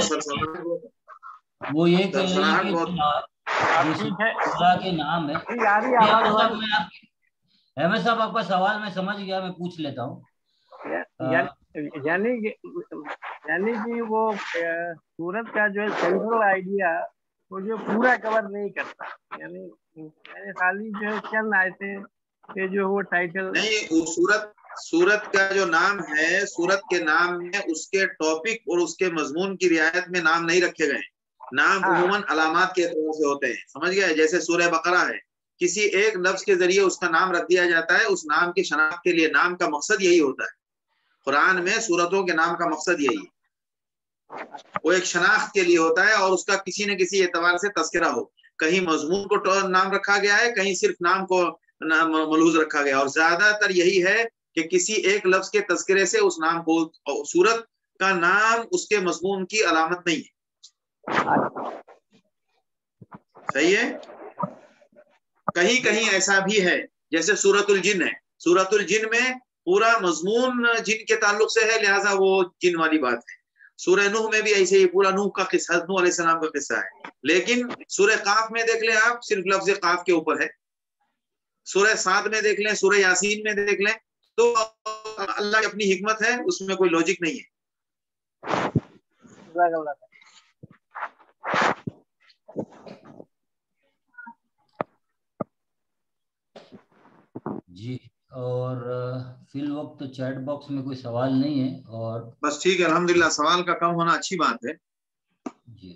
وہ یہ کہہ رہے ہیں کہ اللہ کے نام ہے. احمد صاحب آپ کا سوال میں سمجھ گیا، میں پوچھ لیتا ہوں. یعنی کہ وہ سورت کا جو ہے سینٹرل آئیڈیا وہ جو پورا کور نہیں کرتا، یعنی خالی جو ہے چند آیتیں کہ جو وہ ٹائٹل نہیں. سورت کا جو نام ہے، سورت کے نام میں اس کے ٹاپک اور اس کے مضمون کی رعایت میں نام نہیں رکھے گئے. نام عموماً علامات کے اعتبار سے ہوتے ہیں، سمجھ گئے؟ جیسے سورہ بقرہ ہے، کسی ایک لفظ کے ذریعے اس کا نام رکھ دیا جاتا ہے، اس نام کی شناخت کے لیے. نام کا مقصد یہی ہوتا ہے، قرآن میں سورتوں کے نام کا مقصد یہی ہے، وہ ایک شناخت کے لیے ہوتا ہے اور اس کا کسی نہ کسی اعتبار سے تذکرہ ہو. کہیں مضمون کو نام رکھا گیا ہے، کہیں صرف نام کو ملحوظ رکھا گیا، اور زیادہ تر یہی ہے کہ کسی ایک لفظ کے تذکرے سے اس نام کو، سورت کا نام اس کے مضمون کی علامت نہیں ہے. صحیح ہے؟ کہیں ایسا بھی ہے، جیسے سورۃ الجن ہے، سورۃ الجن میں پورا مضمون جن کے تعلق سے ہے، لہٰذا وہ جن والی بات ہے. سورہ نوح میں بھی ایسے ہی پورا نوح کا قصہ، نوح علیہ السلام کا قصہ ہے. لیکن سورہ قاف میں دیکھ لیں آپ، صرف لفظ قاف کے اوپر ہے. سورہ صاد میں دیکھ لیں، سورہ یاسین میں دیکھ لیں تو اللہ کی اپنی حکمت ہے, اس میں کوئی لوجک نہیں ہے. جی, اور فی الوقت چیٹ باکس میں کوئی سوال نہیں ہے, اور بس ٹھیک ہے, الحمدللہ. سوال کا کم ہونا اچھی بات ہے. جی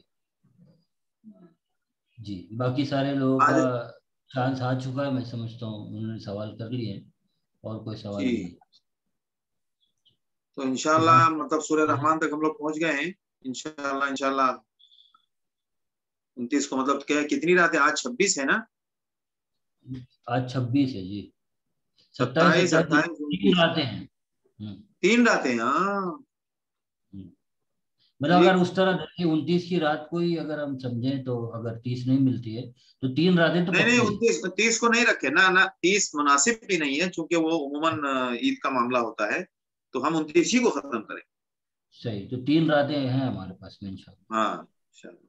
جی, باقی سارے لوگوں کا چانس آ چکا ہے, میں سمجھتا ہوں انہوں نے سوال کر لیے, اور کوئی سوال نہیں ہے. تو انشاءاللہ مطلب سورہ رحمان تک ہم لوگ پہنچ گئے ہیں. انشاءاللہ 29 کو, مطلب کتنی رات ہے آج؟ 26 ہے نا؟ آج 26 ہے جی. 27 28 تین راتیں ہیں. 3 راتیں. ہاں مطلب اگر اس طرح دیکھیں 29 کی رات کو ہی اگر ہم سمجھیں تو اگر 30 نہیں ملتی ہے تو 3 راتیں تو نہیں 30 کو نہیں رکھے نا, 30 مناسب بھی نہیں ہے, چونکہ وہ عموماً عید کا معاملہ ہوتا ہے, تو ہم 29 ہی کو ختم کریں. صحیح, تو 3 راتیں ہیں ہمارے پاس میں انشاءاللہ. ہاں انشاءاللہ.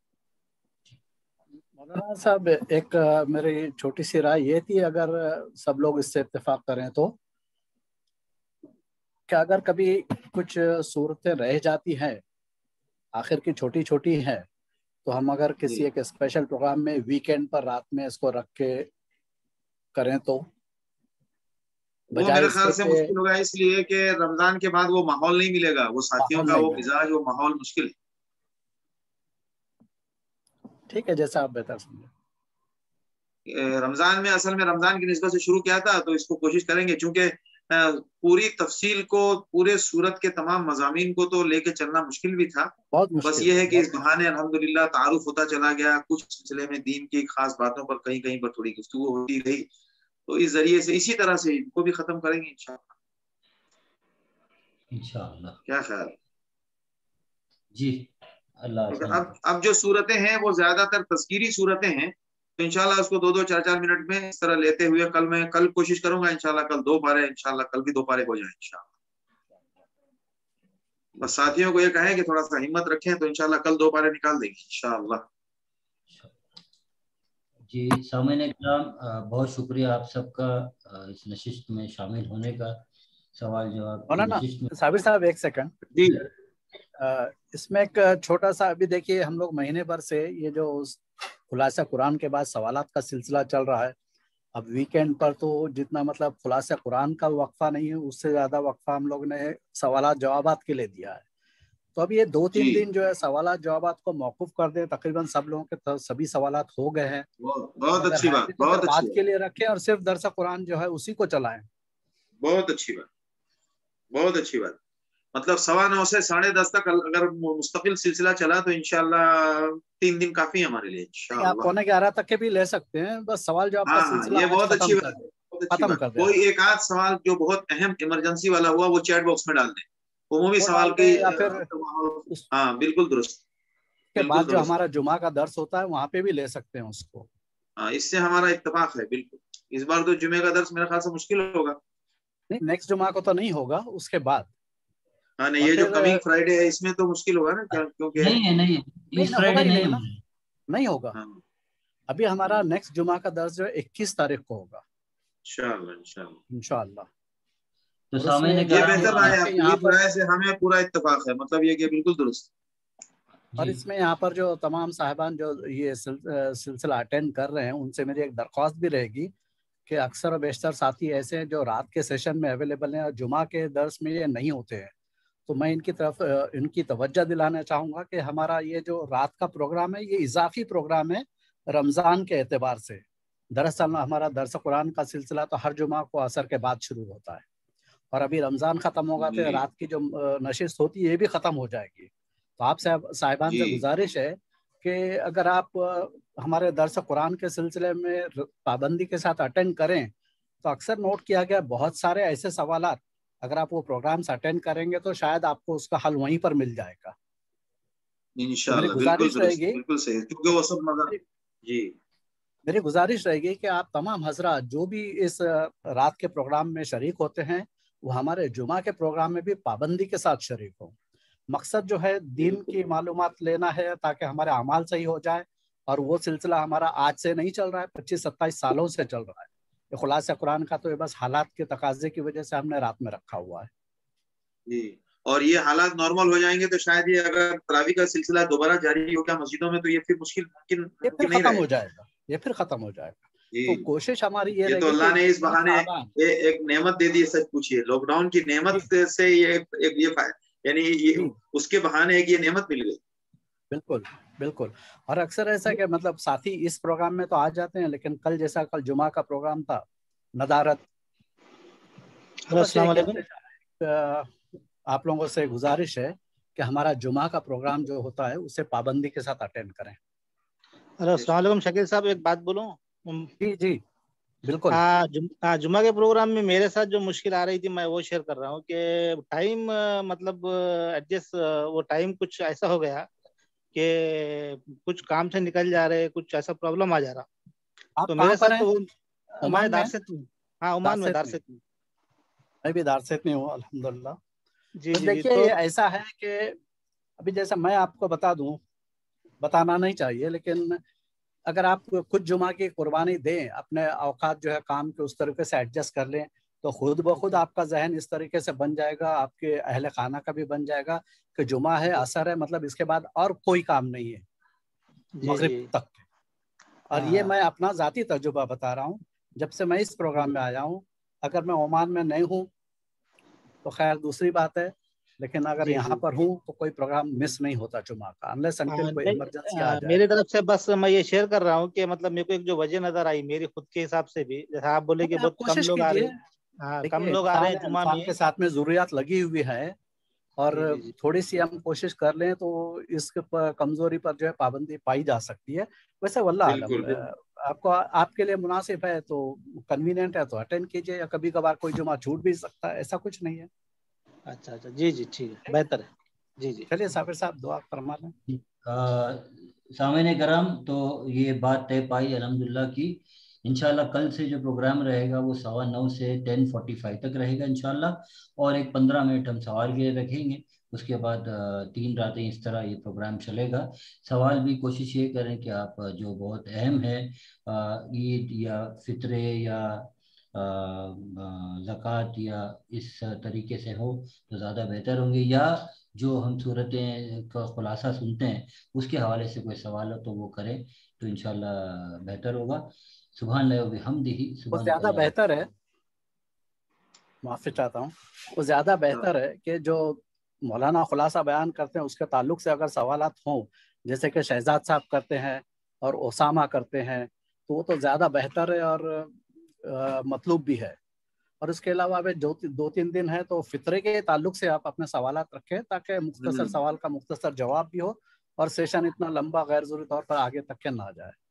مولانا صاحب ایک میری چھوٹی سی رائے یہ تھی, اگر سب لوگ اس سے اتفاق کریں تو, کہ اگر کبھی کچھ صورتیں رہ جاتی ہیں آخر کی چھوٹی چھوٹی ہیں, تو ہم اگر کسی ایک اسپیشل پروگرام میں ویکینڈ پر رات میں اس کو رکھ کے کریں تو وہ میرے خیال سے مشکل ہوگا, اس لیے کہ رمضان کے بعد وہ ماحول نہیں ملے گا, وہ ساتھیوں کا وہ مزاج, وہ ماحول مشکل ہے. ٹھیک ہے, جیسا آپ بہتر سمجھیں. رمضان میں اصل میں رمضان کی نسبت سے شروع کیا تھا, تو اس کو کوشش کریں گے, چونکہ پوری تفصیل کو, پورے سورت کے تمام مضامین کو تو لے کے چلنا مشکل بھی تھا. بس یہ ہے کہ اس بہانے الحمدللہ تعارف ہوتا چلا گیا, کچھ سلسلے میں دین کی خاص باتوں پر کہیں کہیں پر تھوڑی گفتگو ہوتی رہی, تو اس ذریعے سے اسی طرح سے ان کو بھی ختم کریں گے انشاءاللہ. کیا خیال؟ جی اللہ. اب جو صورتیں ہیں وہ زیادہ تر تذکیری صورتیں ہیں, تو انشاءاللہ اس کو 2-4 منٹ میں اس طرح لیتے ہوئے کل کوشش کروں گا انشاءاللہ, کل 2 پارے, انشاءاللہ کل بھی 2 پارے ہو جائیں انشاءاللہ. بس ساتھیوں کو یہ کہیں کہ تھوڑا سا ہمت رکھیں, تو انشاءاللہ کل 2 پارے نکال دیں گے انشاءاللہ. جی سامعین اکرام, بہت شکریہ آپ سب کا اس نشست میں شامل ہونے کا. سوال جواب مولانا صابر صاحب ایک سیکنڈ. جی, اس میں ایک چھوٹا سا, ابھی دیکھیے ہم لوگ مہینے بھر سے یہ جو خلاصہ قرآن کے بعد سوالات کا سلسلہ چل رہا ہے, اب ویکینڈ پر تو جتنا مطلب خلاصہ قرآن کا وقفہ نہیں ہے, اس سے زیادہ وقفہ ہم لوگ نے سوالات جوابات کے لیے دیا ہے. تو اب یہ 2-3 دن جو ہے سوالات جوابات کو موقوف کر دیں, تقریباً سب لوگوں کے سبھی سوالات ہو گئے ہیں. بہت اچھی بات, بہت بات کے لیے رکھیں اور صرف درس قرآن جو ہے اسی کو چلائیں. بہت اچھی بات, بہت اچھی بات. مطلب 9:15 سے 10:30 تک اگر مستقل سلسلہ چلا تو انشاءاللہ 3 دن کافی ہے ہمارے لیے انشاءاللہ. آپ 11:15 تک کے بھی لے سکتے ہیں, بس سوال جواب کا سلسلہ یہ بہت اچھی بات. کوئی ایک آدھ سوال جو بہت اہم ایمرجنسی والا ہوا وہ چیٹ باکس میں ڈال دیں, عمومی سوال کی. ہاں بالکل درست. کے بعد جو ہمارا جمعہ کا درس ہوتا ہے وہاں پہ بھی لے سکتے ہیں اس کو. ہاں, اس سے ہمارا اتفاق ہے بالکل. اس بار تو جمعے کا درس میرے خیال سے مشکل ہوگا. نہیں, نیکسٹ جمعہ کو تو نہیں ہوگا, اس کے بعد. ہاں نہیں, یہ جو کمنگ فرائیڈے ہے اس میں تو مشکل ہوگا نا, کیونکہ نہیں ہوگا. ابھی ہمارا نیکسٹ جمعہ کا درس جو 21 تاریخ کو ہوگا انشاءاللہ. یہ بہتر رائے سے ہمیں پورا اتفاق ہے, مطلب یہ کہ بالکل درست. اور اس میں یہاں پر جو تمام صاحبان جو یہ سلسلہ اٹینڈ کر رہے ہیں ان سے میری ایک درخواست بھی رہے گی کہ اکثر و بیشتر ساتھی ایسے ہیں جو رات کے سیشن میں اویلیبل ہیں اور جمعہ کے درس میں یہ نہیں ہوتے ہیں, تو میں ان کی توجہ دلانا چاہوں گا کہ ہمارا یہ جو رات کا پروگرام ہے یہ اضافی پروگرام ہے رمضان کے اعتبار سے. دراصل ہمارا درس قرآن کا سلسلہ تو ہر جمعہ کو عصر کے بعد شروع ہوتا ہے, اور ابھی رمضان ختم ہوگا تو رات کی جو نشست ہوتی ہے یہ بھی ختم ہو جائے گی. تو آپ صاحبان سے گزارش ہے کہ اگر آپ ہمارے درس قرآن کے سلسلے میں پابندی کے ساتھ اٹینڈ کریں تو اکثر نوٹ کیا گیا بہت سارے ایسے سوالات اگر آپ وہ پروگرامز اٹینڈ کریں گے تو شاید آپ کو اس کا حل وہیں پر مل جائے گا انشاءاللہ. گزارش رہے گی, بالکل صحیح, کیونکہ وہ سب مزہ. جی میری گزارش رہے گی کہ آپ تمام حضرات جو بھی اس رات کے پروگرام میں شریک ہوتے ہیں وہ ہمارے جمعہ کے پروگرام میں بھی پابندی کے ساتھ شریک ہوں. مقصد جو ہے دین کی معلومات لینا ہے تاکہ ہمارے اعمال صحیح ہو جائے, اور وہ سلسلہ ہمارا آج سے نہیں چل رہا ہے, 25-27 سالوں سے چل رہا ہے. खुलासा कुरान का तो ये बस हालात के तकाजे की वजह से हमने रात में रखा हुआ है जी। और ये हालात नॉर्मल हो जाएंगे तो शायद ये अगर तरावी का सिलसिला दोबारा जारी हो गया मस्जिदों में तो ये फिर मुमकिन ये फिर नहीं खत्म हो रहेगा। जाएगा, ये फिर खत्म हो जाएगा। जी। तो कोशिश हमारी ये तो रहेगी अल्लाह ने कि इस बहाने एक नेमत दे दी, सच पूछिए लॉकडाउन की नेमत से ये यानी ये उसके बहाने है कि ये नेमत मिल गई। बिल्कुल बिल्कुल। और अक्सर ऐसा कि मतलब साथी इस प्रोग्राम में तो आ जाते हैं, लेकिन कल जैसा कल जुमा का प्रोग्राम था नदारत, तो बस आप लोगों से गुजारिश है कि हमारा जुमा का प्रोग्राम जो होता है उसे पाबंदी के साथ अटेंड करें। अस्सलाम वालेकुम शकील साहब, एक बात बोलूं? जी जी बिल्कुल। जुमा के प्रोग्राम में मेरे साथ जो मुश्किल आ रही थी मैं वो शेयर कर रहा हूँ कि टाइम मतलब एडजस्ट, वो टाइम कुछ ऐसा हो गया कि कुछ काम से निकल जा रहे, कुछ ऐसा प्रॉब्लम आ जा रहा। तो मेरे साथ तो मैं दारसेत में, हाँ ओमान में दारसेत में, मैं भी दारसेत में हूँ अल्हम्दुलिल्लाह। जी तो जी। देखिए तो ऐसा है कि अभी जैसा मैं आपको बता दूं, बताना नहीं चाहिए, लेकिन अगर आप खुद जुमा की कुर्बानी दें, अपने औकात जो है काम के उस तरीके से एडजस्ट कर लें, तो खुद ब खुद आपका जहन इस तरीके से बन जाएगा, आपके अहले खाना का भी बन जाएगा कि जुमा है, असर है, मतलब इसके बाद और कोई काम नहीं है मगरिब तक। और ये मैं अपना जाती तजुर्बा बता रहा हूँ, जब से मैं इस प्रोग्राम में आया हूँ। अगर मैं ओमान में नहीं हूँ तो खैर दूसरी बात है, लेकिन अगर यहाँ पर हूँ तो कोई प्रोग्राम मिस नहीं होता जुमा का, अनलेस अनटिल कोई इमरजेंसी आ जाए। मेरी तरफ से बस मैं ये शेयर कर रहा हूँ कि मतलब मेरे को एक जो वजह नजर आई मेरी खुद के हिसाब से भी, जैसा आप बोले कि बहुत कम लोग आ रहे हैं, हाँ कम लोग आ रहे हैं जुमा में, के साथ में जरूरियात लगी हुई है, और थोड़ी सी हम कोशिश कर लें तो इस कमजोरी पर जो है पाबंदी पाई जा सकती है। वैसे वल्लाह आलम, आपको आपके लिए मुनासिब है तो कन्वीनियंट है तो अटेंड कीजिए, या कभी कभार कोई जुमा छूट भी सकता है, ऐसा कुछ नहीं है। अच्छा अच्छा, जी जी ठीक है, बेहतर है। जी जी चलिए साबिर साहब दुआ फरमा लें। सामईन करम, तो ये बात तय पाई अल्हम्दुलिल्लाह की इंशाल्लाह कल से जो प्रोग्राम रहेगा वो 9:15 से 10:45 तक रहेगा इंशाल्लाह, और एक 15 मिनट हम सवाल के रखेंगे। उसके बाद 3 रातें इस तरह ये प्रोग्राम चलेगा। सवाल भी कोशिश ये करें कि आप जो बहुत अहम है ईद या फित्रे या ज़कात या इस तरीके से हो तो ज़्यादा बेहतर होंगे, या जो हम सूरतें का खुलासा सुनते हैं उसके हवाले से कोई सवाल हो तो वो करें तो इंशाल्लाह बेहतर होगा। सुभान अल्लाह व बिहम्दिही, वो ज्यादा बेहतर है, माफी चाहता हूँ, वो ज्यादा बेहतर है कि जो मौलाना खुलासा बयान करते हैं उसके ताल्लुक से अगर सवालात हों, जैसे कि शहजाद साहब करते हैं और ओसामा करते हैं, तो वो तो ज़्यादा बेहतर है और मतलूब भी है। और इसके अलावा अभी 2-3 दिन है तो फित्रे के ताल्लुक से आप अपने सवालात रखें ताकि मुख्तसर सवाल का मुख्तसर जवाब भी हो और सेशन इतना लंबा गैर ज़रूरी तौर पर आगे तक के ना जाए।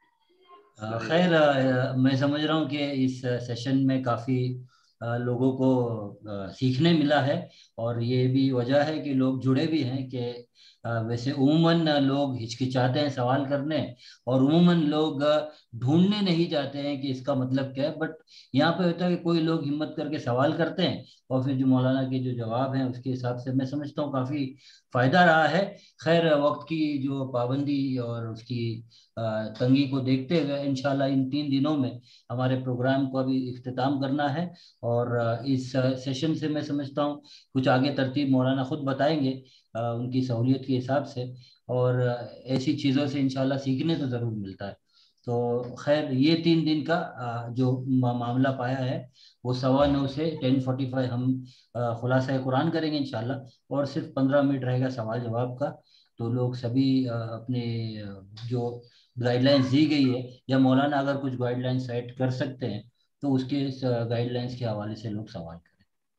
खैर मैं समझ रहा हूँ कि इस सेशन में काफ़ी लोगों को सीखने मिला है, और ये भी वजह है कि लोग जुड़े भी हैं कि वैसे उमूमन लोग हिचकिचाते हैं सवाल करने, और उमूमन लोग ढूंढने नहीं जाते हैं कि इसका मतलब क्या है, बट यहाँ पे होता है कि कोई लोग हिम्मत करके सवाल करते हैं और फिर जो मौलाना के जो जवाब हैं उसके हिसाब से मैं समझता हूँ काफ़ी फ़ायदा रहा है। खैर वक्त की जो पाबंदी और उसकी तंगी को देखते हुए इंशाल्लाह इन 3 दिनों में हमारे प्रोग्राम को अभी इख्तिताम करना है, और इस सेशन से मैं समझता हूँ कुछ आगे तरतीब मौलाना खुद बताएंगे उनकी सहूलियत के हिसाब से, और ऐसी चीज़ों से इंशाल्लाह सीखने तो ज़रूर मिलता है। तो खैर ये 3 दिन का जो मामला पाया है वो 9:15 से 10:45 हम खुलासा कुरान करेंगे इंशाल्लाह, और सिर्फ 15 मिनट रहेगा सवाल जवाब का। तो लोग सभी अपने जो गाइडलाइंस दी गई है, या मौलाना अगर कुछ गाइडलाइंस सेट कर सकते हैं तो उसके गाइडलाइंस के हवाले से लोग सवाल करें।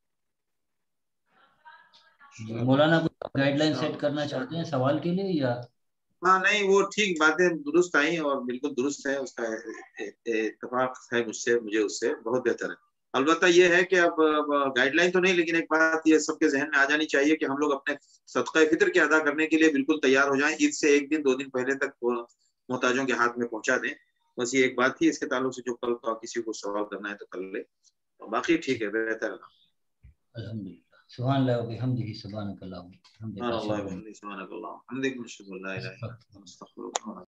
मौलाना कुछ गाइडलाइन सेट करना चाहते हैं सवाल के लिए या? हाँ नहीं, वो ठीक बातें दुरुस्त आई और बिल्कुल दुरुस्त है, उसका इत्तेफाक है मुझे उससे बहुत बेहतर है। अलबत्ता ये है कि अब गाइडलाइन तो नहीं, लेकिन एक बात ये सबके जहन में आ जानी चाहिए कि हम लोग अपने सदका फितर के अदा करने के लिए बिल्कुल तैयार हो जाएं। ईद से 1 दिन 2 दिन पहले तक मोहताजों के हाथ में पहुंचा दें। बस ये एक बात थी, इसके ताल्लुक से जो कल का किसी को सवाल करना है तो कर ले, तो बाकी ठीक है, बेहतर है। अल्हम्दुलिल्लाह, सुभान अल्लाह व बिहम्दिही, सुभानकल्लाह।